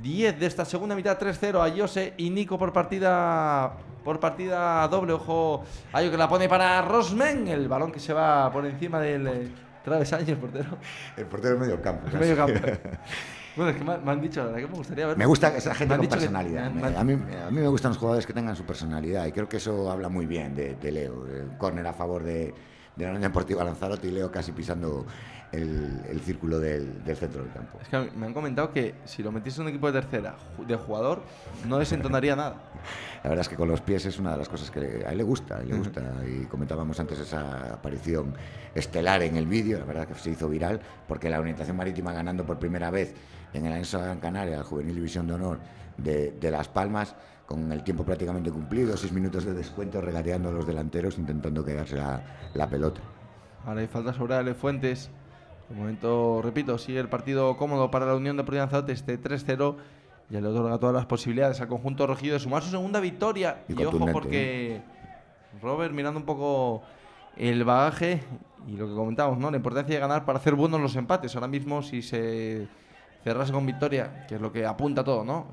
diez de esta segunda mitad, tres cero a Jose y Nico por partida por partida doble. Ojo, Ayo que la pone para Rosmen, el balón que se va por encima del eh, travesaño, el portero. El portero medio campo. El medio campo. Bueno, es que me, me han dicho, la verdad que me gustaría ver. Me gusta esa gente con personalidad. Que, me, me, a, mí, a mí me gustan los jugadores que tengan su personalidad y creo que eso habla muy bien de, de Leo. El córner a favor de, de la Unión Deportiva Lanzarote y Leo casi pisando el, el círculo del, del centro del campo. Es que me han comentado que si lo metiese en un equipo de tercera de jugador no desentonaría nada. La verdad es que con los pies es una de las cosas que a él le gusta, a él le gusta. Y comentábamos antes esa aparición estelar en el vídeo, la verdad que se hizo viral, porque la Orientación Marítima ganando por primera vez en el anexo de Gran Canaria, la Juvenil División de Honor de, de Las Palmas, con el tiempo prácticamente cumplido, seis minutos de descuento, regateando a los delanteros, intentando quedarse la, la pelota. Ahora hay falta sobre Ale Fuentes. De momento, repito, sigue el partido cómodo para la Unión Deportiva Lanzarote, este tres cero. Ya le otorga todas las posibilidades al conjunto rojillo de sumar su segunda victoria. Y, y ojo, porque ¿eh? Robert, mirando un poco el bagaje y lo que comentamos, ¿no? La importancia de ganar para hacer buenos los empates. Ahora mismo, si se cerrase con victoria, que es lo que apunta todo, ¿no?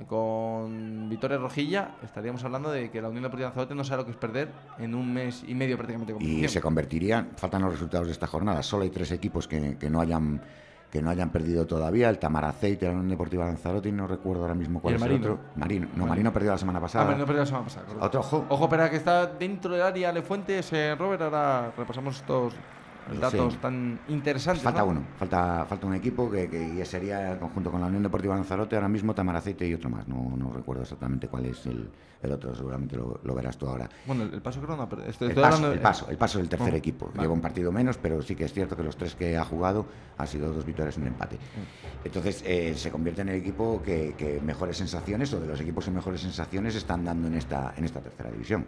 Con victoria rojilla, estaríamos hablando de que la Unión Deportiva Lanzarote no sabe lo que es perder en un mes y medio prácticamente. Y se convertiría, faltan los resultados de esta jornada. Solo hay tres equipos que, que no hayan que no hayan perdido todavía, el Tamaraceite, la Unión Deportiva Lanzarote, y no recuerdo ahora mismo cuál es el otro. Marino. No, Marino, Marino perdió la semana pasada. Ah, Marino perdió la semana pasada. Correcto. Otro, ojo. Ojo, espera, que está dentro del área Ale Fuentes, eh, Robert, ahora repasamos estos datos sí. tan interesantes. Falta ¿no? uno, falta, falta un equipo que, que sería conjunto con la Unión Deportiva Lanzarote, ahora mismo Tamaraceite y otro más. No, no recuerdo exactamente cuál es el, el otro, seguramente lo, lo verás tú ahora. Bueno, el, el paso creo no, pero estoy, el, estoy paso, hablando el paso, el paso del tercer oh, equipo. Vale. Lleva un partido menos, pero sí que es cierto que los tres que ha jugado han sido dos victorias y un empate. Entonces eh, se convierte en el equipo que, que mejores sensaciones, o de los equipos que mejores sensaciones están dando en esta, en esta tercera división.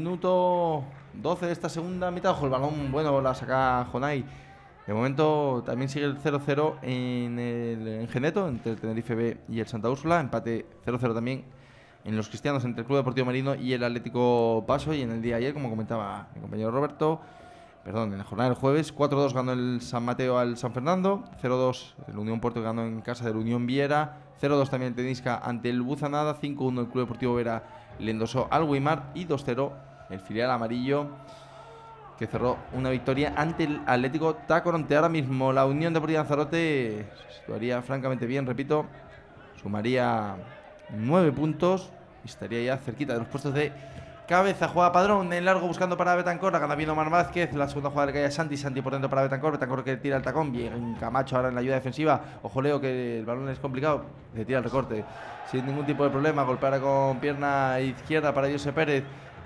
Minuto doce de esta segunda mitad. Ojo, el balón, bueno, la saca Jonay. De momento también sigue el cero cero en el en Geneto, entre el Tenerife B y el Santa Úrsula. Empate cero cero también en los Cristianos entre el Club Deportivo Marino y el Atlético Paso. Y en el día de ayer, como comentaba mi compañero Roberto, perdón, en la jornada del jueves, cuatro dos ganó el San Mateo al San Fernando, cero dos el Unión Puerto ganó en casa del Unión Viera, cero dos también el Tenisca ante el Buzanada, cinco uno el Club Deportivo Vera le endosó al Weimar y dos cero el filial amarillo, que cerró una victoria ante el Atlético Tacoronte. Ahora mismo la Unión Deportiva Lanzarote se situaría francamente bien, repito, sumaría nueve puntos y estaría ya cerquita de los puestos de cabeza. Juega Padrón en largo buscando para Betancor, la gana bien Omar Vázquez, la segunda jugada le cae a Santi, Santi por dentro para Betancor, Betancor que tira el tacón, bien Camacho ahora en la ayuda defensiva, ojo Leo que el balón es complicado, le tira el recorte sin ningún tipo de problema, golpea con pierna izquierda para Jose Pérez.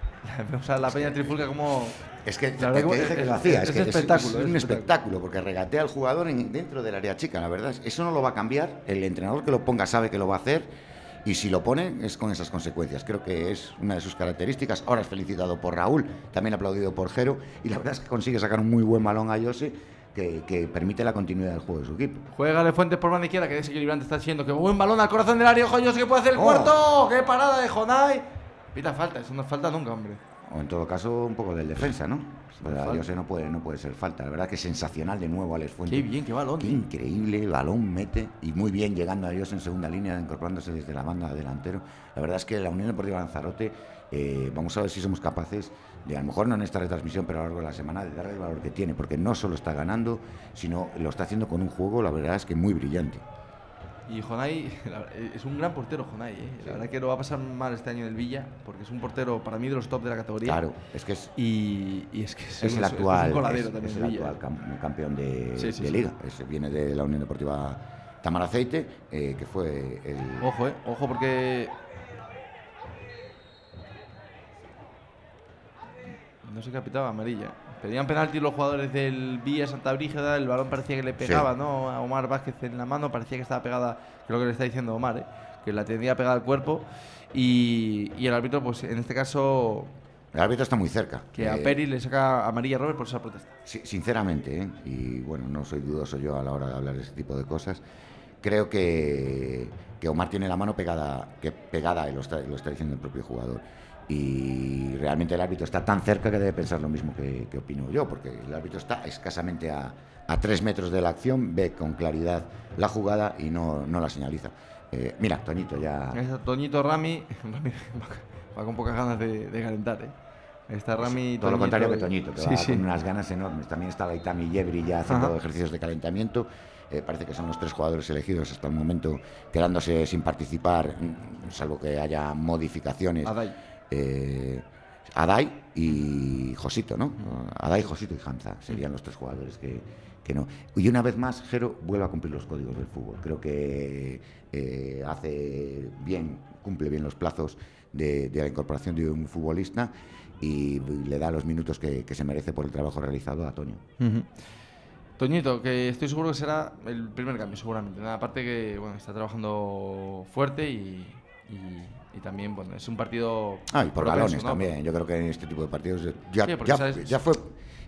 O sea, la peña trifulca como... Es que te, te dije que lo hacía, es, es, que espectáculo, es, es, es un espectáculo, porque regatea al jugador en, dentro del área chica, la verdad. Eso no lo va a cambiar, el entrenador que lo ponga sabe que lo va a hacer, y si lo pone es con esas consecuencias. Creo que es una de sus características. Ahora es felicitado por Raúl, también aplaudido por Jero, y la verdad es que consigue sacar un muy buen balón a Jose, que, que permite la continuidad del juego de su equipo. Juega de Fuentes por banda izquierda, que desequilibrante está siendo, que buen balón al corazón del área, ojo Jose que puede hacer el oh. cuarto, qué parada de Jonay. Pita falta, eso no es falta nunca, hombre. O en todo caso un poco del defensa, ¿no? Yo sé, no puede, no puede ser falta. La verdad que es sensacional de nuevo Alex Fuentes. Qué bien, qué balón. Qué increíble balón mete, y muy bien llegando a Dios en segunda línea, incorporándose desde la banda delantero. La verdad es que la Unión Deportiva Lanzarote, eh, vamos a ver si somos capaces de, a lo mejor no en esta retransmisión, pero a lo largo de la semana, de darle el valor que tiene, porque no solo está ganando, sino lo está haciendo con un juego, la verdad es que muy brillante. Y Jonay es un gran portero, Jonay, ¿eh? La verdad que lo va a pasar mal este año en el Villa, porque es un portero para mí de los top de la categoría. Claro, es que es y, y es que es, es un, el actual, es, un es, también es el actual cam, campeón de, sí, sí, de sí. liga. Es, viene de la Unión Deportiva Tamaraceite, eh, que fue el... Ojo, eh, ojo porque no se capitaba amarilla. Pedían penalti los jugadores del Villa Santa Brígida, el balón parecía que le pegaba, sí. ¿no? A Omar Vázquez en la mano, parecía que estaba pegada, creo que le está diciendo Omar, ¿eh? Que la tenía pegada al cuerpo, y, y el árbitro, pues en este caso... El árbitro está muy cerca. Que eh, a Peri le saca amarilla a Robert por esa protesta. Sí, sinceramente, ¿eh? Y bueno, no soy dudoso yo a la hora de hablar de ese tipo de cosas. Creo que, que Omar tiene la mano pegada, que pegada, y lo está, lo está diciendo el propio jugador. Y realmente el árbitro está tan cerca que debe pensar lo mismo que, que opino yo, porque el árbitro está escasamente a, a tres metros de la acción, ve con claridad la jugada y no, no la señaliza. Eh, mira, Toñito ya... Es Toñito, Rami, Rami va con pocas ganas de, de calentar, ¿eh? Está Rami, todo Toñito, lo contrario que Toñito, que sí, va sí. con unas ganas enormes. También está Gaitami y Yebri ya haciendo Ajá. ejercicios de calentamiento. Eh, parece que son los tres jugadores elegidos hasta el momento, quedándose sin participar, salvo que haya modificaciones. Adai. Eh, Adai y Josito, ¿no? Adai, Josito y Hamza serían los tres jugadores que, que no. Y una vez más, Jero vuelve a cumplir los códigos del fútbol. Creo que eh, hace bien, cumple bien los plazos de, de la incorporación de un futbolista y le da los minutos que, que se merece por el trabajo realizado a Toño. Uh-huh. Toñito, que estoy seguro que será el primer cambio, seguramente. Nada, aparte que bueno, está trabajando fuerte y, y, y también bueno, es un partido. Ah, y por propenso, balones ¿no? también. Yo creo que en este tipo de partidos ya, Sí, ya, sabes... ya fue.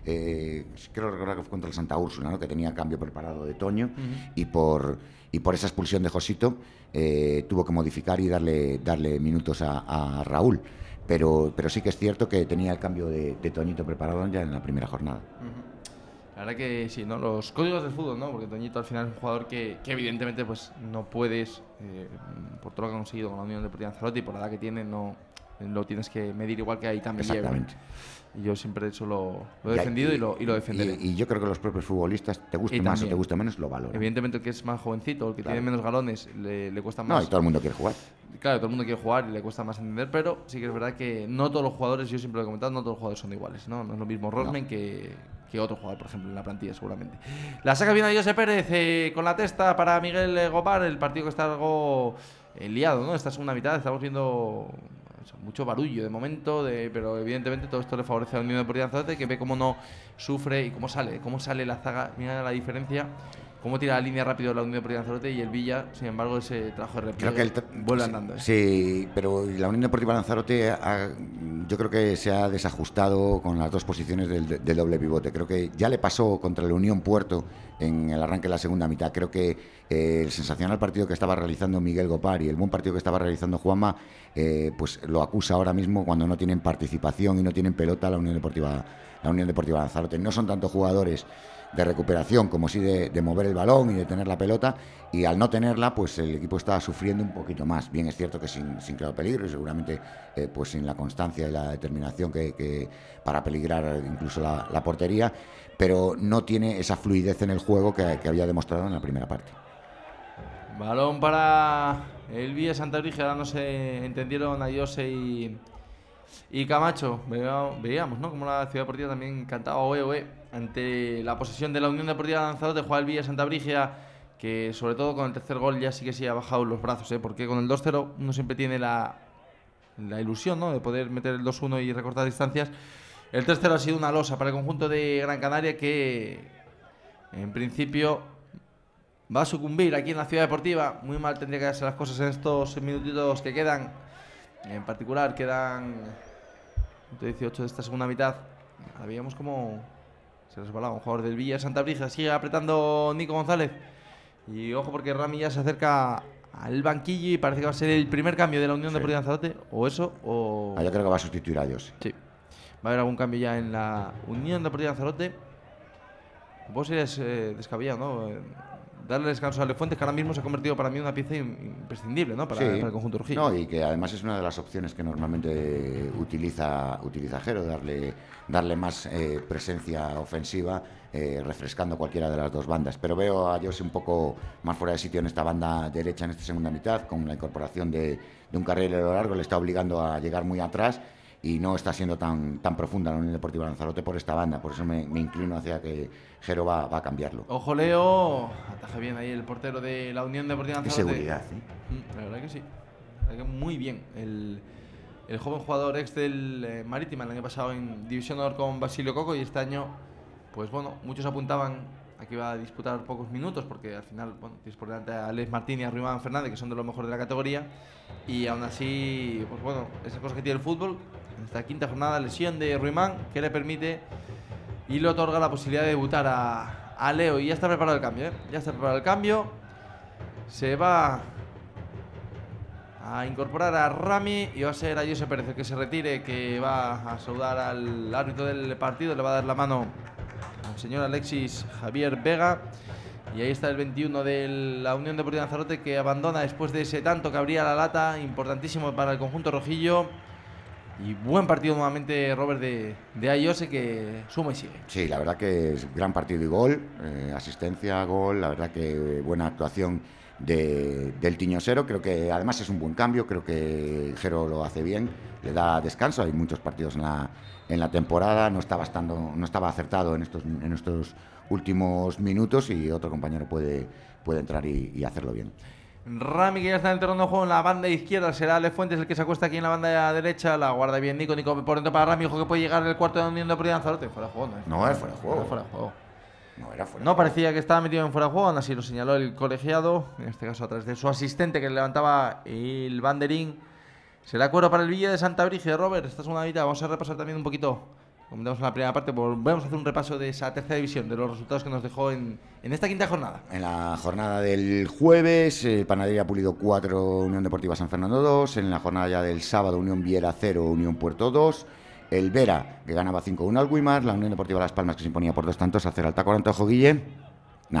Eh, creo recordar que fue contra el Santa Úrsula, ¿no? Que tenía cambio preparado de Toño uh-huh. y por y por esa expulsión de Josito eh, tuvo que modificar y darle darle minutos a, a Raúl. Pero, pero sí que es cierto que tenía el cambio de, de Toñito preparado ya en la primera jornada. Uh-huh. La verdad que sí, ¿no? Los códigos del fútbol, ¿no? Porque Toñito al final es un jugador que, que evidentemente pues no puedes, eh, por todo lo que ha conseguido con la Unión Deportiva Lanzarote y por la edad que tiene, no lo tienes que medir igual que ahí también. Exactamente. Y yo siempre eso lo, lo he defendido y, y, lo, y lo defenderé. Y, y yo creo que los propios futbolistas, te guste más o te guste menos, lo valoran. Evidentemente el que es más jovencito, el que claro. tiene menos galones, le, le cuesta más. No, y todo el mundo quiere jugar. Claro, todo el mundo quiere jugar y le cuesta más entender, pero sí que es verdad que no todos los jugadores, yo siempre lo he comentado, no todos los jugadores son iguales, ¿no? No es lo mismo Rosmen no. que, que otro jugador, por ejemplo, en la plantilla seguramente. La saca bien a José Pérez eh, con la testa para Miguel Gopar, el partido que está algo eh, liado, ¿no? Esta segunda mitad estamos viendo mucho barullo de momento, de, pero evidentemente todo esto le favorece a la Unión Deportiva Lanzarote, que ve cómo no sufre y cómo sale, cómo sale la zaga, mira la diferencia, cómo tira la línea rápido la Unión Deportiva Lanzarote y el Villa, sin embargo, ese trabajo de repliegue vuelve andando. ¿eh? Sí, pero la Unión Deportiva Lanzarote ha, yo creo que se ha desajustado con las dos posiciones del, del doble pivote. Creo que ya le pasó contra la Unión Puerto en el arranque de la segunda mitad. Creo que eh, el sensacional partido que estaba realizando Miguel Gopar y el buen partido que estaba realizando Juanma, eh, pues lo acusa ahora mismo cuando no tienen participación y no tienen pelota la Unión Deportiva, la Unión Deportiva Lanzarote. No son tanto jugadores de recuperación como sí de, de mover el balón y de tener la pelota, y al no tenerla pues el equipo está sufriendo un poquito más. Bien, es cierto que sin, sin claro peligro y seguramente eh, pues sin la constancia y la determinación que, que para peligrar incluso la, la portería, pero no tiene esa fluidez en el juego que, que había demostrado en la primera parte. Balón para el Villa Santa Brígida, ahora no se entendieron a Jose y, y Camacho. Veíamos, veíamos, ¿no? Como la Ciudad Deportiva también cantaba oe oe ante la posesión de la Unión Deportiva Lanzarote. Juega el Villa Santa Brígida, que sobre todo con el tercer gol ya sí que sí ha bajado los brazos, ¿eh? Porque con el dos cero uno siempre tiene la, la ilusión, ¿no? De poder meter el dos uno y recortar distancias. El tres cero ha sido una losa para el conjunto de Gran Canaria, que en principio va a sucumbir aquí en la Ciudad Deportiva. Muy mal tendría que darse las cosas en estos minutitos que quedan. En particular quedan dieciocho de esta segunda mitad. Habíamos como se resbalaba un jugador del Villa Santa Brígida. Sigue apretando Nico González. Y ojo porque Rami ya se acerca al banquillo y parece que va a ser el primer cambio de la Unión sí. Deportiva Lanzarote. O eso o... Ah, yo creo que va a sustituir a Dios. Sí. Va a haber algún cambio ya en la Unión Deportiva Lanzarote. Vos eres eh, descabellado, ¿no? Darle descanso a Lefuentes, que ahora mismo se ha convertido para mí en una pieza imprescindible, ¿no? Para, sí. para el conjunto rojillo. No, y que además es una de las opciones que normalmente utiliza, utiliza Jero, darle, darle más eh, presencia ofensiva, eh, refrescando cualquiera de las dos bandas. Pero veo a Jose un poco más fuera de sitio en esta banda derecha en esta segunda mitad, con la incorporación de, de un carrilero largo, le está obligando a llegar muy atrás y no está siendo tan, tan profunda la Unión Deportiva Lanzarote por esta banda. Por eso me, me inclino hacia que Jero va, va a cambiarlo. Ojo, Leo, ataja bien ahí el portero de la Unión Deportiva Lanzarote. Qué seguridad, ¿eh? La verdad que sí, la verdad que muy bien. El, el joven jugador ex del eh, Marítima el año pasado en División de Honor con Basilio Coco, y este año, pues bueno, muchos apuntaban a que iba a disputar pocos minutos, porque al final, bueno, tienes por delante a Alex Martín y a Ruimán Fernández, que son de los mejores de la categoría, y aún así, pues bueno, esas cosas que tiene el fútbol. En esta quinta jornada, lesión de Ruimán, que le permite y le otorga la posibilidad de debutar a, a Leo. Y ya está preparado el cambio, ¿eh? Ya está preparado el cambio. Se va a incorporar a Rami y va a ser a Jose Pérez el que se retire, que va a saludar al árbitro del partido. Le va a dar la mano al señor Alexis Javier Vega. Y ahí está el veintiuno de la Unión Deportiva Lanzarote, que abandona después de ese tanto que abría la lata, importantísimo para el conjunto rojillo. Y buen partido nuevamente, Robert, de, de Ayose, que suma y sigue. Sí, la verdad que es gran partido y gol, eh, asistencia, gol, la verdad que buena actuación de, del Tiñosero. Creo que además es un buen cambio, creo que Jero lo hace bien, le da descanso. Hay muchos partidos en la, en la temporada, no estaba, estando, no estaba acertado en estos, en estos últimos minutos y otro compañero puede, puede entrar y, y hacerlo bien. Rami, que ya está en el terreno de juego en la banda izquierda, será Ale Fuentes el que se acuesta aquí en la banda derecha, la guarda bien Nico, Nico por dentro para Rami, ojo que puede llegar el cuarto de Unión Deportiva Lanzarote. Fuera de juego, ¿no? No, es fuera de juego. No, fuera de juego. No, era fuera. No parecía que estaba metido en fuera de juego, aún así lo señaló el colegiado, en este caso a través de su asistente que le levantaba el banderín. Será cuero para el Villa de Santa Brígida. Robert, esta es una vida, vamos a repasar también un poquito, comentamos en la primera parte, volvemos a hacer un repaso de esa tercera división, de los resultados que nos dejó en, en esta quinta jornada. En la jornada del jueves, eh, Panadería Pulido cuatro, Unión Deportiva San Fernando dos. En la jornada ya del sábado, Unión Viera cero, Unión Puerto dos. El Vera, que ganaba cinco uno al Guimar. La Unión Deportiva Las Palmas, que se imponía por dos tantos a cero al Tacoronte Ojo Guille. No.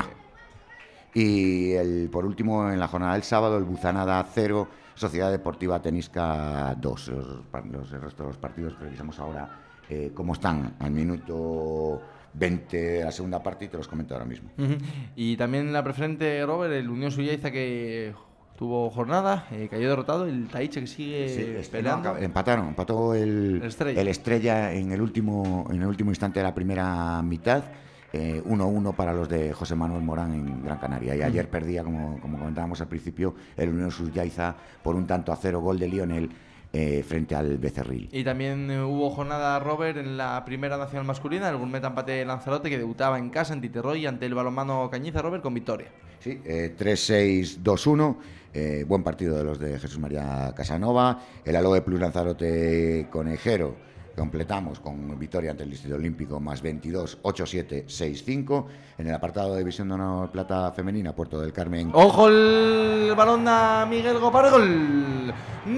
Y el, por último, en la jornada del sábado, el Buzanada cero, Sociedad Deportiva Tenisca dos. Los, los, el resto de los partidos que revisamos ahora, eh, cómo están al minuto veinte de la segunda parte, y te los comento ahora mismo. Uh-huh. Y también la preferente, Robert, el Unión Suyaiza, que tuvo jornada, eh, cayó derrotado, el Taiche que sigue sí, este, peleando. No, empataron, empató el, el, Estrella. el Estrella en el último en el último instante de la primera mitad, eh, uno uno para los de José Manuel Morán en Gran Canaria. Y uh-huh. ayer perdía, como, como comentábamos al principio, el Unión Suyaiza por un tanto a cero, gol de Lionel, Eh, frente al Becerril. Y también eh, hubo jornada, Robert, en la primera nacional masculina, el Gourmet Empate Lanzarote, que debutaba en casa en Titerroy ante el balonmano Cañiza, Robert, con victoria. Sí, eh, tres seis dos uno, eh, buen partido de los de Jesús María Casanova. El Aloe Plus Lanzarote Conejero completamos con victoria ante el Distrito Olímpico, más veintidós, ocho siete, seis cinco. En el apartado de División de Honor Plata Femenina, Puerto del Carmen. ¡Ojo el balón a Miguel Gopar! ¡Gol!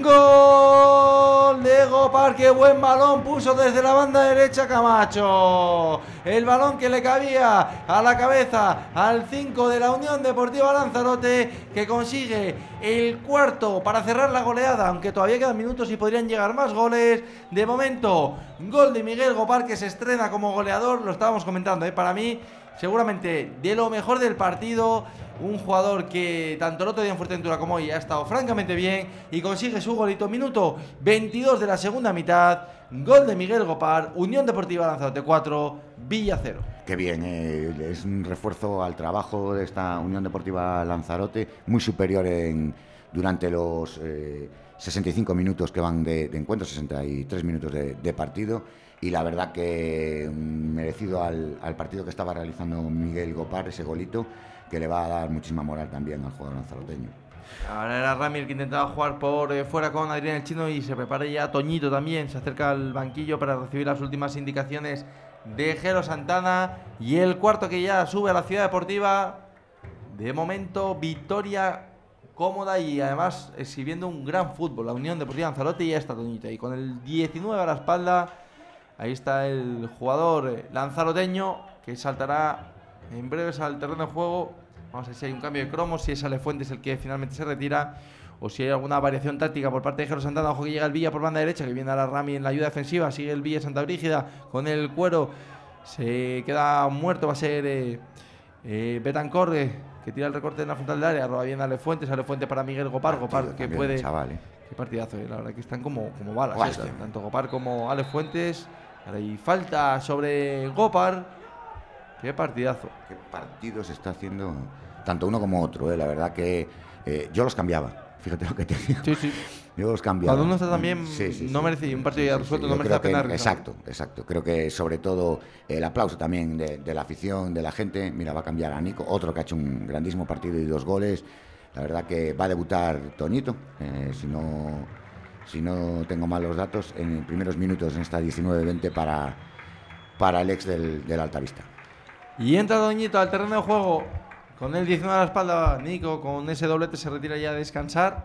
¡Gol de Gopar! ¡Qué buen balón puso desde la banda derecha Camacho! El balón que le cabía a la cabeza al cinco de la Unión Deportiva Lanzarote, que consigue el cuarto para cerrar la goleada, aunque todavía quedan minutos y podrían llegar más goles. De momento, gol de Miguel Gopar, que se estrena como goleador, lo estábamos comentando, ¿eh? Para mí, seguramente de lo mejor del partido, un jugador que tanto el otro día en Fuerteventura como hoy ha estado francamente bien y consigue su golito, minuto veintidós de la segunda mitad, gol de Miguel Gopar, Unión Deportiva Lanzarote cuatro, Villa cero. Qué bien, eh, es un refuerzo al trabajo de esta Unión Deportiva Lanzarote, muy superior en, durante los eh, sesenta y cinco minutos que van de, de encuentro, sesenta y tres minutos de, de partido, y la verdad que merecido al, al partido que estaba realizando Miguel Gopar, ese golito, que le va a dar muchísima moral también al jugador lanzaroteño. Ahora era Rami el que intentaba jugar por eh, fuera con Adrián el Chino, y se prepara ya Toñito también, se acerca al banquillo para recibir las últimas indicaciones de Jero Santana. Y el cuarto que ya sube a la Ciudad Deportiva, de momento victoria cómoda y además exhibiendo un gran fútbol, la Unión Deportiva Lanzarote. Y ya está Toñito, y con el diecinueve a la espalda, ahí está el jugador lanzaroteño, que saltará en breves al terreno de juego. Vamos a ver si hay un cambio de cromos, si es Ale Fuentes el que finalmente se retira, o si hay alguna variación táctica por parte de Jero Santana. Ojo que llega el Villa por banda derecha, que viene ahora Rami en la ayuda defensiva. Sigue el Villa Santa Brígida con el cuero, se queda muerto, va a ser eh, eh, Betancor, eh, que tira el recorte en la frontal del área. Roba bien Ale Fuentes, Ale Fuentes para Miguel Gopar, Gopar que puede... Chaval, ¿eh? Qué partidazo, eh, la verdad que están como, como balas, eh, tanto Gopar como Ale Fuentes. Ahora hay falta sobre Gopar. Qué partidazo. Qué partido se está haciendo tanto uno como otro, ¿eh? La verdad que eh, yo los cambiaba. Fíjate lo que te digo. Sí, sí. Yo los cambiaba. Cuando uno está también, sí, sí, no sí, merece, un partido sí, ya sí, resuelto, sí, no merece la pena. Que, exacto, exacto. Creo que sobre todo el aplauso también de, de la afición, de la gente. Mira, va a cambiar a Nico, otro que ha hecho un grandísimo partido y dos goles. La verdad que va a debutar Toñito, eh, si no si no tengo mal los datos, en primeros minutos en esta diecinueve veinte para, para el ex del, del Altavista. Y entra Doñito al terreno de juego con el diecinueve a la espalda. Nico con ese doblete se retira ya a descansar.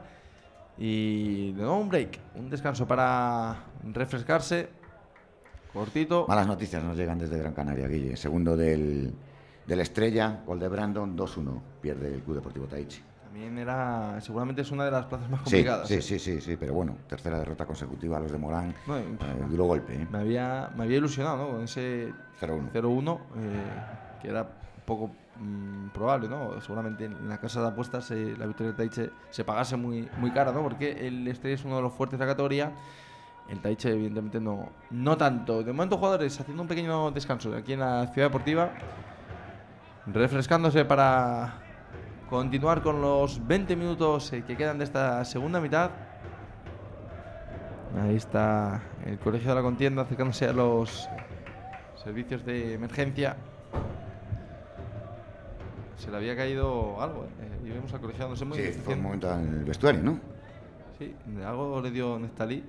Y de nuevo un break, un descanso para refrescarse. Cortito. Malas noticias nos llegan desde Gran Canaria, Guille. Segundo del, del Estrella, gol de Brandon, dos uno, pierde el Club Deportivo Taichi. También era, seguramente es una de las plazas más complicadas. Sí, ¿eh? sí, sí, sí, pero bueno, tercera derrota consecutiva a los de Morán, No, eh, duro golpe. ¿eh? Me había, me había ilusionado, ¿no? Con ese cero uno, eh, que era poco mmm, probable, ¿no? Seguramente en la casa de apuestas eh, la victoria del Taiche se pagase muy, muy cara, ¿no? Porque el Estrella es uno de los fuertes de la categoría. El Taiche, evidentemente, no, no tanto. De momento, jugadores haciendo un pequeño descanso aquí en la Ciudad Deportiva, refrescándose para continuar con los veinte minutos eh, que quedan de esta segunda mitad. Ahí está el Colegio de la Contienda acercándose a los servicios de emergencia. Se le había caído algo, eh. Y vemos al colegiado, no sé muy bien. Sí, fue un momento en el vestuario, ¿no? Sí, algo le dio Neftalí.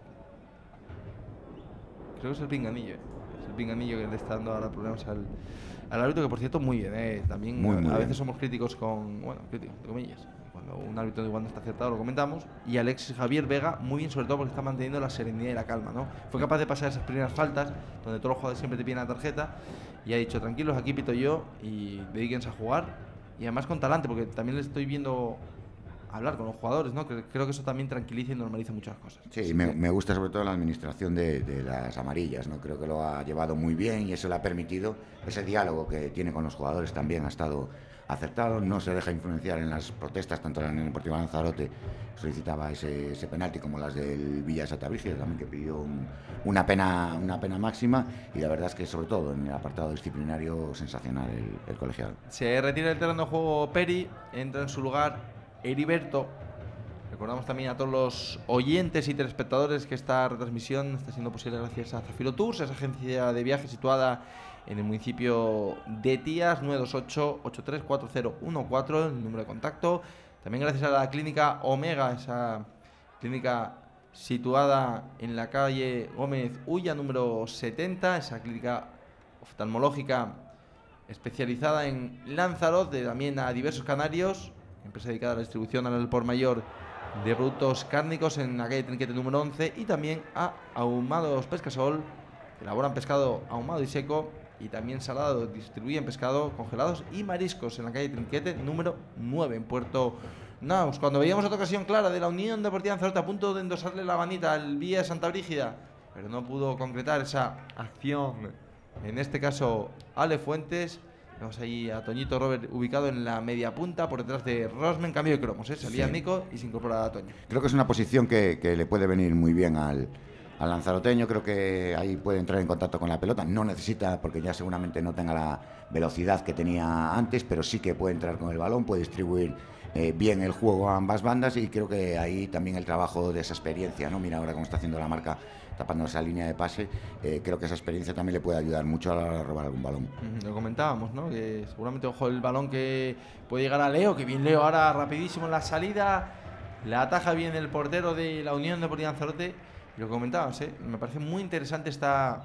Creo que es el pinganillo. Es el pinganillo que le está dando ahora problemas al, al árbitro, que por cierto, muy bien, ¿eh? También muy, a, muy a veces bien. somos críticos con. Bueno, críticos, de comillas. Cuando un árbitro igual no está acertado, lo comentamos. Y Alexis Javier Vega, muy bien, sobre todo porque está manteniendo la serenidad y la calma, ¿no? Fue capaz de pasar esas primeras faltas, donde todos los jugadores siempre te piden la tarjeta. Y ha dicho, tranquilos, aquí pito yo y dedíquense a jugar. Y además con talante, porque también le estoy viendo hablar con los jugadores, ¿no? Creo que eso también tranquiliza y normaliza muchas cosas. Sí, y me, me gusta sobre todo la administración de, de las amarillas, ¿no? Creo que lo ha llevado muy bien y eso le ha permitido, ese diálogo que tiene con los jugadores también ha estado acertado, no se deja influenciar en las protestas, tanto la Unión Deportiva Lanzarote solicitaba ese, ese penalti como las del Villa de Santa Brígida también, que pidió un, una, pena, una pena máxima, y la verdad es que sobre todo en el apartado disciplinario sensacional el, el colegiado. Se retira del terreno de juego Peri, entra en su lugar Heriberto. Recordamos también a todos los oyentes y telespectadores que esta retransmisión está siendo posible gracias a Zafiro Tours, esa agencia de viajes situada en el municipio de Tías. Nueve dos ocho, ocho tres cuatro cero uno cuatro, el número de contacto. También gracias a la clínica Omega, esa clínica situada en la calle Gómez Ulla número setenta, esa clínica oftalmológica especializada en Lanzarote, también a diversos canarios, empresa dedicada a la distribución al por mayor de productos cárnicos en la calle Trinquete número once, y también a Ahumados Pescasol, que elaboran pescado ahumado y seco, y también salado, distribuyen pescado, congelados y mariscos en la calle Trinquete número nueve, en Puerto Naus. Cuando veíamos otra ocasión clara de la Unión Deportiva Lanzarote a punto de endosarle la manita al Villa de Santa Brígida, pero no pudo concretar esa acción, en este caso Ale Fuentes. Vemos ahí a Toñito Robert ubicado en la media punta, por detrás de Rosmen, cambio de cromos, ¿eh? Salía sí. Nico y se incorpora a Toño. Creo que es una posición que, que le puede venir muy bien al, al lanzaroteño. Creo que ahí puede entrar en contacto con la pelota. No necesita, porque ya seguramente no tenga la velocidad que tenía antes, pero sí que puede entrar con el balón, puede distribuir eh, bien el juego a ambas bandas, y creo que ahí también el trabajo de esa experiencia, ¿no? Mira ahora cómo está haciendo la marca, tapando esa línea de pase. Eh, creo que esa experiencia también le puede ayudar mucho a la hora de robar algún balón. Uh-huh. Lo comentábamos, ¿no? Que seguramente, ojo, el balón que puede llegar a Leo, que bien Leo ahora rapidísimo en la salida, la ataja bien el portero de la Unión Deportiva Lanzarote. Y lo comentábamos, ¿eh? Me parece muy interesante esta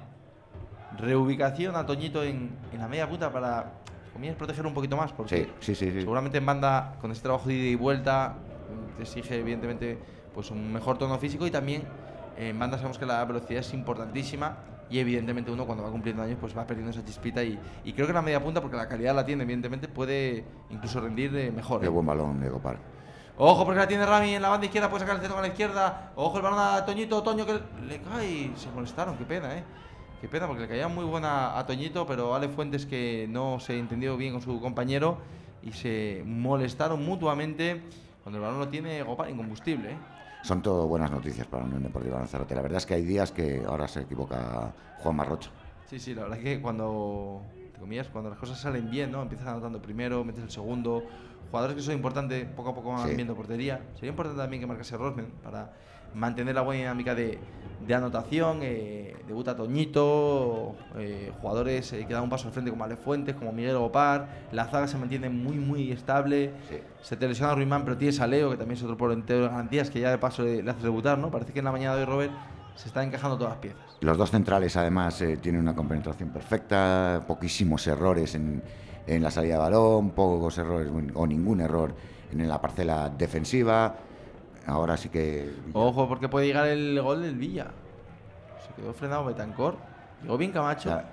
reubicación a Toñito en, en la media punta para, comillas, proteger un poquito más, porque sí, sí, sí, sí. seguramente en banda, con este trabajo de ida y vuelta, te exige evidentemente pues un mejor tono físico, y también en banda sabemos que la velocidad es importantísima, y evidentemente uno cuando va cumpliendo años pues va perdiendo esa chispita, y, y creo que la media punta, porque la calidad la tiene, evidentemente puede incluso rendir eh, mejor. Qué ¿eh? buen balón de Gopar. Ojo, porque la tiene Rami en la banda izquierda, puede sacar el centro con la izquierda. Ojo, el balón a Toñito, Toño que le cae. Se molestaron, qué pena, eh. Qué pena, porque le caía muy buena a Toñito, pero Ale Fuentes, que no se entendió bien con su compañero y se molestaron mutuamente. Cuando el balón lo tiene Gopar, incombustible, eh. Son todo buenas noticias para la Unión Deportiva Lanzarote. La verdad es que hay días que ahora se equivoca Juan Marrocho. Sí, sí, la verdad es que cuando, te comillas, cuando las cosas salen bien, ¿no? Empiezas anotando primero, metes el segundo. Jugadores que son importantes, poco a poco van sí. viendo portería. Sería importante también que marcase Rosmen para mantener la buena dinámica de, de anotación. Eh, debuta Toñito, eh, jugadores eh, que dan un paso al frente como Ale Fuentes, como Miguel Gopar. La zaga se mantiene muy, muy estable. Sí. Se te lesiona Ruimán, pero tienes a Leo, que también es otro por entero de garantías, que ya de paso le, le hace debutar, ¿no? Parece que en la mañana de hoy, Robert, se están encajando todas las piezas. Los dos centrales, además, eh, tienen una compenetración perfecta, poquísimos errores en, en la salida de balón, pocos errores o ningún error en la parcela defensiva. Ahora sí que... Ojo, porque puede llegar el gol del Villa. Se quedó frenado Betancor. Llegó bien Camacho. La,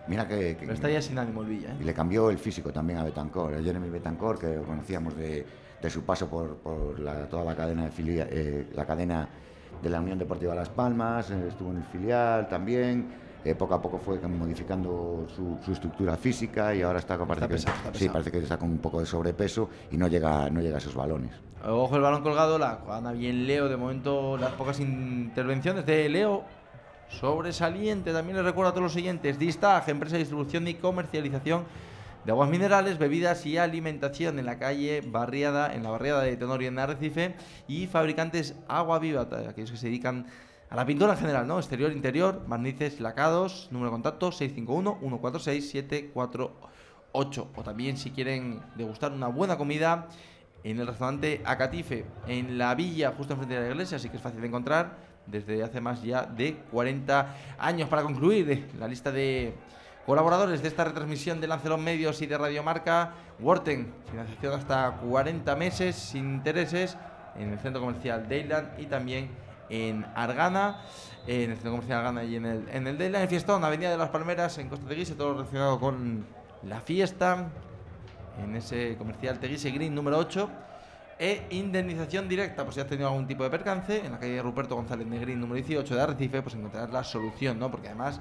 Mira que, que Pero está ya sin ánimo el Villa, ¿eh? Y le cambió el físico también a Betancourt, a Jeremy Betancourt, que lo conocíamos de, de su paso por, por la, toda la cadena de filia, eh, la cadena de la Unión Deportiva Las Palmas, eh, estuvo en el filial también, eh, poco a poco fue modificando su, su estructura física y ahora está, parece, está que, pesado, está sí, pesado. parece que está con un poco de sobrepeso y no llega, no llega a esos balones. Ojo el balón colgado, la gana bien Leo, de momento las pocas intervenciones de Leo. Sobresaliente, también les recuerdo a todos los siguientes: Distag, empresa de distribución y comercialización de aguas minerales, bebidas y alimentación en la calle Barriada, en la barriada de Tenorio en Arrecife, y fabricantes Agua Viva, aquellos que se dedican a la pintura en general, ¿no? Exterior, interior, barnices, lacados. Número de contacto seis cinco uno, uno cuatro seis, siete cuatro ocho. O también, si quieren degustar una buena comida, en el restaurante Acatife, en la villa, justo enfrente de la iglesia, así que es fácil de encontrar desde hace más ya de cuarenta años. Para concluir la lista de colaboradores de esta retransmisión de Lancelot Medios y de Radio Marca: Worten, financiación hasta cuarenta meses sin intereses en el centro comercial Dayland y también en Argana, en el centro comercial Argana y en el, en el Dayland. El Fiestón, Avenida de las Palmeras, en Costa Teguise, todo relacionado con la fiesta, en ese comercial Teguise Green número ocho. E indemnización directa, pues si has tenido algún tipo de percance, en la calle Ruperto González Negrín número dieciocho de Arrecife, pues encontrarás la solución, ¿no? Porque además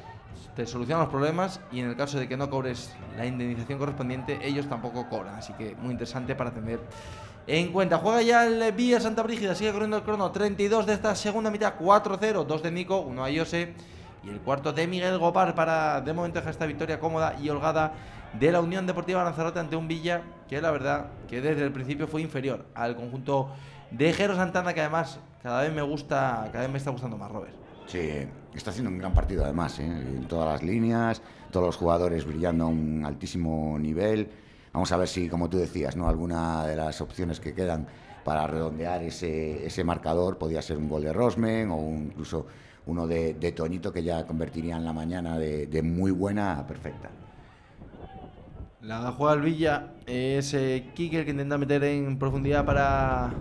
te solucionan los problemas y en el caso de que no cobres la indemnización correspondiente, ellos tampoco cobran, así que muy interesante para tener en cuenta. Juega ya el Villa Santa Brígida, sigue corriendo el crono, treinta y dos de esta segunda mitad, cuatro cero, dos de Nico, uno a Jose y el cuarto de Miguel Gopar para de momento dejar esta victoria cómoda y holgada de la Unión Deportiva Lanzarote ante un Villa que la verdad que desde el principio fue inferior al conjunto de Jero Santana, que además cada vez me gusta, cada vez me está gustando más, Robert. Sí, está haciendo un gran partido además, ¿eh? En todas las líneas, todos los jugadores brillando a un altísimo nivel. Vamos a ver si, como tú decías, ¿no?, alguna de las opciones que quedan para redondear ese, ese marcador podría ser un gol de Rosmen o un, incluso uno de, de Toñito, que ya convertirían la mañana de, de muy buena a perfecta. La juega el Villa, es eh, Kicker que intenta meter en profundidad para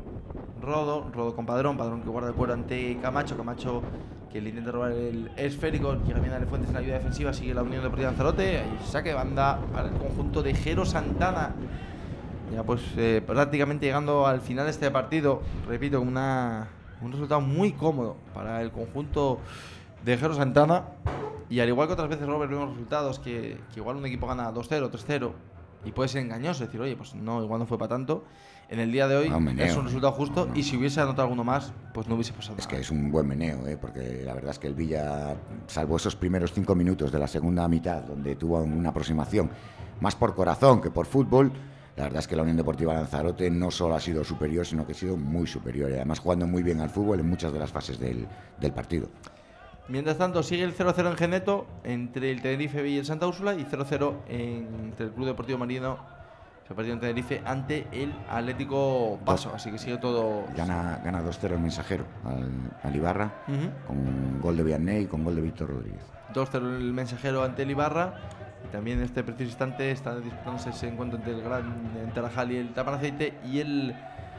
Rodo, Rodo con Padrón, Padrón que guarda el cuero ante Camacho, Camacho que le intenta robar el esférico, llega bien a Fuentes en la ayuda defensiva, sigue la Unión Deportiva Lanzarote, ahí saque de banda para el conjunto de Jero Santana. Ya pues eh, prácticamente llegando al final de este partido, repito, con una, un resultado muy cómodo para el conjunto de Jero Santana. Y al igual que otras veces, Robert, vemos resultados que, que igual un equipo gana dos cero, tres cero y puede ser engañoso, decir, oye, pues no, igual no fue para tanto. En el día de hoy no, meneo, es un resultado justo, no, no. Y si hubiese anotado alguno más, pues no hubiese pasado Es nada. que es un buen meneo, ¿eh? Porque la verdad es que el Villa, salvo esos primeros cinco minutos de la segunda mitad, donde tuvo una aproximación más por corazón que por fútbol, la verdad es que la Unión Deportiva Lanzarote no solo ha sido superior, sino que ha sido muy superior, y además jugando muy bien al fútbol en muchas de las fases del, del partido. Mientras tanto, sigue el cero cero en Geneto entre el Tenerife y el Santa Úrsula, y cero cero entre el Club Deportivo Marino, se ha perdido en Tenerife ante el Atlético Paso, así que sigue todo. Gana, gana dos cero el Mensajero al, al Ibarra, uh-huh. con gol de Vianney y con gol de Víctor Rodríguez. dos cero el Mensajero ante el Ibarra, y también en este preciso instante está disputándose ese encuentro entre el Gran entre Tarajal y el Tamaraceite, y el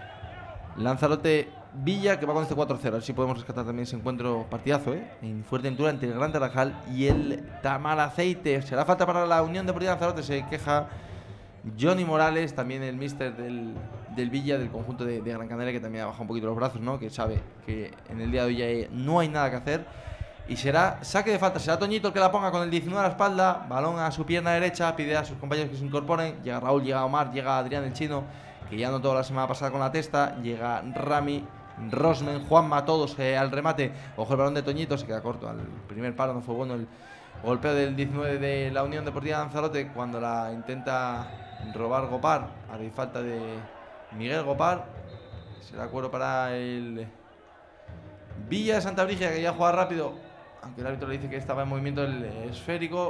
Lanzarote Villa, que va con este cuatro cero. A ver si podemos rescatar también ese encuentro, partidazo, ¿eh? En Fuerteventura entre el Gran Tarajal y el Tamaraceite. Será falta para la Unión Deportiva Lanzarote, se queja Johnny Morales, también el míster del, del Villa, del conjunto de, de Gran Canaria, que también ha bajado un poquito los brazos, ¿no? Que sabe que en el día de hoy ya no hay nada que hacer. Y será saque de falta, será Toñito el que la ponga con el diecinueve a la espalda, balón a su pierna derecha, pide a sus compañeros que se incorporen. Llega Raúl, llega Omar, llega Adrián el Chino, que ya notó la semana pasada con la testa, llega Rami, Rosmen, Juanma, todos eh, al remate. Ojo el balón de Toñito, se queda corto al primer palo, no fue bueno el golpeo del diecinueve de la Unión Deportiva Lanzarote cuando la intenta robar Gopar. Ahora hay falta de Miguel Gopar, será cuero para el Villa de Santa Brígida, que ya juega rápido, aunque el árbitro le dice que estaba en movimiento el esférico.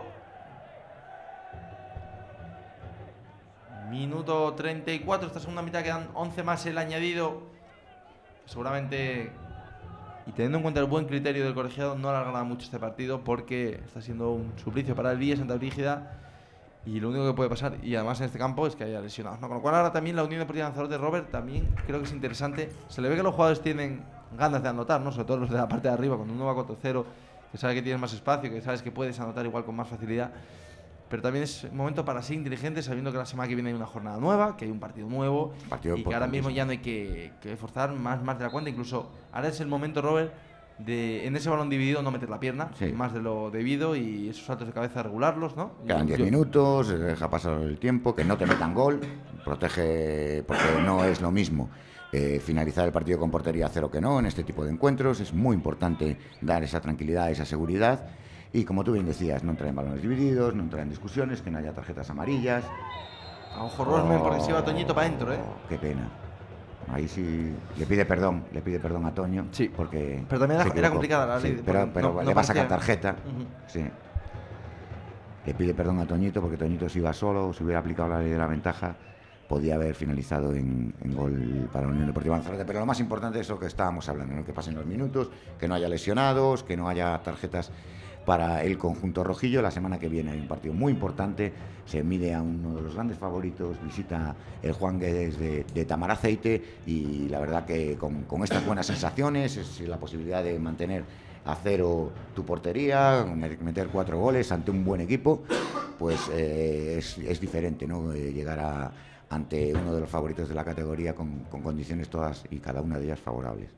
Minuto treinta y cuatro, esta segunda mitad, quedan once más el añadido. Seguramente, y teniendo en cuenta el buen criterio del colegiado, no alargará mucho este partido, porque está siendo un suplicio para el Villa Santa Brígida, y lo único que puede pasar, y además en este campo, es que haya lesionados, ¿no? Con lo cual ahora también la Unión Deportiva Lanzarote, Robert, también creo que es interesante. Se le ve que los jugadores tienen ganas de anotar, ¿no? Sobre todo los de la parte de arriba, cuando uno va cuatro cero, que sabes que tienes más espacio, que sabes que puedes anotar igual con más facilidad. Pero también es momento para ser inteligente, sabiendo que la semana que viene hay una jornada nueva, que hay un partido nuevo, partido y que ahora mismo ya no hay que, que forzar más, más de la cuenta. Incluso ahora es el momento, Robert, de en ese balón dividido no meter la pierna, sí, más de lo debido, y esos saltos de cabeza regularlos, ¿no? Quedan diez minutos, deja pasar el tiempo, que no te metan gol, protege, porque no es lo mismo eh, finalizar el partido con portería cero que no en este tipo de encuentros. Es muy importante dar esa tranquilidad, esa seguridad. Y como tú bien decías, no entrar en balones divididos, no entrar en discusiones, que no haya tarjetas amarillas. A ojo Rosmen, oh, porque se iba Toñito para adentro, ¿eh? Qué pena. Ahí sí le pide perdón, le pide perdón a Toño. Sí, porque pero también era, era complicada la ley. Sí, pero pero no, le no va a sacar tarjeta. Uh-huh. Sí. Le pide perdón a Toñito porque Toñito si iba solo, si hubiera aplicado la ley de la ventaja, podía haber finalizado en, en gol para la Unión Deportiva Lanzarote. Pero lo más importante es lo que estábamos hablando, ¿no? Que pasen los minutos, que no haya lesionados, que no haya tarjetas para el conjunto rojillo. La semana que viene hay un partido muy importante, se mide a uno de los grandes favoritos, visita el Juan Guedes de, de Tamaraceite, y la verdad que con, con estas buenas sensaciones, es la posibilidad de mantener a cero tu portería, meter cuatro goles ante un buen equipo, pues eh, es, es diferente, ¿no? Eh, llegar a, ante uno de los favoritos de la categoría con, con condiciones todas y cada una de ellas favorables.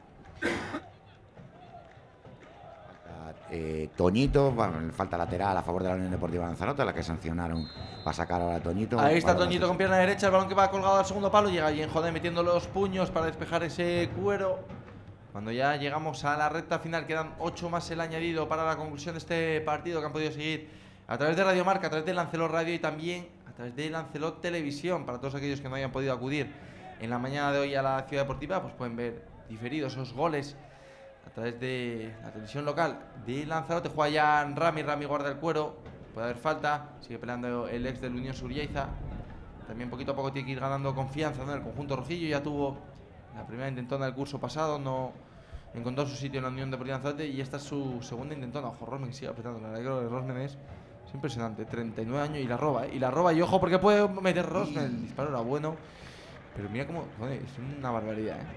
Eh, Toñito, bueno, falta lateral a favor de la Unión Deportiva Lanzarote, la que sancionaron para sacar ahora a Toñito. Ahí está Toñito con pierna derecha, el balón que va colgado al segundo palo, llega allí en Jodé metiendo los puños para despejar ese cuero. Cuando ya llegamos a la recta final, quedan ocho más el añadido para la conclusión de este partido, que han podido seguir a través de Radio Marca, a través de Lancelot Radio y también a través de Lancelot Televisión. Para todos aquellos que no hayan podido acudir en la mañana de hoy a la Ciudad Deportiva, pues pueden ver diferidos esos goles a través de la televisión local de Lanzarote. Juega ya Rami, Rami guarda el cuero, puede haber falta, sigue peleando el ex del Unión Suriaiza. También poquito a poco tiene que ir ganando confianza, ¿no? El conjunto rojillo ya tuvo la primera intentona del curso pasado, no encontró su sitio en la Unión Deportiva Lanzarote, y esta es su segunda intentona. Ojo, Rosmen que sigue apretando, la verdad que Rosmen es, es impresionante, treinta y nueve años y la roba, ¿eh? Y la roba, y ojo porque puede meter Rosmen, el disparo era bueno, pero mira cómo, joder, es una barbaridad, ¿eh?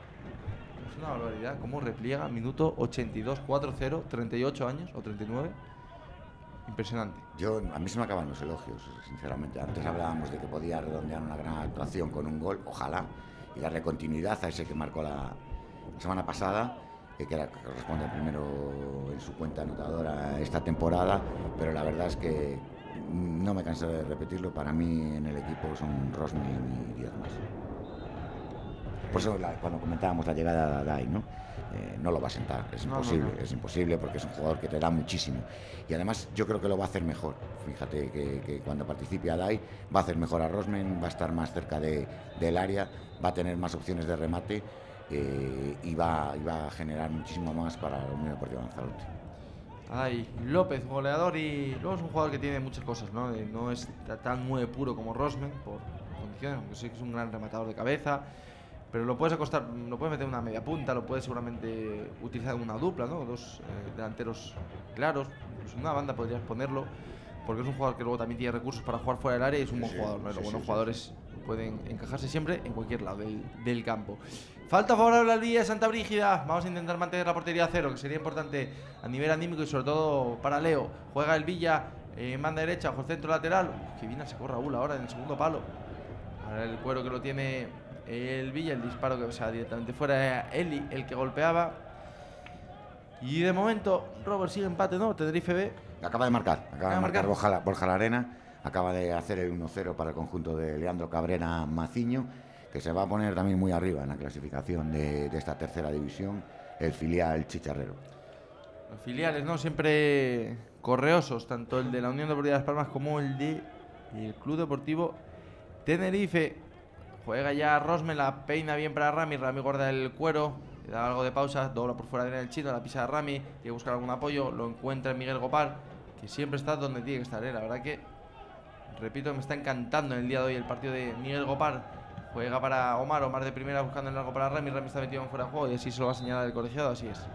Una barbaridad, cómo repliega, minuto ochenta y dos, cuatro cero, treinta y ocho años o treinta y nueve. Impresionante. Yo, a mí se me acaban los elogios, sinceramente. Antes hablábamos de que podía redondear una gran actuación con un gol, ojalá, y darle continuidad a ese que marcó la, la semana pasada, que, era, que corresponde primero en su cuenta anotadora esta temporada, pero la verdad es que no me canso de repetirlo, para mí en el equipo son Rosmen y diez más. Por eso la, cuando comentábamos la llegada de Adai, ¿no? Eh, no lo va a sentar, es imposible, no, no, no. es imposible porque es un jugador que te da muchísimo, y además yo creo que lo va a hacer mejor. Fíjate que, que cuando participe Adai va a hacer mejor a Rosmen, va a estar más cerca de, del área, va a tener más opciones de remate, eh, y, va, y va a generar muchísimo más para la Unión Deportiva Lanzarote. Adai López, goleador, y luego es un jugador que tiene muchas cosas, ¿no? No es tan muy puro como Rosmen por condiciones, aunque sí que es un gran rematador de cabeza. Pero lo puedes acostar, lo puedes meter en una media punta, lo puedes seguramente utilizar en una dupla, ¿no? Dos eh, delanteros claros, pues en una banda podrías ponerlo, porque es un jugador que luego también tiene recursos para jugar fuera del área y es un buen sí, jugador, ¿no? Sí, los buenos sí, jugadores sí. pueden encajarse siempre en cualquier lado del, del campo. Falta favorable al Villa de Santa Brígida, vamos a intentar mantener la portería a cero, que sería importante a nivel anímico y sobre todo para Leo. Juega el Villa, eh, manda derecha, bajo el centro lateral, que viene a sacar Raúl ahora en el segundo palo. Ahora el cuero que lo tiene el Villa, el disparo que o sea, directamente fuera, Eli el que golpeaba. Y de momento Robert sigue empate, ¿no? Tenerife B acaba de marcar, acaba, acaba de marcar, marcar. Borja, Borja Larena acaba de hacer el uno cero para el conjunto de Leandro Cabrera Maciño, que se va a poner también muy arriba en la clasificación de, de esta tercera división, el filial chicharrero. Los filiales, ¿no? Siempre correosos, tanto el de la Unión Deportiva de Las Palmas como el de el Club Deportivo Tenerife. Juega ya Rosmen, la peina bien para Rami, Rami guarda el cuero, le da algo de pausa, dobla por fuera de el chino, la pisa de Rami, tiene que buscar algún apoyo, lo encuentra Miguel Gopar, que siempre está donde tiene que estar, ¿eh? La verdad que, repito, me está encantando en el día de hoy el partido de Miguel Gopar. Juega para Omar, Omar de primera buscando el largo para Rami, Rami está metido en fuera de juego y así se lo va a señalar el colegiado, así es.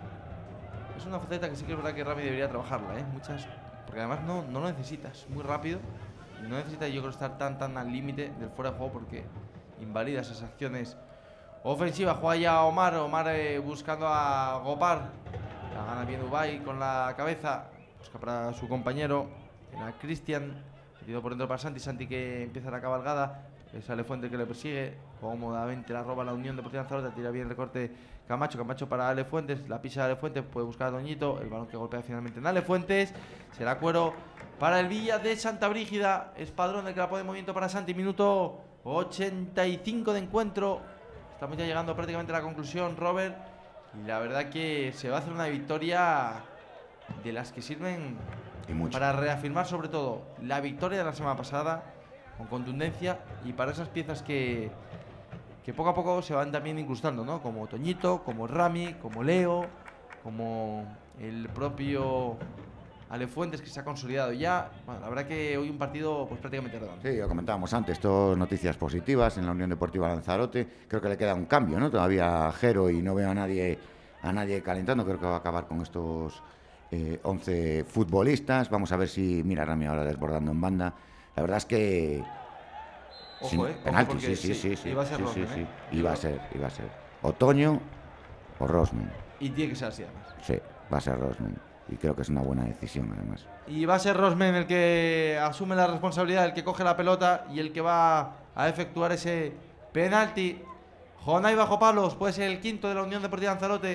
Es una faceta que sí que es verdad que Rami debería trabajarla, ¿eh? Muchas, porque además no, no lo necesitas, muy rápido. No necesita, yo creo, estar tan tan al límite del fuera de juego porque invalida esas acciones ofensivas. Juega ya Omar, Omar eh, buscando a Gopar. La gana bien Ubay con la cabeza. Busca para su compañero. Era Cristian. Metido por dentro para Santi. Santi que empieza la cabalgada. Sale Fuente que le persigue. Cómodamente la roba la Unión Deportiva Lanzarote. Tira bien el recorte Camacho. Camacho para Ale Fuentes. La pisa de Ale Fuentes. Puede buscar a Toñito. El balón que golpea finalmente en Ale Fuentes. Será cuero para el Villa de Santa Brígida. Espadrón el que la pone en movimiento para Santi. Minuto ochenta y cinco de encuentro. Estamos ya llegando prácticamente a la conclusión, Robert. Y la verdad que se va a hacer una victoria de las que sirven para reafirmar sobre todo la victoria de la semana pasada con contundencia y para esas piezas que, que poco a poco se van también incrustando, ¿no? Como Toñito, como Rami, como Leo, como el propio Ale Fuentes, que se ha consolidado ya. Bueno, la verdad que hoy un partido pues prácticamente redondo. Sí, lo comentábamos antes, todas noticias positivas en la Unión Deportiva Lanzarote. Creo que le queda un cambio, ¿no? Todavía Jero y no veo a nadie, a nadie calentando. Creo que va a acabar con estos eh, once futbolistas. Vamos a ver si, mira, Rami ahora desbordando en banda. La verdad es que... Ojo, sin, eh. penalti, Ojo sí, sí, sí, sí. Iba a ser sí, Rosman, sí, sí. ¿eh? Iba a ser, iba a ser. Otoño o Rosman. Y tiene que ser así además. Sí, va a ser Rosman. Y creo que es una buena decisión además. Y va a ser Rosman el que asume la responsabilidad, el que coge la pelota y el que va a efectuar ese penalti. Jonay bajo palos, puede ser el quinto de la Unión Deportiva Lanzarote.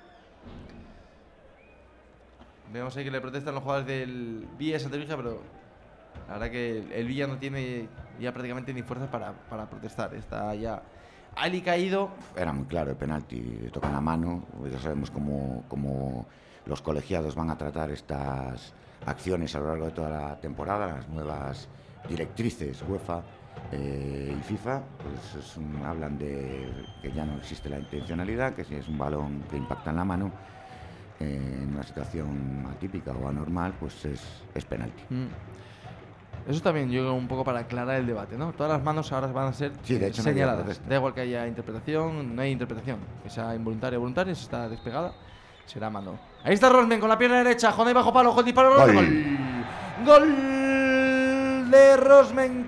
Vemos ahí que le protestan los jugadores del Villa de Santa Brígida, pero la verdad que el, el Villa no tiene ya prácticamente ni fuerzas para, para protestar. Está ya Ali caído. Era muy claro el penalti, le tocan la mano. Ya sabemos cómo, cómo los colegiados van a tratar estas acciones a lo largo de toda la temporada. Las nuevas directrices UEFA eh, y FIFA pues es un, hablan de que ya no existe la intencionalidad, que si es un balón que impacta en la mano eh, en una situación atípica o anormal, pues es, es penalti. Mm. Eso también yo un poco para aclarar el debate, ¿no? Todas las manos ahora van a ser sí, de hecho, señaladas. No da igual que haya interpretación, no hay interpretación. Que sea involuntaria o voluntaria, si está despegada, será mano. Ahí está Rosman con la pierna derecha, Jonay bajo palo, gol disparo, gol. Gol, gol de Rosman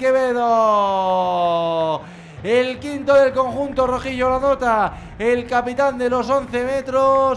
Quevedo. El quinto del conjunto rojillo lo nota el capitán de los once metros.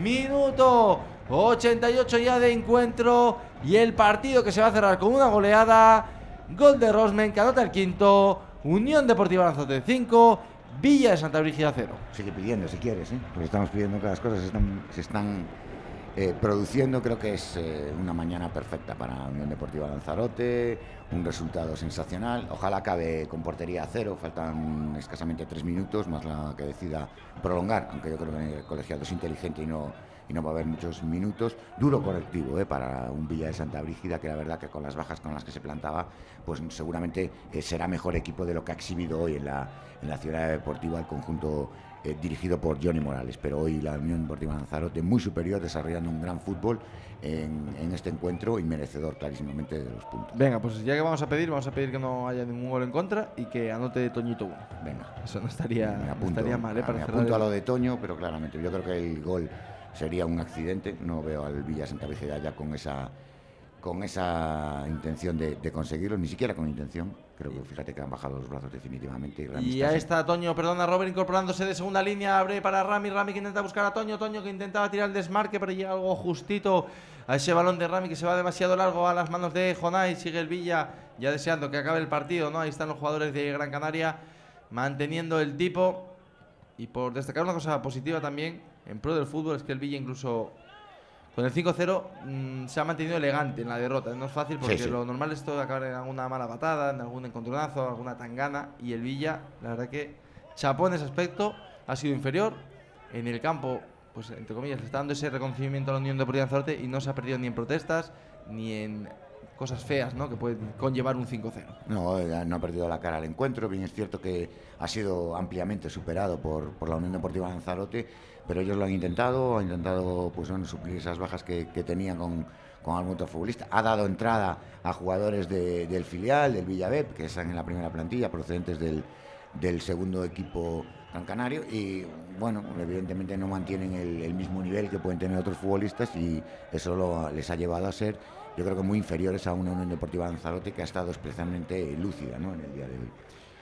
Minuto ochenta y ocho ya de encuentro y el partido que se va a cerrar con una goleada. Gol de Rosman que anota el quinto. Unión Deportiva Lanzarote cinco, Villa de Santa Brígida cero. Sigue pidiendo si quieres, ¿eh? Porque estamos pidiendo que las cosas se están, se están eh, produciendo. Creo que es eh, una mañana perfecta para Unión Deportiva Lanzarote, un resultado sensacional. Ojalá acabe con portería a cero, faltan escasamente tres minutos, más la que decida prolongar, aunque yo creo que el colegiado es inteligente y no... y no va a haber muchos minutos. Duro correctivo eh, para un Villa de Santa Brígida, que la verdad que con las bajas con las que se plantaba, pues seguramente eh, será mejor equipo de lo que ha exhibido hoy en la, en la ciudad deportiva el conjunto eh, dirigido por Johnny Morales. Pero hoy la Unión Deportiva Lanzarote muy superior, desarrollando un gran fútbol en, en este encuentro y merecedor clarísimamente de los puntos. Venga, pues ya que vamos a pedir, vamos a pedir que no haya ningún gol en contra y que anote Toñito uno. Venga. Eso no estaría, me apunto, no estaría mal, ¿eh? Para me cerrar apunto el... a lo de Toño, pero claramente yo creo que el gol sería un accidente. No veo al Villa Santa Brígida ya con esa con esa intención de, de conseguirlo, ni siquiera con intención. Creo que fíjate que han bajado los brazos definitivamente. Y, y ya está Toño, perdona, Robert incorporándose de segunda línea, abre para Rami, Rami que intenta buscar a Toño, Toño que intentaba tirar el desmarque, pero llega algo justito a ese balón de Rami que se va demasiado largo a las manos de Jonay. Sigue el Villa ya deseando que acabe el partido, ¿no? Ahí están los jugadores de Gran Canaria manteniendo el tipo. Y por destacar una cosa positiva también en pro del fútbol es que el Villa incluso con el cinco cero mmm, se ha mantenido elegante en la derrota. No es fácil porque sí, sí. Lo normal es todo acabar en alguna mala patada, en algún encontronazo, alguna tangana. Y el Villa, la verdad que chapó en ese aspecto, ha sido inferior. En el campo, pues entre comillas, le está dando ese reconocimiento a la Unión Deportiva Lanzarote y no se ha perdido ni en protestas ni en cosas feas, ¿no? Que pueden conllevar un cinco cero. No, no ha perdido la cara al encuentro. Bien es cierto que ha sido ampliamente superado por, por la Unión Deportiva Lanzarote, pero ellos lo han intentado, han intentado pues, bueno, suplir esas bajas que, que tenían con, con algún otro futbolista. Ha dado entrada a jugadores de, del filial, del Villavep, que están en la primera plantilla, procedentes del, del segundo equipo Gran Canario, y bueno, evidentemente no mantienen el, el mismo nivel que pueden tener otros futbolistas, y eso lo, les ha llevado a ser, yo creo que muy inferiores a una Unión Deportiva Lanzarote que ha estado especialmente lúcida, ¿no?, en el día de hoy.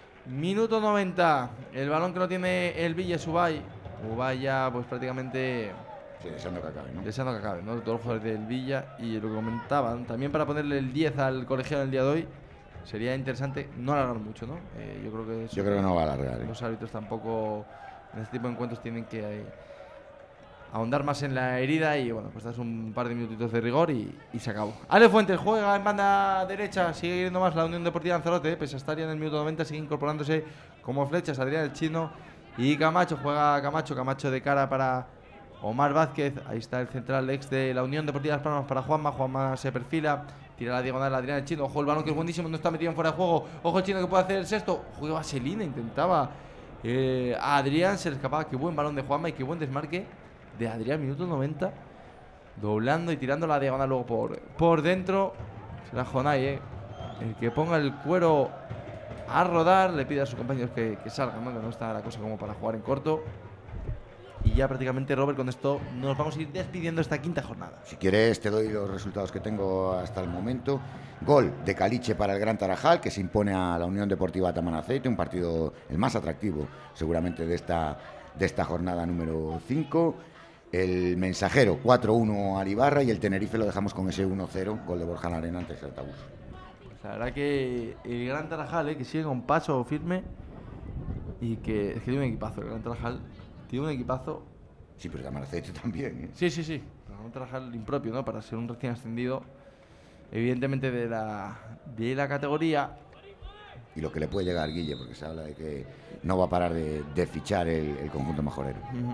Minuto noventa, el balón que no tiene el Villa es Ubay. Ubay ya pues prácticamente Sí, deseando que acabe, ¿no? Deseando que acabe, ¿no? Todos los jugadores del Villa. Y lo que comentaban, también para ponerle el diez al colegiado el día de hoy, sería interesante no alargar mucho, ¿no? Eh, yo creo que eso, yo creo que no va a alargar. ¿eh? Los árbitros tampoco en este tipo de encuentros tienen que eh, ahondar más en la herida y bueno, pues das un par de minutitos de rigor y, y se acabó. Ale Fuentes juega en banda derecha, sigue yendo más la Unión Deportiva Lanzarote, pese a estar ya en el minuto noventa, sigue incorporándose como flechas Adrián el Chino y Camacho, juega Camacho, Camacho de cara para Omar Vázquez, ahí está el central ex de la Unión Deportiva Las Palmas para Juanma, Juanma se perfila, tira la diagonal a Adrián el Chino, ojo el balón que es buenísimo, no está metido en fuera de juego, ojo el Chino que puede hacer el sexto, juega Vaselina, intentaba eh, a Adrián, se le escapaba, qué buen balón de Juanma y qué buen desmarque de Adrián, minuto noventa, doblando y tirando la diagonal luego por, por dentro. Será Jonay, eh, el que ponga el cuero a rodar, le pide a sus compañeros que, que salgan, ¿no? Que no está la cosa como para jugar en corto. Y ya prácticamente, Robert, con esto nos vamos a ir despidiendo esta quinta jornada. Si quieres te doy los resultados que tengo hasta el momento. Gol de Caliche para el Gran Tarajal, que se impone a la Unión Deportiva Tamanacete, un partido el más atractivo seguramente de esta, de esta jornada número cinco. El Mensajero cuatro uno al Ibarra y el Tenerife lo dejamos con ese uno cero, gol de Borja Larena ante el Tabús. La verdad que el Gran Tarajal, eh, que sigue con paso firme y que, es que tiene un equipazo. El Gran Tarajal tiene un equipazo. Sí, pero Tamanacete también, ¿eh? Sí, sí, sí. El Gran Tarajal impropio, ¿no? Para ser un recién ascendido, evidentemente de la, de la categoría. Y lo que le puede llegar al Guille, porque se habla de que no va a parar de, de fichar el, el conjunto majorero. Uh-huh.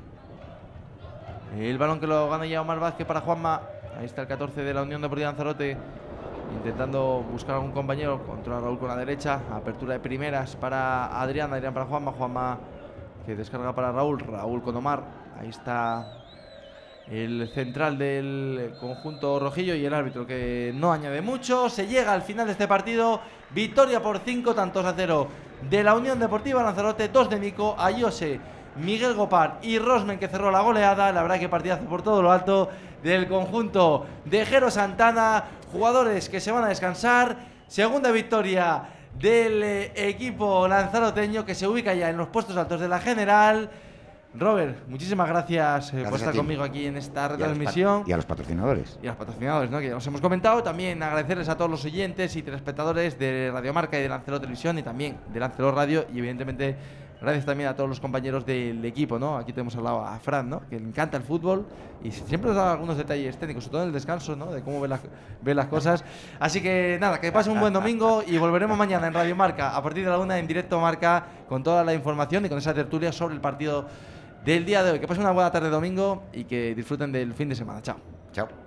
El balón que lo gana ya Omar Vázquez para Juanma. Ahí está el catorce de la Unión Deportiva Lanzarote, intentando buscar a algún compañero. Controla Raúl con la derecha. Apertura de primeras para Adrián. Adrián para Juanma. Juanma que descarga para Raúl. Raúl con Omar. Ahí está el central del conjunto rojillo y el árbitro que no añade mucho. Se llega al final de este partido. Victoria por cinco tantos a cero de la Unión Deportiva Lanzarote. Dos de Nico, Ayose, Miguel Gopar y Rosmen, que cerró la goleada. La verdad que partidazo por todo lo alto del conjunto de Jero Santana. Jugadores que se van a descansar. Segunda victoria del eh, equipo lanzaroteño, que se ubica ya en los puestos altos de la general. Robert, muchísimas gracias, eh, gracias por estar conmigo aquí en esta retransmisión. Y a los patrocinadores. Y a los patrocinadores, ¿no? Que ya los hemos comentado. También agradecerles a todos los oyentes y telespectadores de Radio Marca y de Lancelot Televisión y también de Lancelot Radio. Y evidentemente gracias también a todos los compañeros del equipo, ¿no? Aquí tenemos al lado a Fran, ¿no? Que le encanta el fútbol y siempre nos da algunos detalles técnicos, sobre todo en el descanso, ¿no? De cómo ve, la, ve las cosas. Así que nada, que pasen un buen domingo y volveremos mañana en Radio Marca a partir de la una en directo Marca con toda la información y con esa tertulia sobre el partido del día de hoy. Que pasen una buena tarde domingo y que disfruten del fin de semana. Chao. Chao.